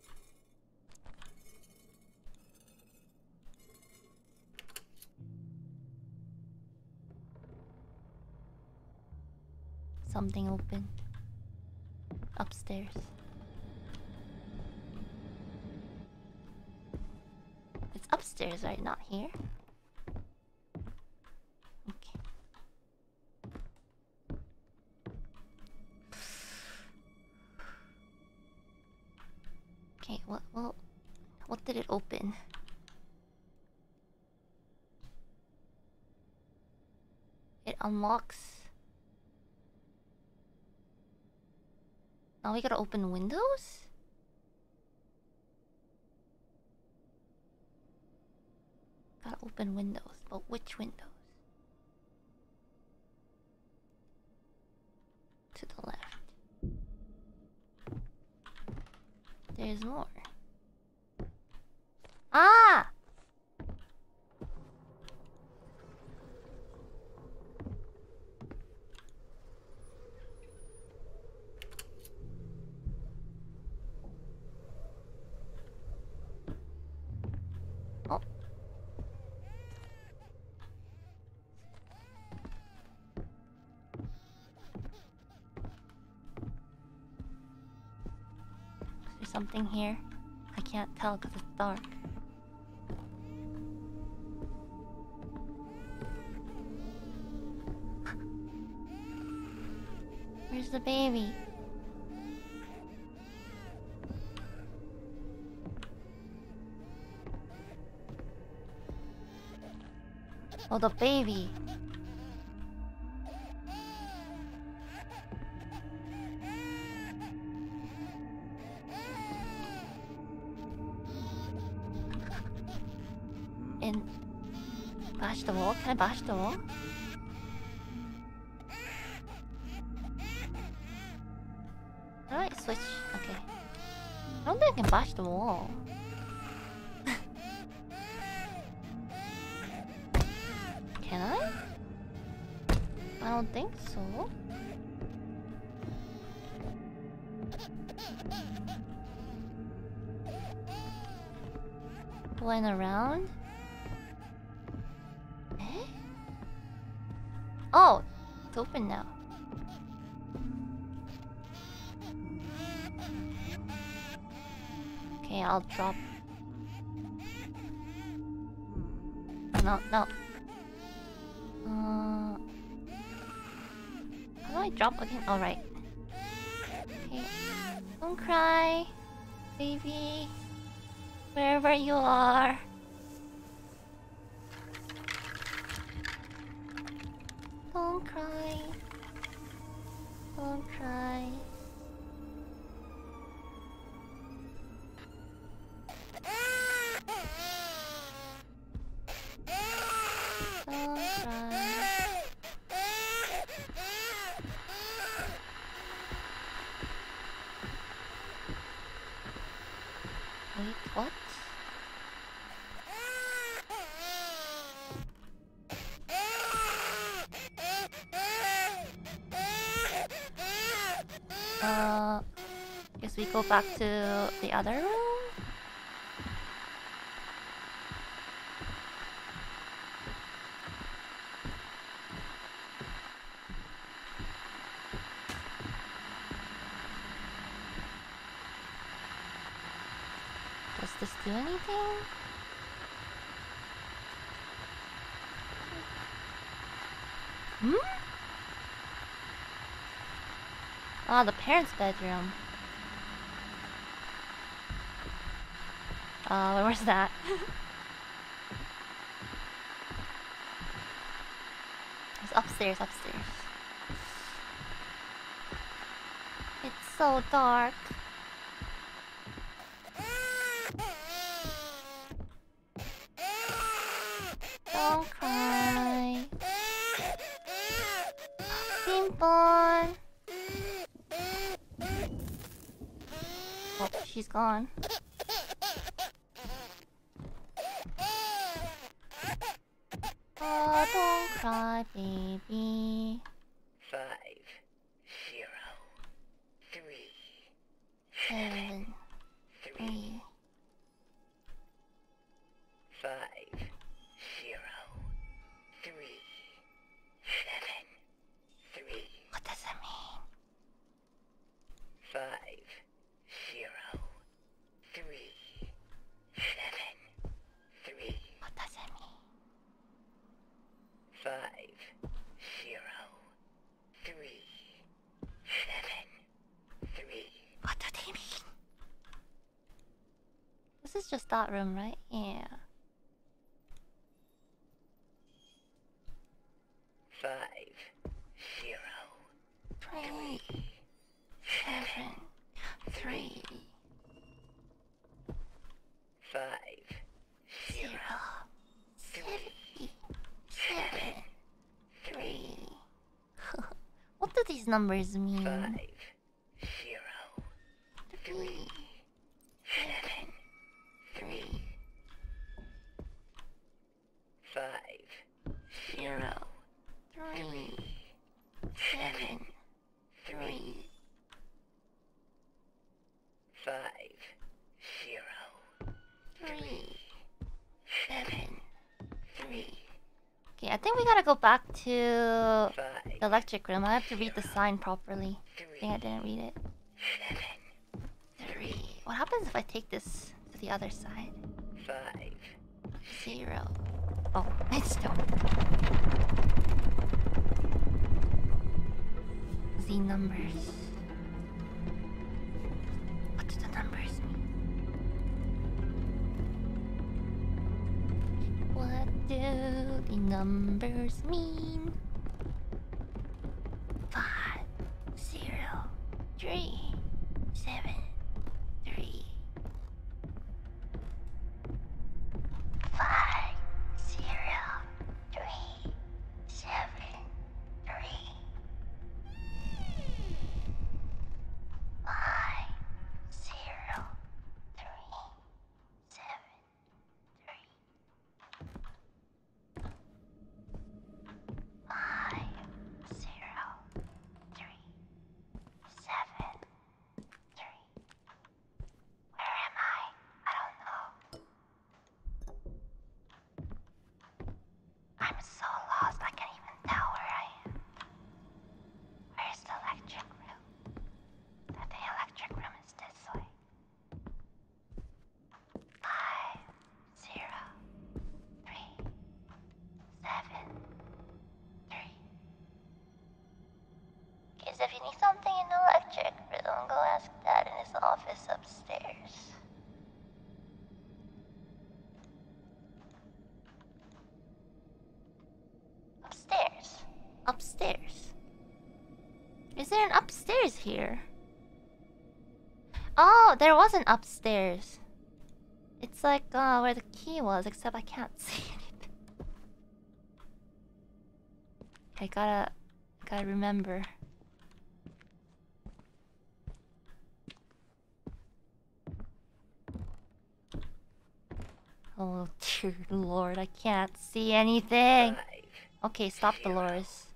Speaker 1: something open. Upstairs. It's upstairs, right? Not here? Okay. Okay, what, well, what did it open? It unlocks. Now we gotta open windows? Gotta open windows, but which windows? To the left. There's more. Ah! Oh. Is there something here? I can't tell because it's dark. Where's the baby? Oh, the baby. And bash the wall? Can I bash the wall? Alright, switch. Okay. I don't think I can bash the wall. Can I? I don't think so. Going around? Eh? Oh! It's open now. Okay, I'll drop. No, no. Uh, how do I drop again? Alright. Okay. Don't cry, baby. Wherever you are. Don't cry. Don't cry. Don't cry. Wait, what? Uh, guess we go back to the other room? Does this do anything? Hmm? Ah, the parents' bedroom. Uh, where's that? It's upstairs, upstairs. It's so dark. Don't cry. Pimpon. Oh, she's gone. Oh, don't cry, baby.
Speaker 2: Five, zero, three,
Speaker 1: Seven,
Speaker 2: three,
Speaker 1: three.
Speaker 2: five, zero, three, seven, three.
Speaker 1: What does that mean?
Speaker 2: Five, zero, three, seven, three.
Speaker 1: What do they mean? This is just that room, right? Yeah.
Speaker 2: Five, zero,
Speaker 1: Three, seven, three,
Speaker 2: five,
Speaker 1: zero, three, seven, three. What do these numbers mean?
Speaker 2: five, zero,
Speaker 1: Three, seven, three,
Speaker 2: five,
Speaker 1: zero, three, seven, three,
Speaker 2: five, zero,
Speaker 1: three, seven, three. Okay, I think we gotta go back to
Speaker 2: five,
Speaker 1: the electric room. I have to read the sign properly. I think I didn't read it. Three. What happens if I take this to the other side?
Speaker 2: five,
Speaker 1: Zero. Oh, it's still. Z numbers. What do the numbers mean? What do the numbers mean? Five, zero, three, seven, three. Five, zero, three, seven, three. Five, zero, three, seven, three. Five, zero, three, seven, three. Where am I? I don't know. I'm so lost, I can't even tell where I am. Where's the electric room? I think electric room is this way. Five, zero, three, seven, three. Kids, if you need something in the electric room, go ask Dad in his office upstairs. Upstairs. Upstairs. Is there an upstairs here? Oh, there was an upstairs. It's like uh, where the key was, except I can't see anything. I gotta, gotta remember. Oh dear Lord, I can't see anything.
Speaker 2: five,
Speaker 1: Okay, stop,
Speaker 2: Zero.
Speaker 1: Dolores.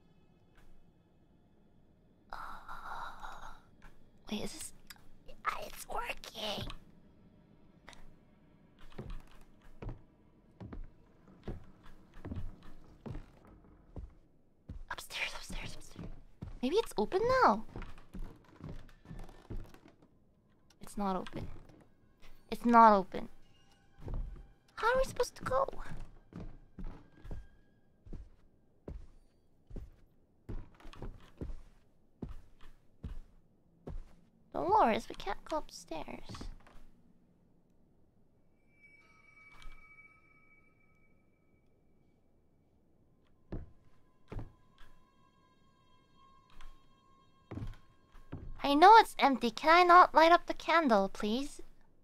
Speaker 1: Wait, is this? Ah, it's working. Upstairs, upstairs, upstairs. Maybe it's open now. It's not open. It's not open. How are we supposed to go? Dolores, we can't go upstairs. I know it's empty. Can I not light up the candle, please?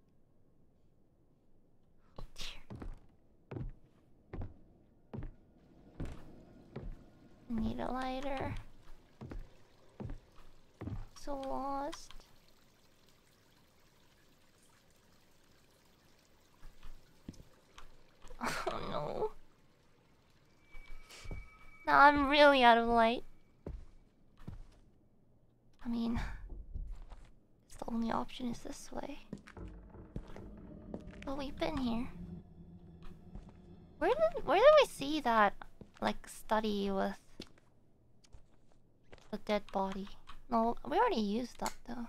Speaker 1: Oh dear. Need a lighter. So lost. Oh no. Now I'm really out of light. I mean, it's the only option is this way. But we've been here. Where did where did we see that like study with the dead body? No, we already used that though.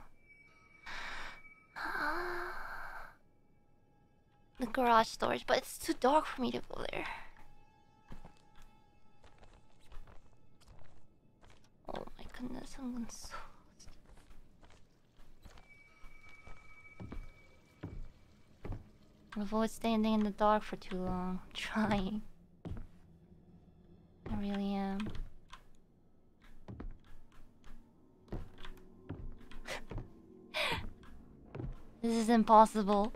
Speaker 1: The garage storage, but it's too dark for me to go there. goodness, I'm going so. Avoid standing in the dark for too long. I'm trying. I really am. This is impossible.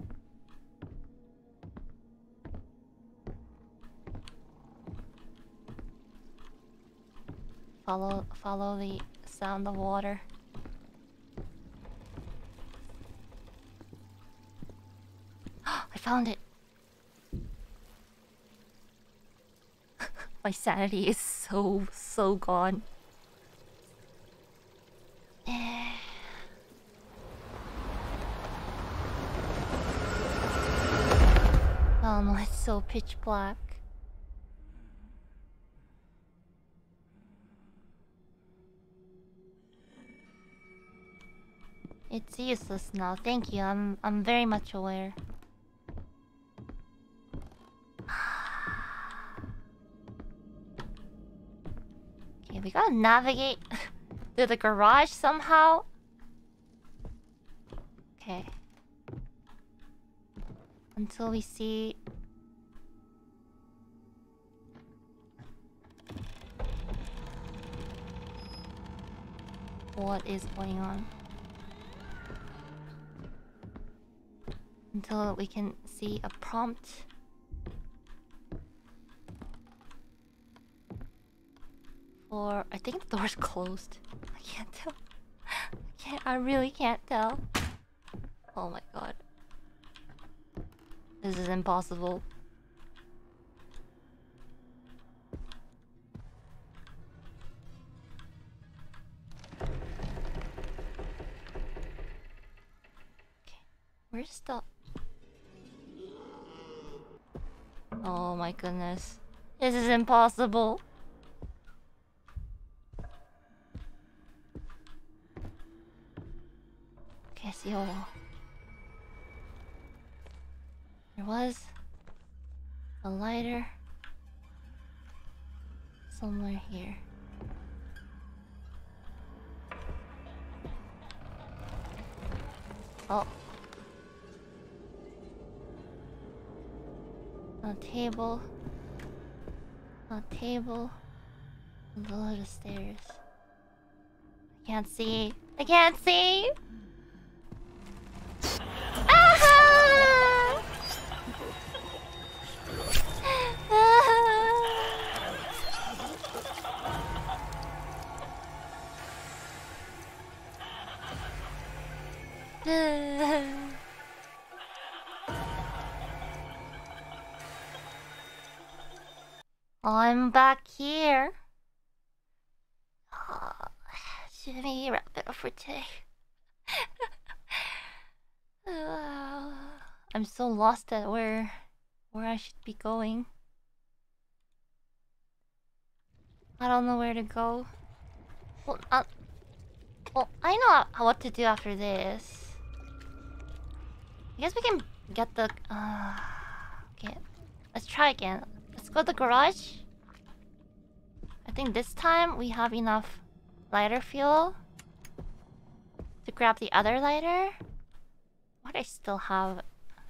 Speaker 1: Follow, follow the sound of water. I found it. My sanity is so, so gone. Oh no, it's so pitch black. It's useless now. Thank you. I'm I'm very much aware. Okay, we gotta navigate through the garage somehow. Okay. Until we see what is going on. Until we can see a prompt. For I think the door's closed. I can't tell. I can't I really can't tell. Oh my god. This is impossible. Okay. Where's the... Oh my goodness. This is impossible. Okay, I see a wall. There was a lighter somewhere here. Oh. A table. A table. Below the stairs. I can't see. I can't see! Ah! I'm back here. Oh, should we wrap it up for today? uh, I'm so lost at where where I should be going. I don't know where to go. Well, uh, well I know how, what to do after this. I guess we can get the... Uh, okay, let's try again. Let's go to the garage. I think this time we have enough lighter fuel to grab the other lighter. What I still have?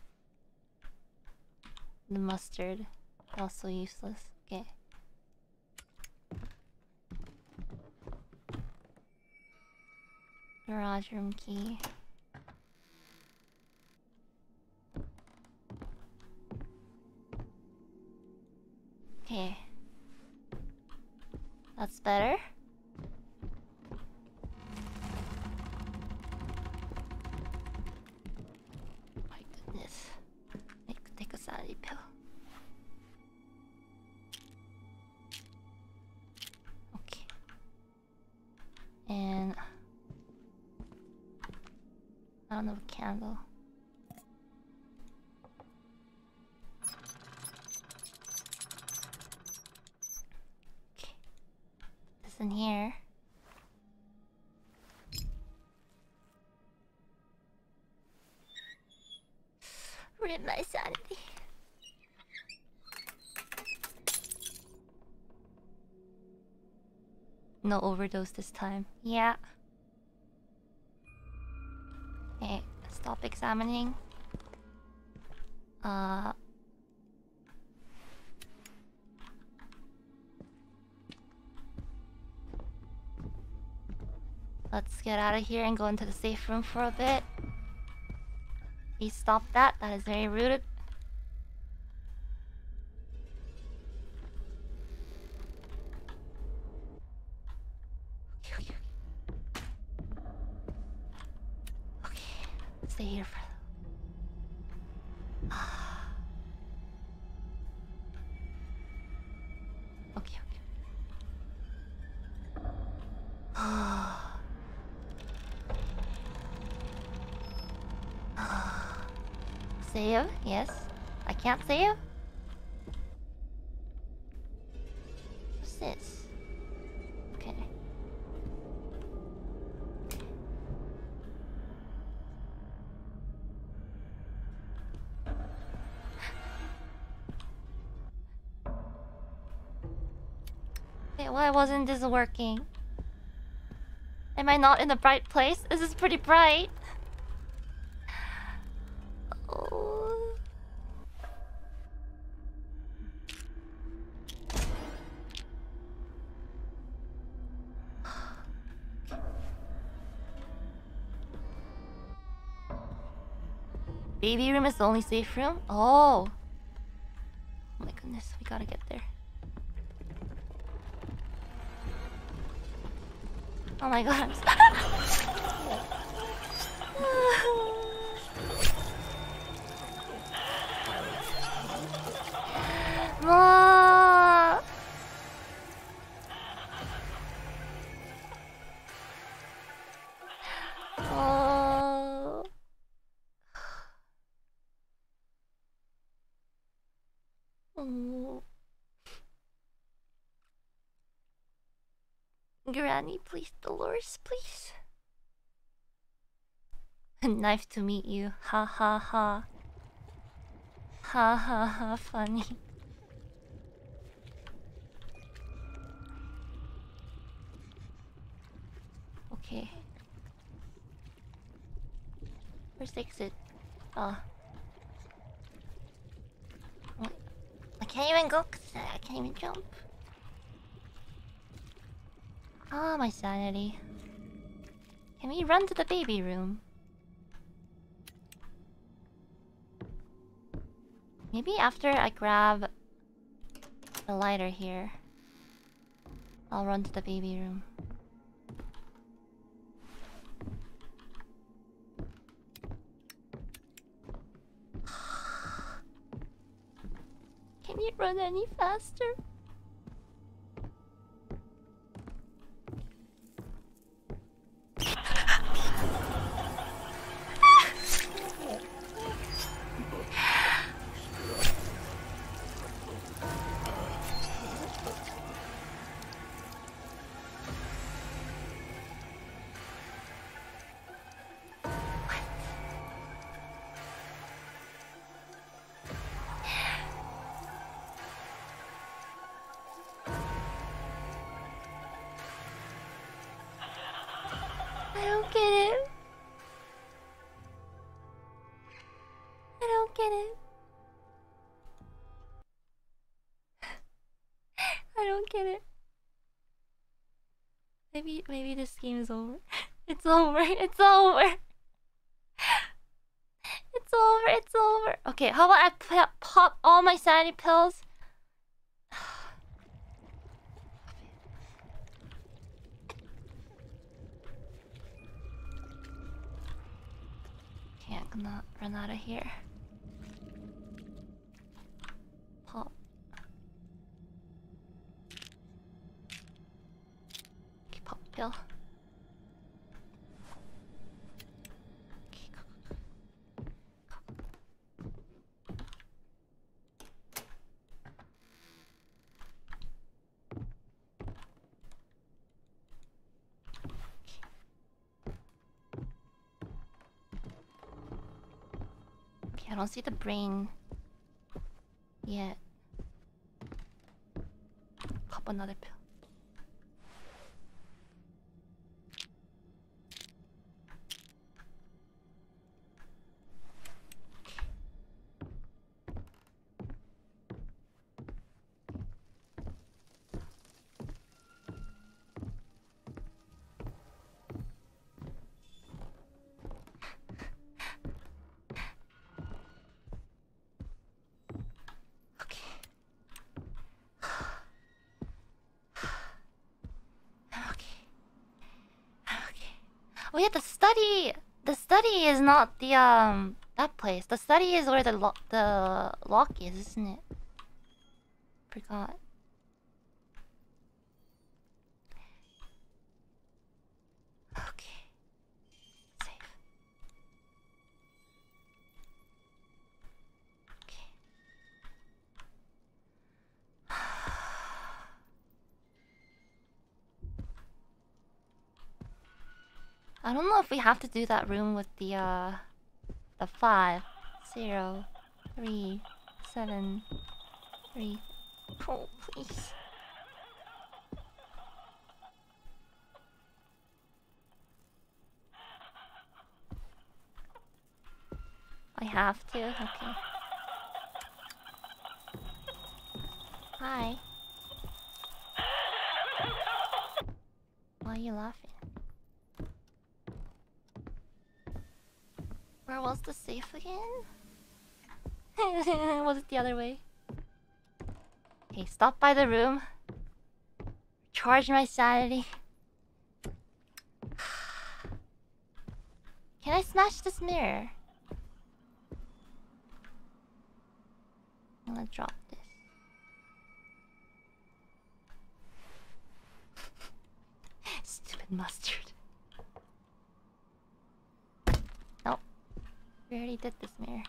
Speaker 1: The mustard. Also useless. Okay. Garage room key. Okay. That's better. My goodness. Take, take a sanity pill. Okay. And I don't know a candle. In here. Rid my sanity. No overdose this time. Yeah. Okay, stop examining. Uh. Let's get out of here and go into the safe room for a bit. Please stop that. That is very rude. Okay, okay. Okay, stay here for. Okay, okay. Save? Yes. I can't save? What's this? Okay. Wait, why wasn't this working? Am I not in the bright place? This is pretty bright. Oh. Baby room is the only safe room? Oh. Oh my goodness, we gotta get there. Oh my god, I'm stuck. Ma! Oh. Oh. Granny, please, Dolores, please. Nice to meet you. Ha ha ha. Ha ha ha, funny. Okay. Where's the exit? Oh. What? I can't even go because I can't even jump. Ah, oh, my sanity. Can we run to the baby room? Maybe after I grab the lighter here, I'll run to the baby room. Can you run any faster? I don't get it. I don't get it. I don't get it. Maybe, maybe this game is over. It's over. It's over. It's over. It's over. Okay, how about I p pop all my sanity pills? Okay, I'm gonna run out of here. Pop. Okay, pop pill. Okay, go, go, go. Okay, I don't see the brain yet. Pop another pill. Wait, the study. The study is not the um that place. The study is where the lo the lock is, isn't it? Forgot. Okay. Safe. Okay. I don't know if we have to do that room with the uh the five zero three seven three. Oh please. I have to? Okay. Hi. Why are you laughing? Where was the safe again? Was it the other way? Okay, stop by the room. Charge my sanity. Can I smash this mirror? I'm gonna drop this. Stupid mustard. Nope. We already did this mirror.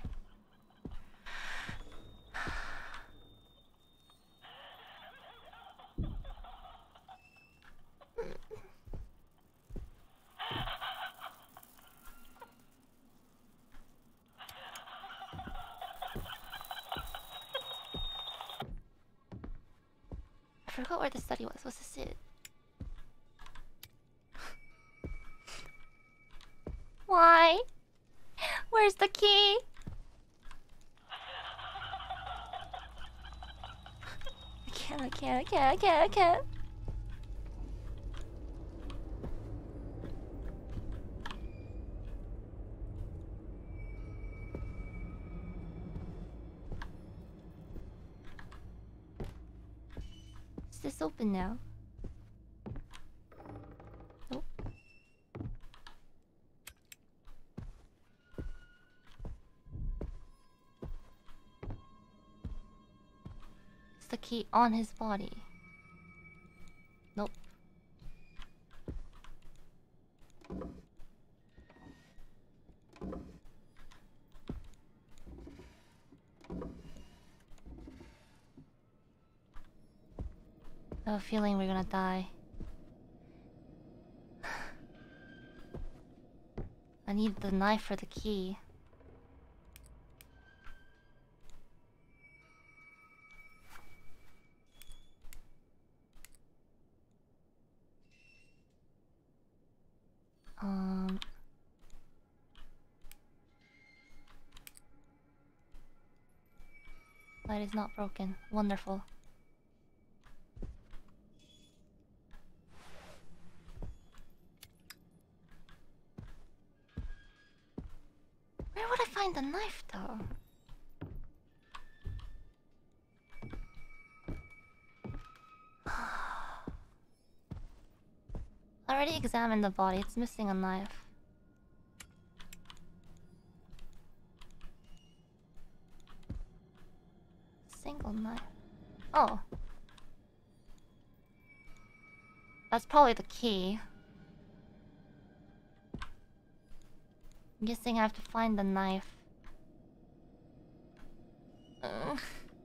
Speaker 1: I forgot where the study was. What's this it? Why? Where's the key? I can't, I can't, I can't, I can't, I can't. Is this open now? Nope. Is the key on his body? Nope. I have a feeling we're gonna die. I need the knife for the key. Um... Light is not broken. Wonderful. Where would I find the knife, though? I already examined the body. It's missing a knife. Single knife. Oh. That's probably the key. I'm guessing I have to find the knife. Ugh.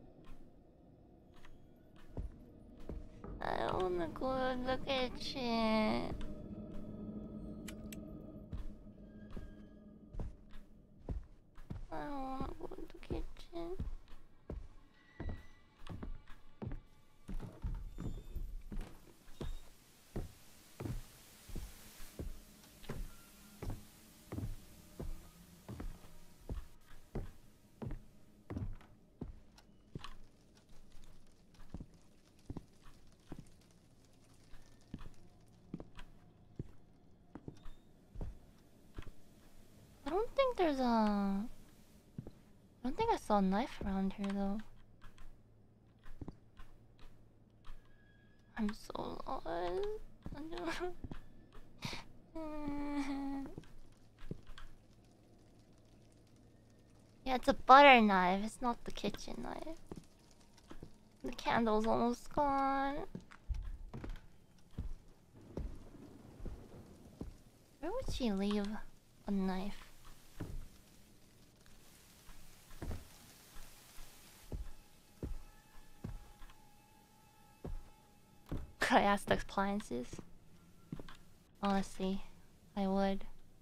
Speaker 1: I don't wanna go to the kitchen. I don't wanna go to the kitchen. I don't think there's a... I don't think I saw a knife around here though. I'm so lost. Yeah, it's a butter knife. It's not the kitchen knife. The candle's almost gone. Where would she leave a knife? Could I ask the appliances? Honestly, I would.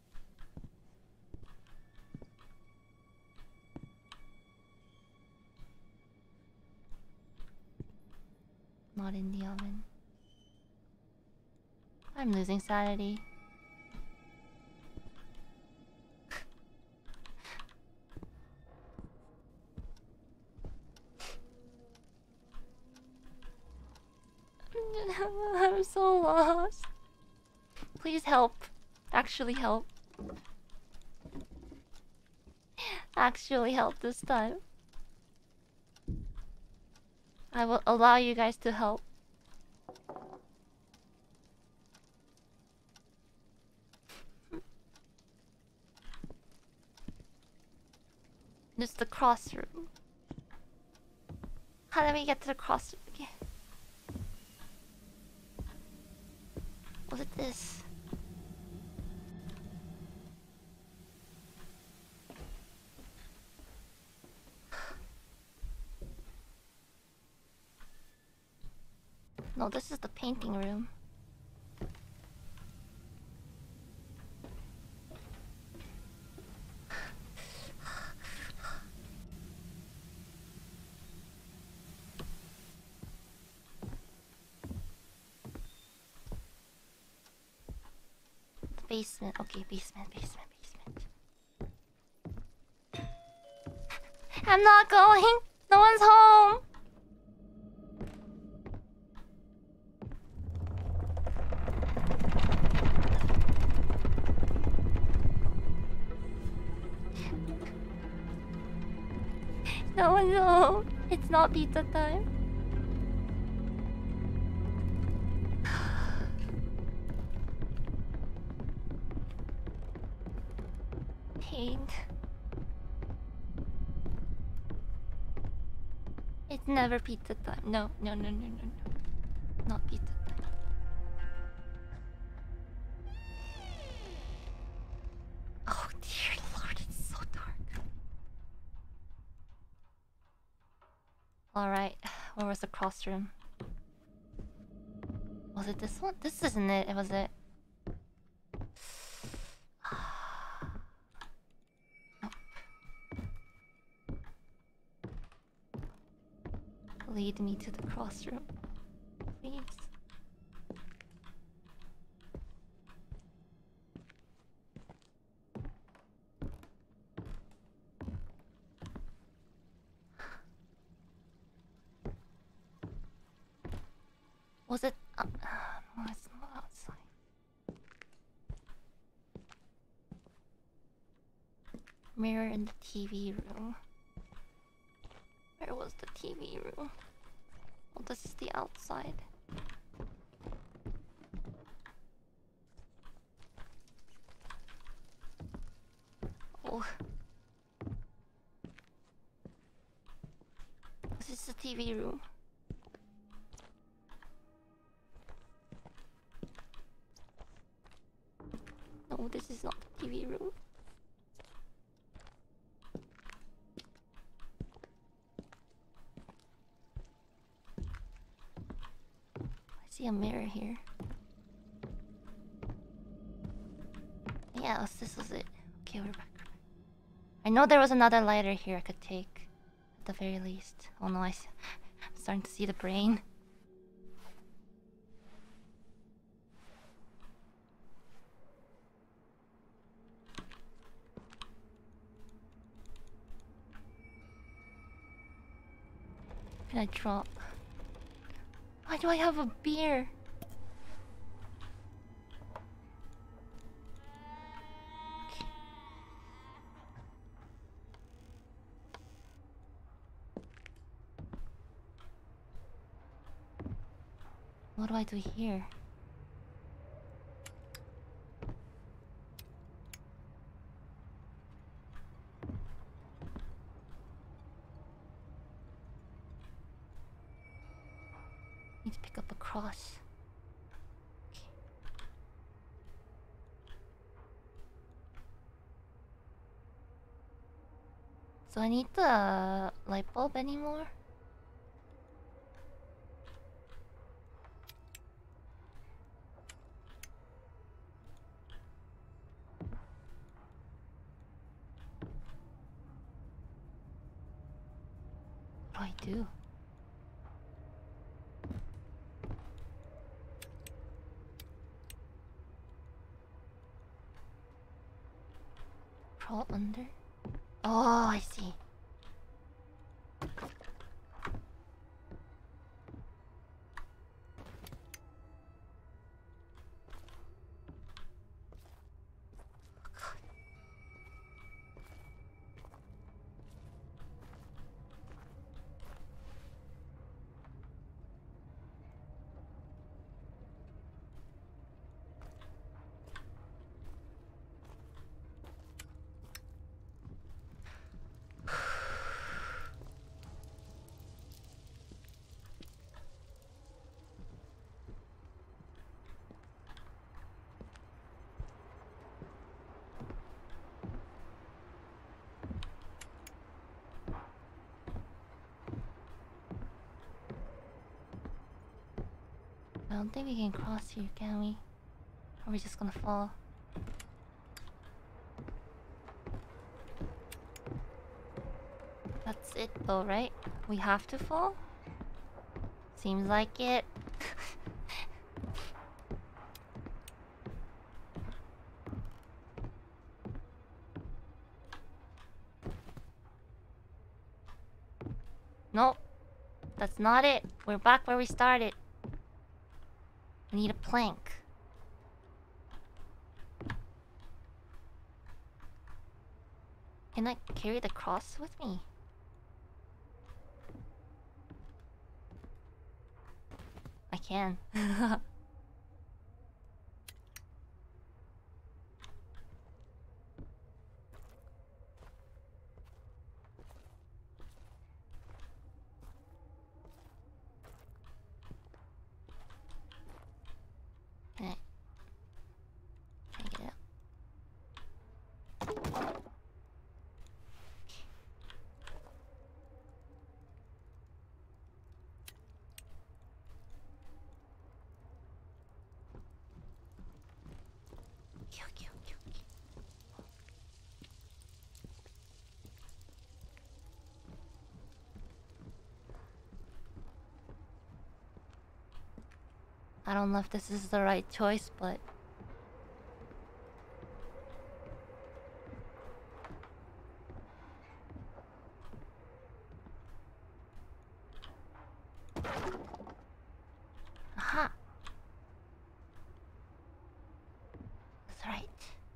Speaker 1: Not in the oven. I'm losing sanity. I'm so lost. Please help. Actually help. Actually help this time. I will allow you guys to help. This is the crossroom. How do we get to the crossroom again? Was it this? No, this is the painting room. The basement. Okay, basement, basement, basement. I'm not going. No one's home. No one's home. It's not pizza time. Pain. It's never pizza time. No, no, no, no, no, no. Not pizza time. Oh dear Lord, it's so dark. Alright, where was the crossroom? Was it this one? This isn't it, was it? Nope. Lead me to the crossroom, please. Was it? Uh, no, it's not outside. Mirror in the T V room. Where was the T V room? Oh, this is the outside. Oh. This is the T V room. No, this is not the T V room. I see a mirror here. Yes, this was it. Okay, we're back. I know there was another lighter here I could take, at the very least. Oh no, I see, I'm starting to see the brain. Can I drop? Why do I have a beer? Okay. What do I do here? Do I need the light bulb anymore? What do I do? Crawl under? Oh, I see. I don't think we can cross here, can we? Or are we just gonna fall? That's it though, right? We have to fall? Seems like it. Nope. That's not it. We're back where we started. I need a plank. Can I carry the cross with me? I can. Okay. Try and get it out. Okay, okay, okay, okay. I don't know if this is the right choice, but aha. That's right.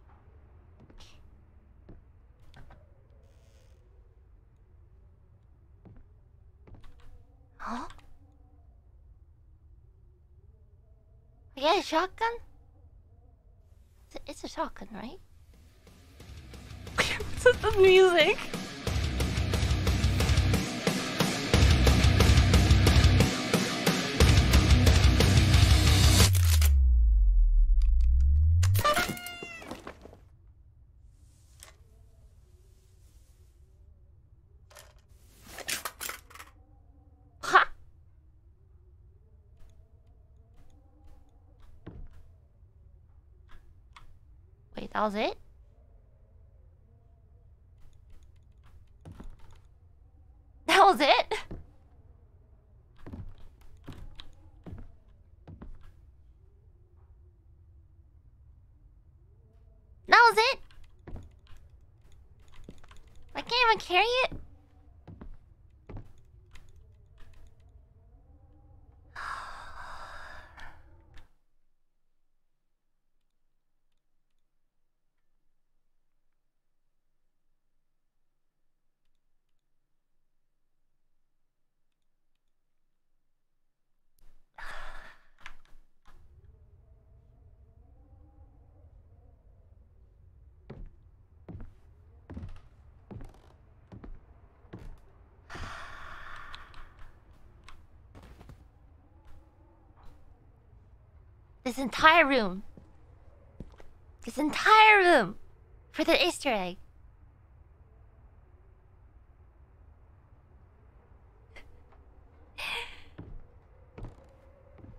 Speaker 1: Huh? Yeah, shotgun? It's a, it's a shotgun, right? This is the music. Ha! Wait, that was it? That was it? That was it? I can't even carry it? This entire room. This entire room. For the Easter egg.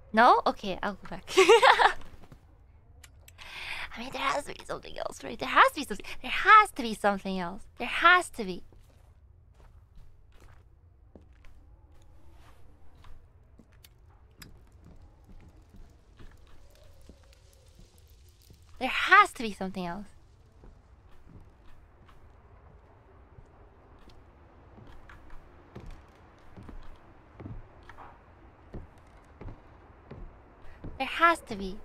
Speaker 1: No? Okay, I'll go back. I mean, there has to be something else, right? There has to be something. There has to be something else. There has to be. There has to be something else. There has to be.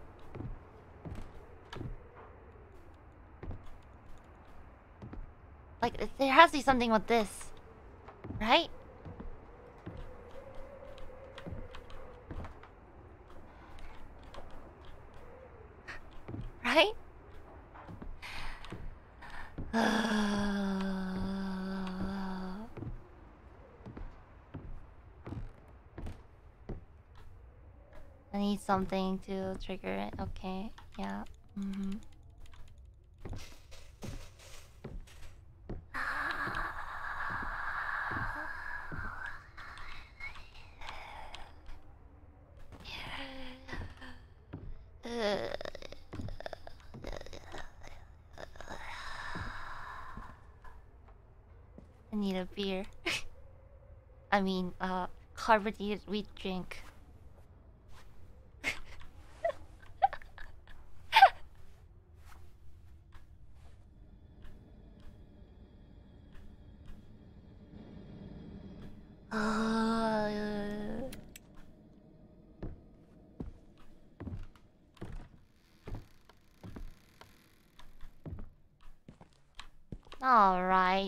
Speaker 1: Like, there has to be something with this. Right? Right? I need something to trigger it. Okay, yeah. Mm-hmm. I need a beer. I mean, uh, carbonated wheat drink. Alright.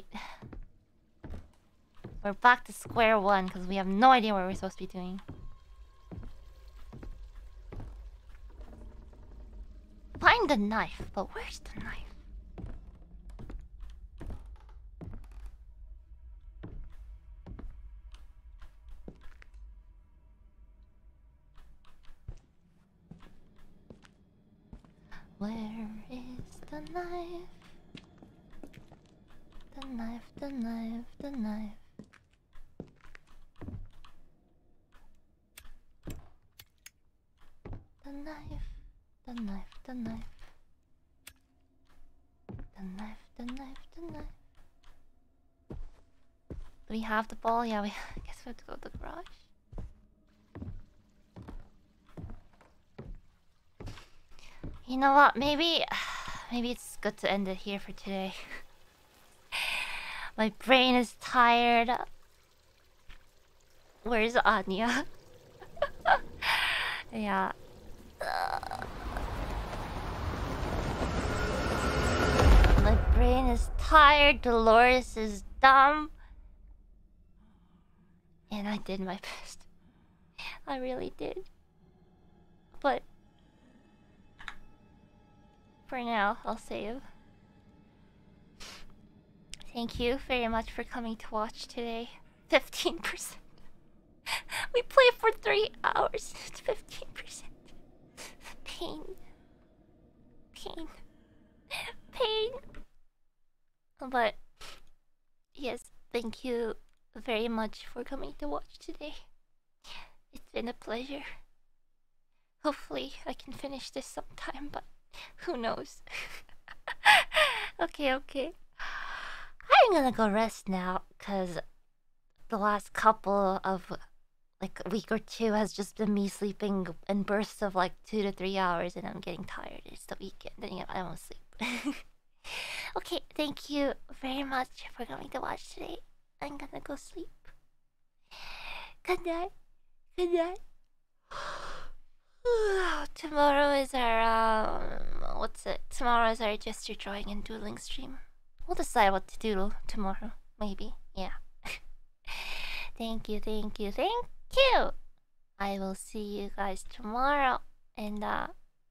Speaker 1: We're back to square one because we have no idea what we're supposed to be doing. Find the knife, but where's the knife? Where is the knife? The knife, the knife, the knife. The knife, the knife, the knife. The knife, the knife, the knife. Do we have the ball? Yeah, we I guess we have to go to the garage. You know what? Maybe maybe it's good to end it here for today. My brain is tired. Where's Anya? Yeah. Uh, my brain is tired. Dolores is dumb. And I did my best. I really did. But for now, I'll save. Thank you very much for coming to watch today. fifteen percent. We played for three hours. It's fifteen percent. Pain. Pain. Pain. But, yes, thank you very much for coming to watch today. It's been a pleasure. Hopefully, I can finish this sometime, but who knows? Okay, okay. I'm gonna go rest now, because the last couple of, like, a week or two has just been me sleeping in bursts of, like, two to three hours, and I'm getting tired. It's the weekend, and I don't sleep. Okay, thank you very much for coming to watch today. I'm gonna go sleep. Good night. Good night. Tomorrow is our, um, what's it? Tomorrow is our gesture drawing and doodling stream. We'll decide what to doodle tomorrow, maybe. Yeah. Thank you, thank you, thank you. I will see you guys tomorrow. And, uh,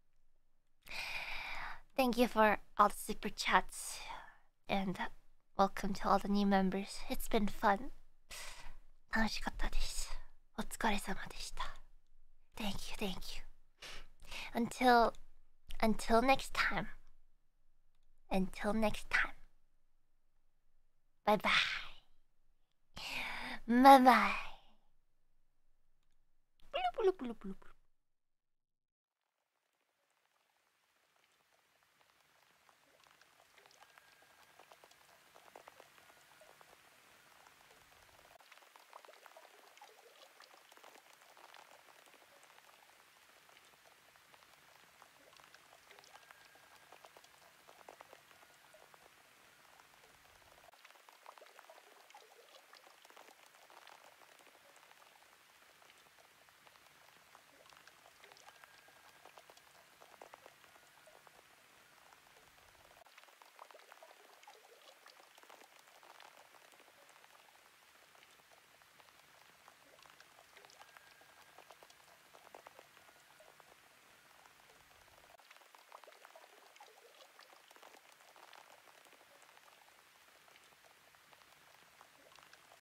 Speaker 1: thank you for all the super chats. And uh, welcome to all the new members. It's been fun. 楽しかったです。お疲れ様でした。Thank you, thank you. Until, until next time. Until next time. Bye bye. Bye bye. Bloop, bloop, bloop, bloop.